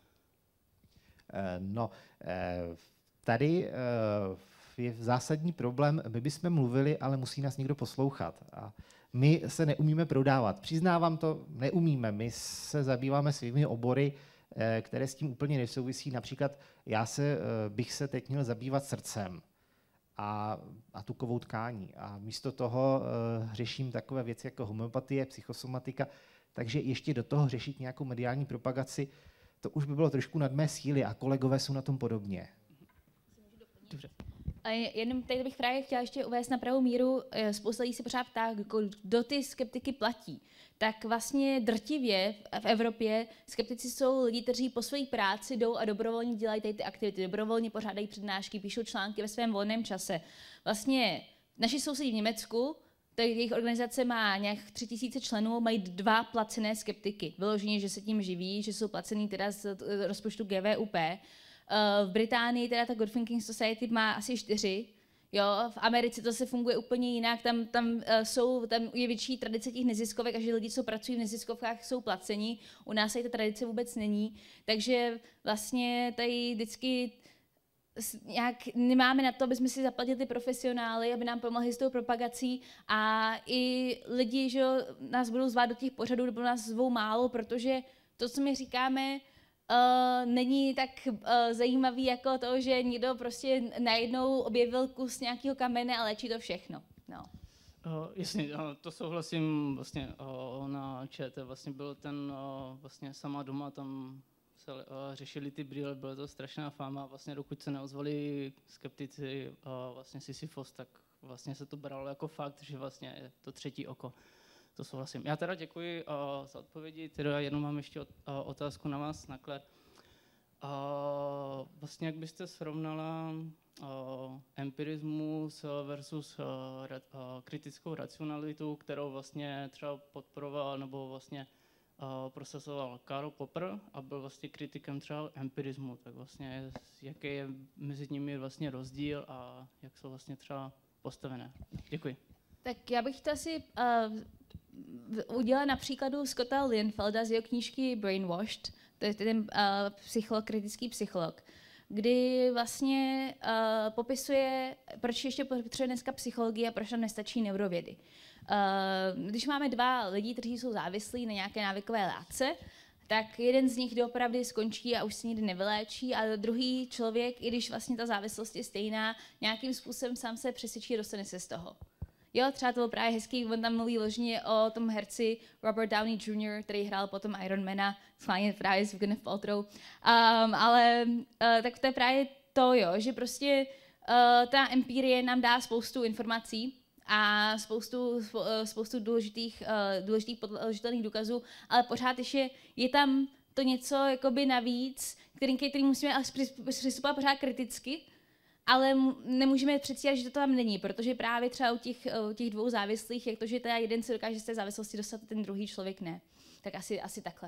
No, tady je zásadní problém, my bychom mluvili, ale musí nás někdo poslouchat. A My se neumíme prodávat. Přiznávám to, neumíme. My se zabýváme svými obory, které s tím úplně nesouvisí. Například já se, bych se teď měl zabývat srdcem a, a tukovou tkání. A místo toho uh, řeším takové věci jako homeopatie, psychosomatika, takže ještě do toho řešit nějakou mediální propagaci, to už by bylo trošku nad mé síly a kolegové jsou na tom podobně. Dobře. A jenom tady bych právě chtěla ještě uvést na pravou míru, spousta lidí se pořád ptá, kdo ty skeptiky platí. Tak vlastně drtivě v Evropě skeptici jsou lidi, kteří po své práci jdou a dobrovolně dělají tady ty aktivity, dobrovolně pořádají přednášky, píšou články ve svém volném čase. Vlastně naši sousedí v Německu, tak jejich organizace má nějak tři tisíce členů, mají dva placené skeptiky. Vyloženě, že se tím živí, že jsou placený teda z rozpočtu G V U P. V Británii teda ta Good Thinking Society má asi čtyři. Jo, v Americe to se funguje úplně jinak, tam, tam, uh, jsou, tam je větší tradice těch neziskovek a že lidi, co pracují v neziskovkách, jsou placení. U nás tady ta tradice vůbec není, takže vlastně tady vždycky nějak nemáme na to, aby jsme si zaplatili ty profesionály, aby nám pomohli s tou propagací a i lidi, že nás budou zvát do těch pořadů, nebo nás zvou málo, protože to, co my říkáme, Uh, není tak uh, zajímavý jako to, že někdo prostě najednou objevil kus nějakého kamene a léčí to všechno. No. Uh, jasně, uh, to souhlasím, vlastně uh, na ČT vlastně byl ten uh, vlastně sama doma, tam se uh, řešili ty brýle, byla to strašná fáma, vlastně dokud se neozvali skeptici uh, vlastně Sisyfos, tak vlastně se to bralo jako fakt, že vlastně je to třetí oko. To souhlasím. Já teda děkuji uh, za odpovědi, teda jenom mám ještě uh, otázku na vás, na Claire. Uh, vlastně jak byste srovnala uh, empirismus versus uh, ra, uh, kritickou racionalitu, kterou vlastně třeba podporoval nebo vlastně uh, prosazoval Karl Popper a byl vlastně kritikem třeba empirismu, tak vlastně jaký je mezi nimi vlastně rozdíl a jak jsou vlastně třeba postavené. Děkuji. Tak já bych to asi uh, udělala na příkladu Scotta Lilienfelda z jeho knížky Brainwashed, to je ten uh, psycholog, kritický psycholog, kdy vlastně uh, popisuje, proč ještě potřebuje dneska psychologie a proč nám nestačí neurovědy. Uh, když máme dva lidi, kteří jsou závislí na nějaké návykové látce, tak jeden z nich doopravdy skončí a už se nikdy nevyléčí a druhý člověk, i když vlastně ta závislost je stejná, nějakým způsobem sám se přesvědčí a dostane se z toho. Jo, třeba to byl právě hezký, on tam mluví ložně o tom herci Robert Downey junior, který hrál potom Ironmana, schválně právě s Gwyneth Paltrow. Um, ale uh, tak to je právě to, jo, že prostě uh, ta empirie nám dá spoustu informací a spoustu, spoustu důležitých, uh, důležitých podložitelných důkazů, ale pořád ještě je tam to něco jakoby navíc, který, který musíme přistupovat pořád kriticky, ale nemůžeme předstírat, že to tam není, protože právě třeba u těch, u těch dvou závislých, jak to, že teda jeden se dokáže z té závislosti dostat, ten druhý člověk ne. Tak asi, asi takhle.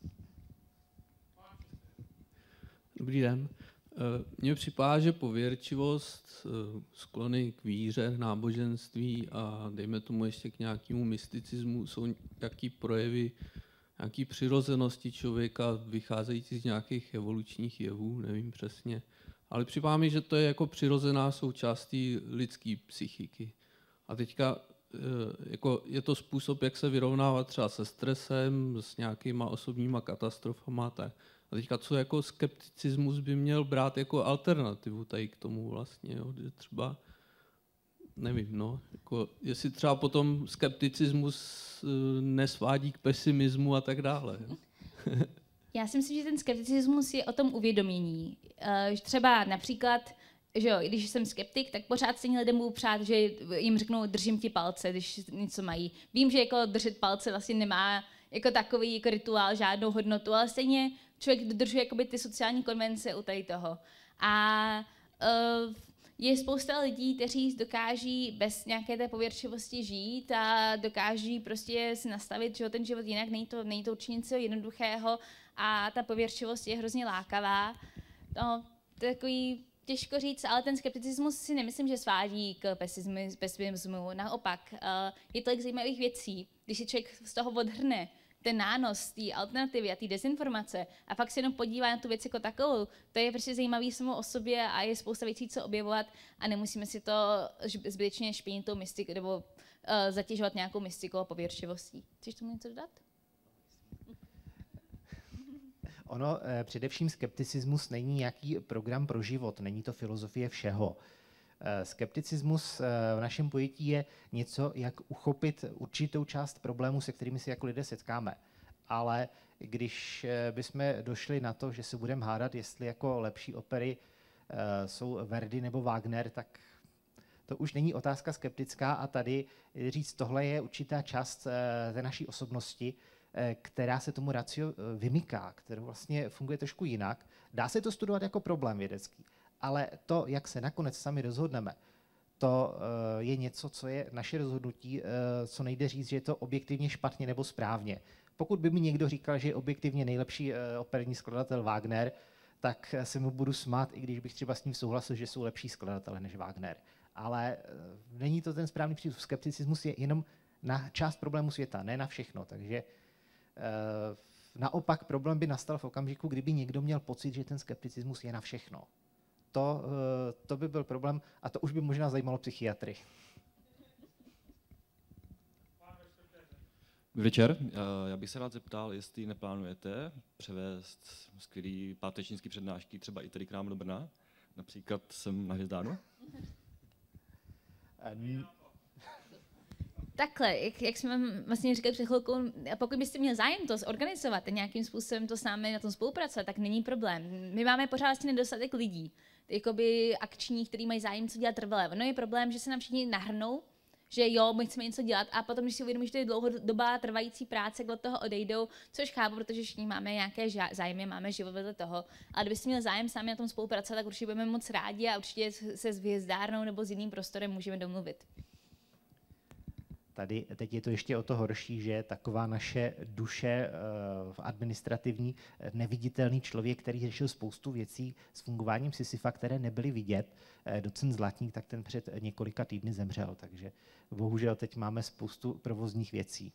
Dobrý den. Mně připadá, že pověrčivost, sklony k víře, náboženství a dejme tomu ještě k nějakému mysticismu jsou nějaký projevy, nějaký přirozenosti člověka vycházející z nějakých evolučních jevů, nevím přesně. Ale připadá mi, že to je jako přirozená součástí lidské psychiky. A teďka jako je to způsob, jak se vyrovnávat třeba se stresem, s nějakýma osobníma katastrofama. Tak. A teďka co jako skepticismus by měl brát jako alternativu tady k tomu vlastně, jo, že třeba, nevím, no, jako jestli třeba potom skepticismus nesvádí k pesimismu a tak dále. Jo. Já si myslím, že ten skepticismus je o tom uvědomění. Třeba například, že jo, když jsem skeptik, tak pořád stejně lidem budu přát, že jim řeknou držím ti palce, když něco mají. Vím, že jako držet palce vlastně nemá jako takový jako rituál žádnou hodnotu, ale stejně člověk dodržuje jakoby ty sociální konvence u tady toho. A uh, je spousta lidí, kteří dokáží bez nějaké té pověrčivosti žít a dokáží prostě si nastavit, že ten život jinak, není to, není to určitě něco jednoduchého a ta pověrčivost je hrozně lákavá. No, to je takový těžko říct, ale ten skepticismus si nemyslím, že svádí k pesimismu. Naopak, je tolik zajímavých věcí, když si člověk z toho odhrne ten nános té alternativy a té dezinformace a fakt se jenom podívá na tu věc jako takovou, to je prostě zajímavý samo o sobě a je spousta věcí, co objevovat a nemusíme si to zbytečně špinit tou mystikou nebo zatěžovat nějakou mystikou a pověrčivostí. Chceš tomu něco dodat? Ono, eh, především skepticismus není nějaký program pro život, není to filozofie všeho. Eh, skepticismus eh, v našem pojetí je něco, jak uchopit určitou část problémů, se kterými se jako lidé setkáme. Ale když eh, bychom došli na to, že se budeme hádat, jestli jako lepší opery eh, jsou Verdi nebo Wagner, tak to už není otázka skeptická a tady říct, tohle je určitá část eh, té naší osobnosti, která se tomu ratio vymyká, kterou vlastně funguje trošku jinak. Dá se to studovat jako problém vědecký, ale to, jak se nakonec sami rozhodneme, to je něco, co je naše rozhodnutí, co nejde říct, že je to objektivně špatně nebo správně. Pokud by mi někdo říkal, že je objektivně nejlepší operní skladatel Wagner, tak se mu budu smát, i když bych třeba s ním souhlasil, že jsou lepší skladatelé než Wagner. Ale není to ten správný přístup. Skepticismus je jenom na část problému světa, ne na všechno. Takže naopak problém by nastal v okamžiku, kdyby někdo měl pocit, že ten skepticismus je na všechno. To, to by byl problém a to už by možná zajímalo psychiatry. Večer. Já bych se rád zeptal, jestli neplánujete převést skvělý pátečnický přednášky třeba i tady k nám do Brna, například sem na Hvězdárnu? Takhle, jak, jak jsme vlastně říkali před chvilkou, pokud byste měl zájem to zorganizovat a nějakým způsobem to s námi na tom spolupracovat, tak není problém. My máme pořád vlastně nedostatek lidí, jakoby akčních, kteří mají zájem co dělat trvalé. No je problém, že se nám všichni nahrnou, že jo, my chceme něco dělat a potom, když si uvědomí, že to je dlouhodobá trvající práce, kdo od toho odejdou, což chápu, protože všichni máme nějaké zájmy, máme život vedle toho. Ale kdybyste měl zájem sami na tom spolupracovat, tak určitě budeme moc rádi a určitě se s Hvězdárnou nebo s jiným prostorem můžeme domluvit. Tady teď je to ještě o to horší, že taková naše duše uh, administrativní, neviditelný člověk, který řešil spoustu věcí s fungováním Sisyfa, které nebyly vidět, uh, docent Zlatník, tak ten před několika týdny zemřel, takže bohužel teď máme spoustu provozních věcí.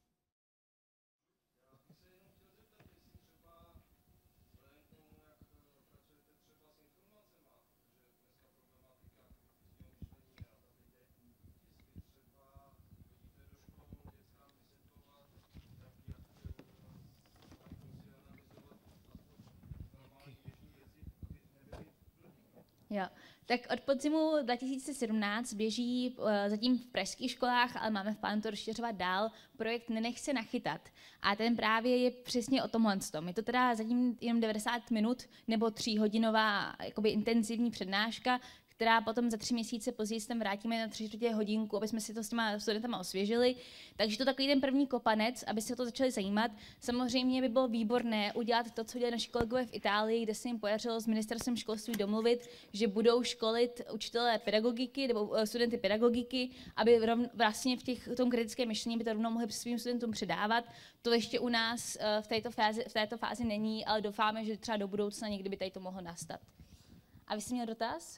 Jo. Tak od podzimu dva tisíce sedmnáct běží uh, zatím v pražských školách, ale máme v plánu to rozšiřovat dál, projekt Nenech se nachytat. A ten právě je přesně o tomhle. Je to teda zatím jenom devadesát minut nebo tříhodinová jakoby intenzivní přednáška, která potom za tři měsíce později se tam vrátíme na tři čtvrtě hodinku, aby jsme si to s těma studentama osvěžili. Takže to takový ten první kopanec, aby se o to začali zajímat. Samozřejmě by bylo výborné udělat to, co dělají naši kolegové v Itálii, kde se jim podařilo s ministerstvem školství domluvit, že budou školit učitelé pedagogiky nebo studenty pedagogiky, aby rovn, vlastně v, těch, v tom kritickém myšlení by to rovnou mohli svým studentům předávat. To ještě u nás v této fázi, v této fázi není, ale doufáme, že třeba do budoucna někdy by tady to mohlo nastat. A vy jste měl dotaz?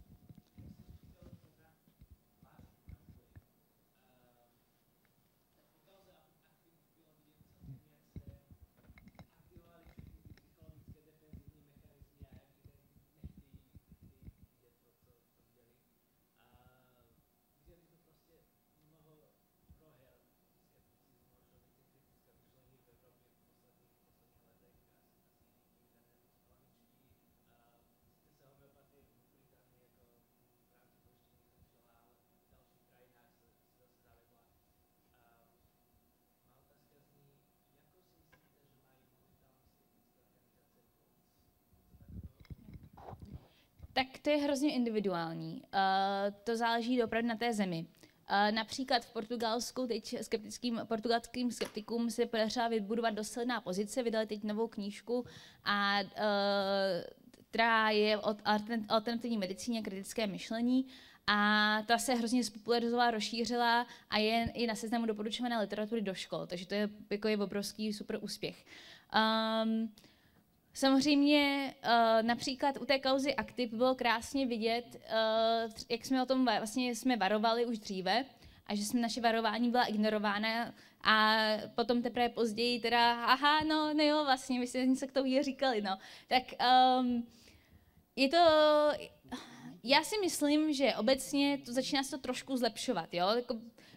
Tak to je hrozně individuální. Uh, to záleží opravdu na té zemi. Uh, například v Portugalsku teď skeptickým, portugalským skeptikům se podařila vybudovat dost silná pozice, vydali teď novou knížku, a, uh, která je o alternativní medicíně a kritické myšlení. A ta se hrozně spopularizovala, rozšířila a je i na seznamu doporučované literatury do škol, takže to je, jako je obrovský super úspěch. Um, Samozřejmě například u té kauzy Aktiv bylo krásně vidět, jak jsme o tom vlastně jsme varovali už dříve a že jsme naše varování byla ignorována a potom teprve později teda, aha, no, no jo, vlastně, my jsme něco k tomu říkali, no. Tak um, je to, já si myslím, že obecně to začíná se to trošku zlepšovat, jo, jako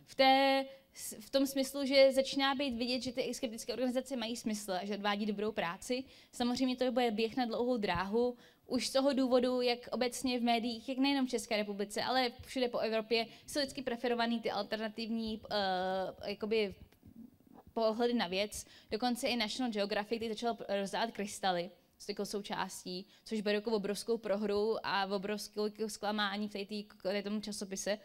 v té v tom smyslu, že začíná být vidět, že ty skeptické organizace mají smysl a že odvádí dobrou práci. Samozřejmě to bude běh na dlouhou dráhu, už z toho důvodu, jak obecně v médiích, jak nejenom v České republice, ale všude po Evropě, jsou vždycky preferovaný ty alternativní uh, jakoby pohledy na věc. Dokonce i National Geographic, který začal rozdávat krystaly s takovou součástí, což beru jako obrovskou prohru a obrovskou zklamání v tom časopise.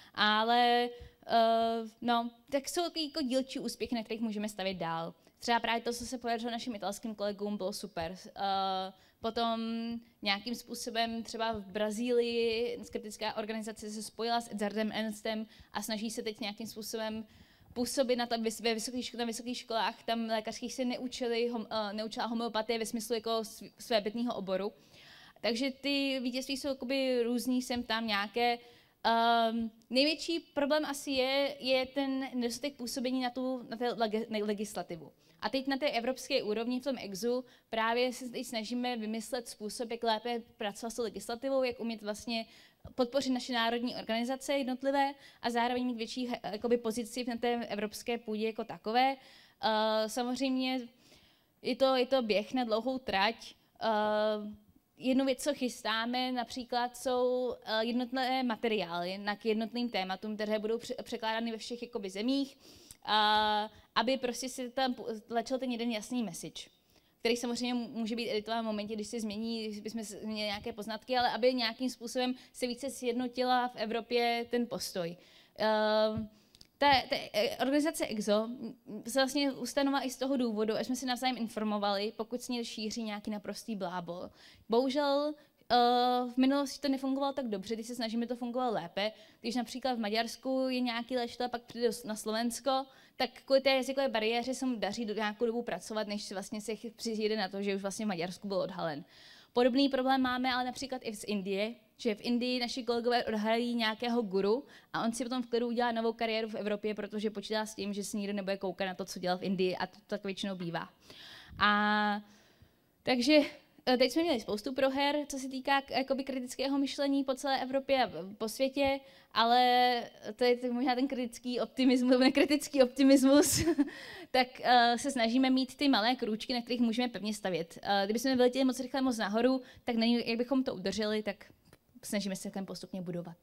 Ale uh, no, tak jsou takový jako dílčí úspěchy, na kterých můžeme stavět dál. Třeba právě to, co se podařilo našim italským kolegům, bylo super. Uh, potom nějakým způsobem třeba v Brazílii skeptická organizace se spojila s Edzardem Ernstem a snaží se teď nějakým způsobem působit na, ve vysokých, na vysokých školách, tam lékařských se neučili, hom, uh, neučila homeopatie ve smyslu jako svébytného oboru. Takže ty vítězství jsou jakoby různý, sem tam nějaké. Um, největší problém asi je, je ten nedostatek působení na tu na té legislativu. A teď na té evropské úrovni v tom exu právě se teď snažíme vymyslet způsob, jak lépe pracovat s legislativou, jak umět vlastně podpořit naše národní organizace jednotlivé a zároveň mít větší jakoby, pozici na té evropské půdě jako takové. Uh, samozřejmě je to, je to běh na dlouhou trať. Uh, Jednu věc, co chystáme, například jsou jednotné materiály na k jednotným tématům, které budou překládány ve všech jakoby, zemích, a, aby prostě si tam tlačil ten jeden jasný message, který samozřejmě může být editován v momentě, když se změní, když bychom změnili nějaké poznatky, ale aby nějakým způsobem se více sjednotila v Evropě ten postoj. Uh, Ta, ta organizace EXO se vlastně ustanovila i z toho důvodu, že jsme se navzájem informovali, pokud s ní šíří nějaký naprostý blábol. Bohužel uh, v minulosti to nefungovalo tak dobře, když se snažíme, to fungovalo lépe. Když například v Maďarsku je nějaký léčitel, pak přijde na Slovensko, tak kvůli té jazykové bariéře se mu daří do nějakou dobu pracovat, než se vlastně se přijde na to, že už vlastně v Maďarsku byl odhalen. Podobný problém máme ale například i z Indie, že v Indii naši kolegové odhalají nějakého guru a on si potom v klidu udělá novou kariéru v Evropě, protože počítá s tím, že si nikdo nebude koukat na to, co dělal v Indii a to tak většinou bývá. A takže teď jsme měli spoustu proher, co se týká jakoby kritického myšlení po celé Evropě a po světě, ale to je možná ten kritický optimismus, nebo nekritický optimismus, tak uh, se snažíme mít ty malé krůčky, na kterých můžeme pevně stavět. Uh, kdybychom vyletěli moc rychle moc nahoru, tak není, jak bychom to udrželi, tak snažíme se takhle postupně budovat.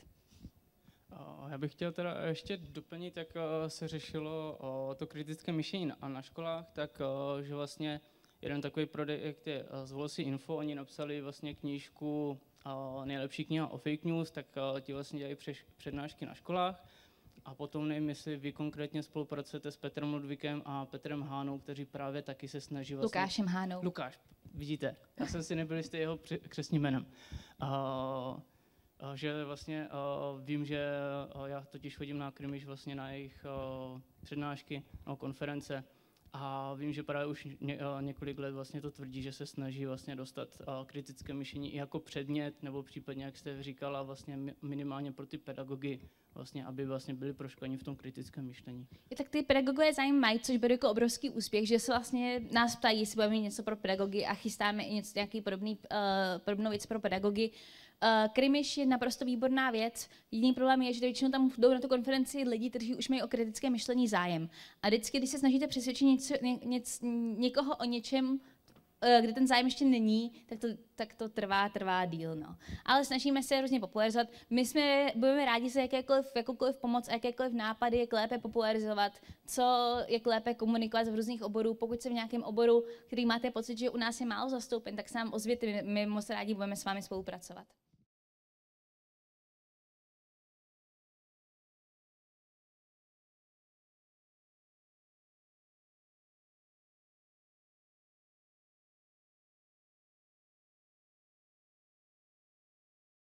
Já bych chtěl teda ještě doplnit, jak se řešilo to kritické myšlení na, na školách, tak že vlastně jeden takový projekt je Zvol si info, oni napsali vlastně knížku Nejlepší kniha o fake news, tak ti vlastně dělají přednášky na školách. A potom nevím, jestli vy konkrétně spolupracujete s Petrem Ludvíkem a Petrem Hánou, kteří právě taky se snaží vlastně... Lukášem Hánou. Lukáš, vidíte, já jsem si nebyl jistý jeho křestním jménem. Uh, že vlastně uh, vím, že uh, já totiž chodím na Krimiš vlastně na jejich uh, přednášky, no, konference a vím, že právě už ně, uh, několik let vlastně to tvrdí, že se snaží vlastně dostat uh, kritické myšlení i jako předmět, nebo případně, jak jste říkala, vlastně minimálně pro ty pedagogy, vlastně, aby vlastně byli proškoleni v tom kritickém myšlení. Je, tak ty pedagogové zájem mají, což beru jako obrovský úspěch, že se vlastně nás ptají, jestli budeme mít něco pro pedagogy a chystáme i něco, nějaký podobný, uh, podobnou věc pro pedagogy. Uh, Krimiš je naprosto výborná věc. Jediný problém je, že většinou tam jdou na tu konferenci lidi, kteří už mají o kritické myšlení zájem. A vždycky, když se snažíte přesvědčit něco, ně, něc, někoho o něčem, uh, kde ten zájem ještě není, tak to, tak to trvá, trvá díl. No. Ale snažíme se různě popularizovat. My jsme, budeme rádi za jakékoliv, jakoukoliv pomoc a jakékoliv nápady, jak lépe popularizovat, co, jak lépe komunikovat v různých oborů. Pokud se v nějakém oboru, který máte pocit, že u nás je málo zastoupen, tak se nám ozvěte, my moc rádi budeme s vámi spolupracovat.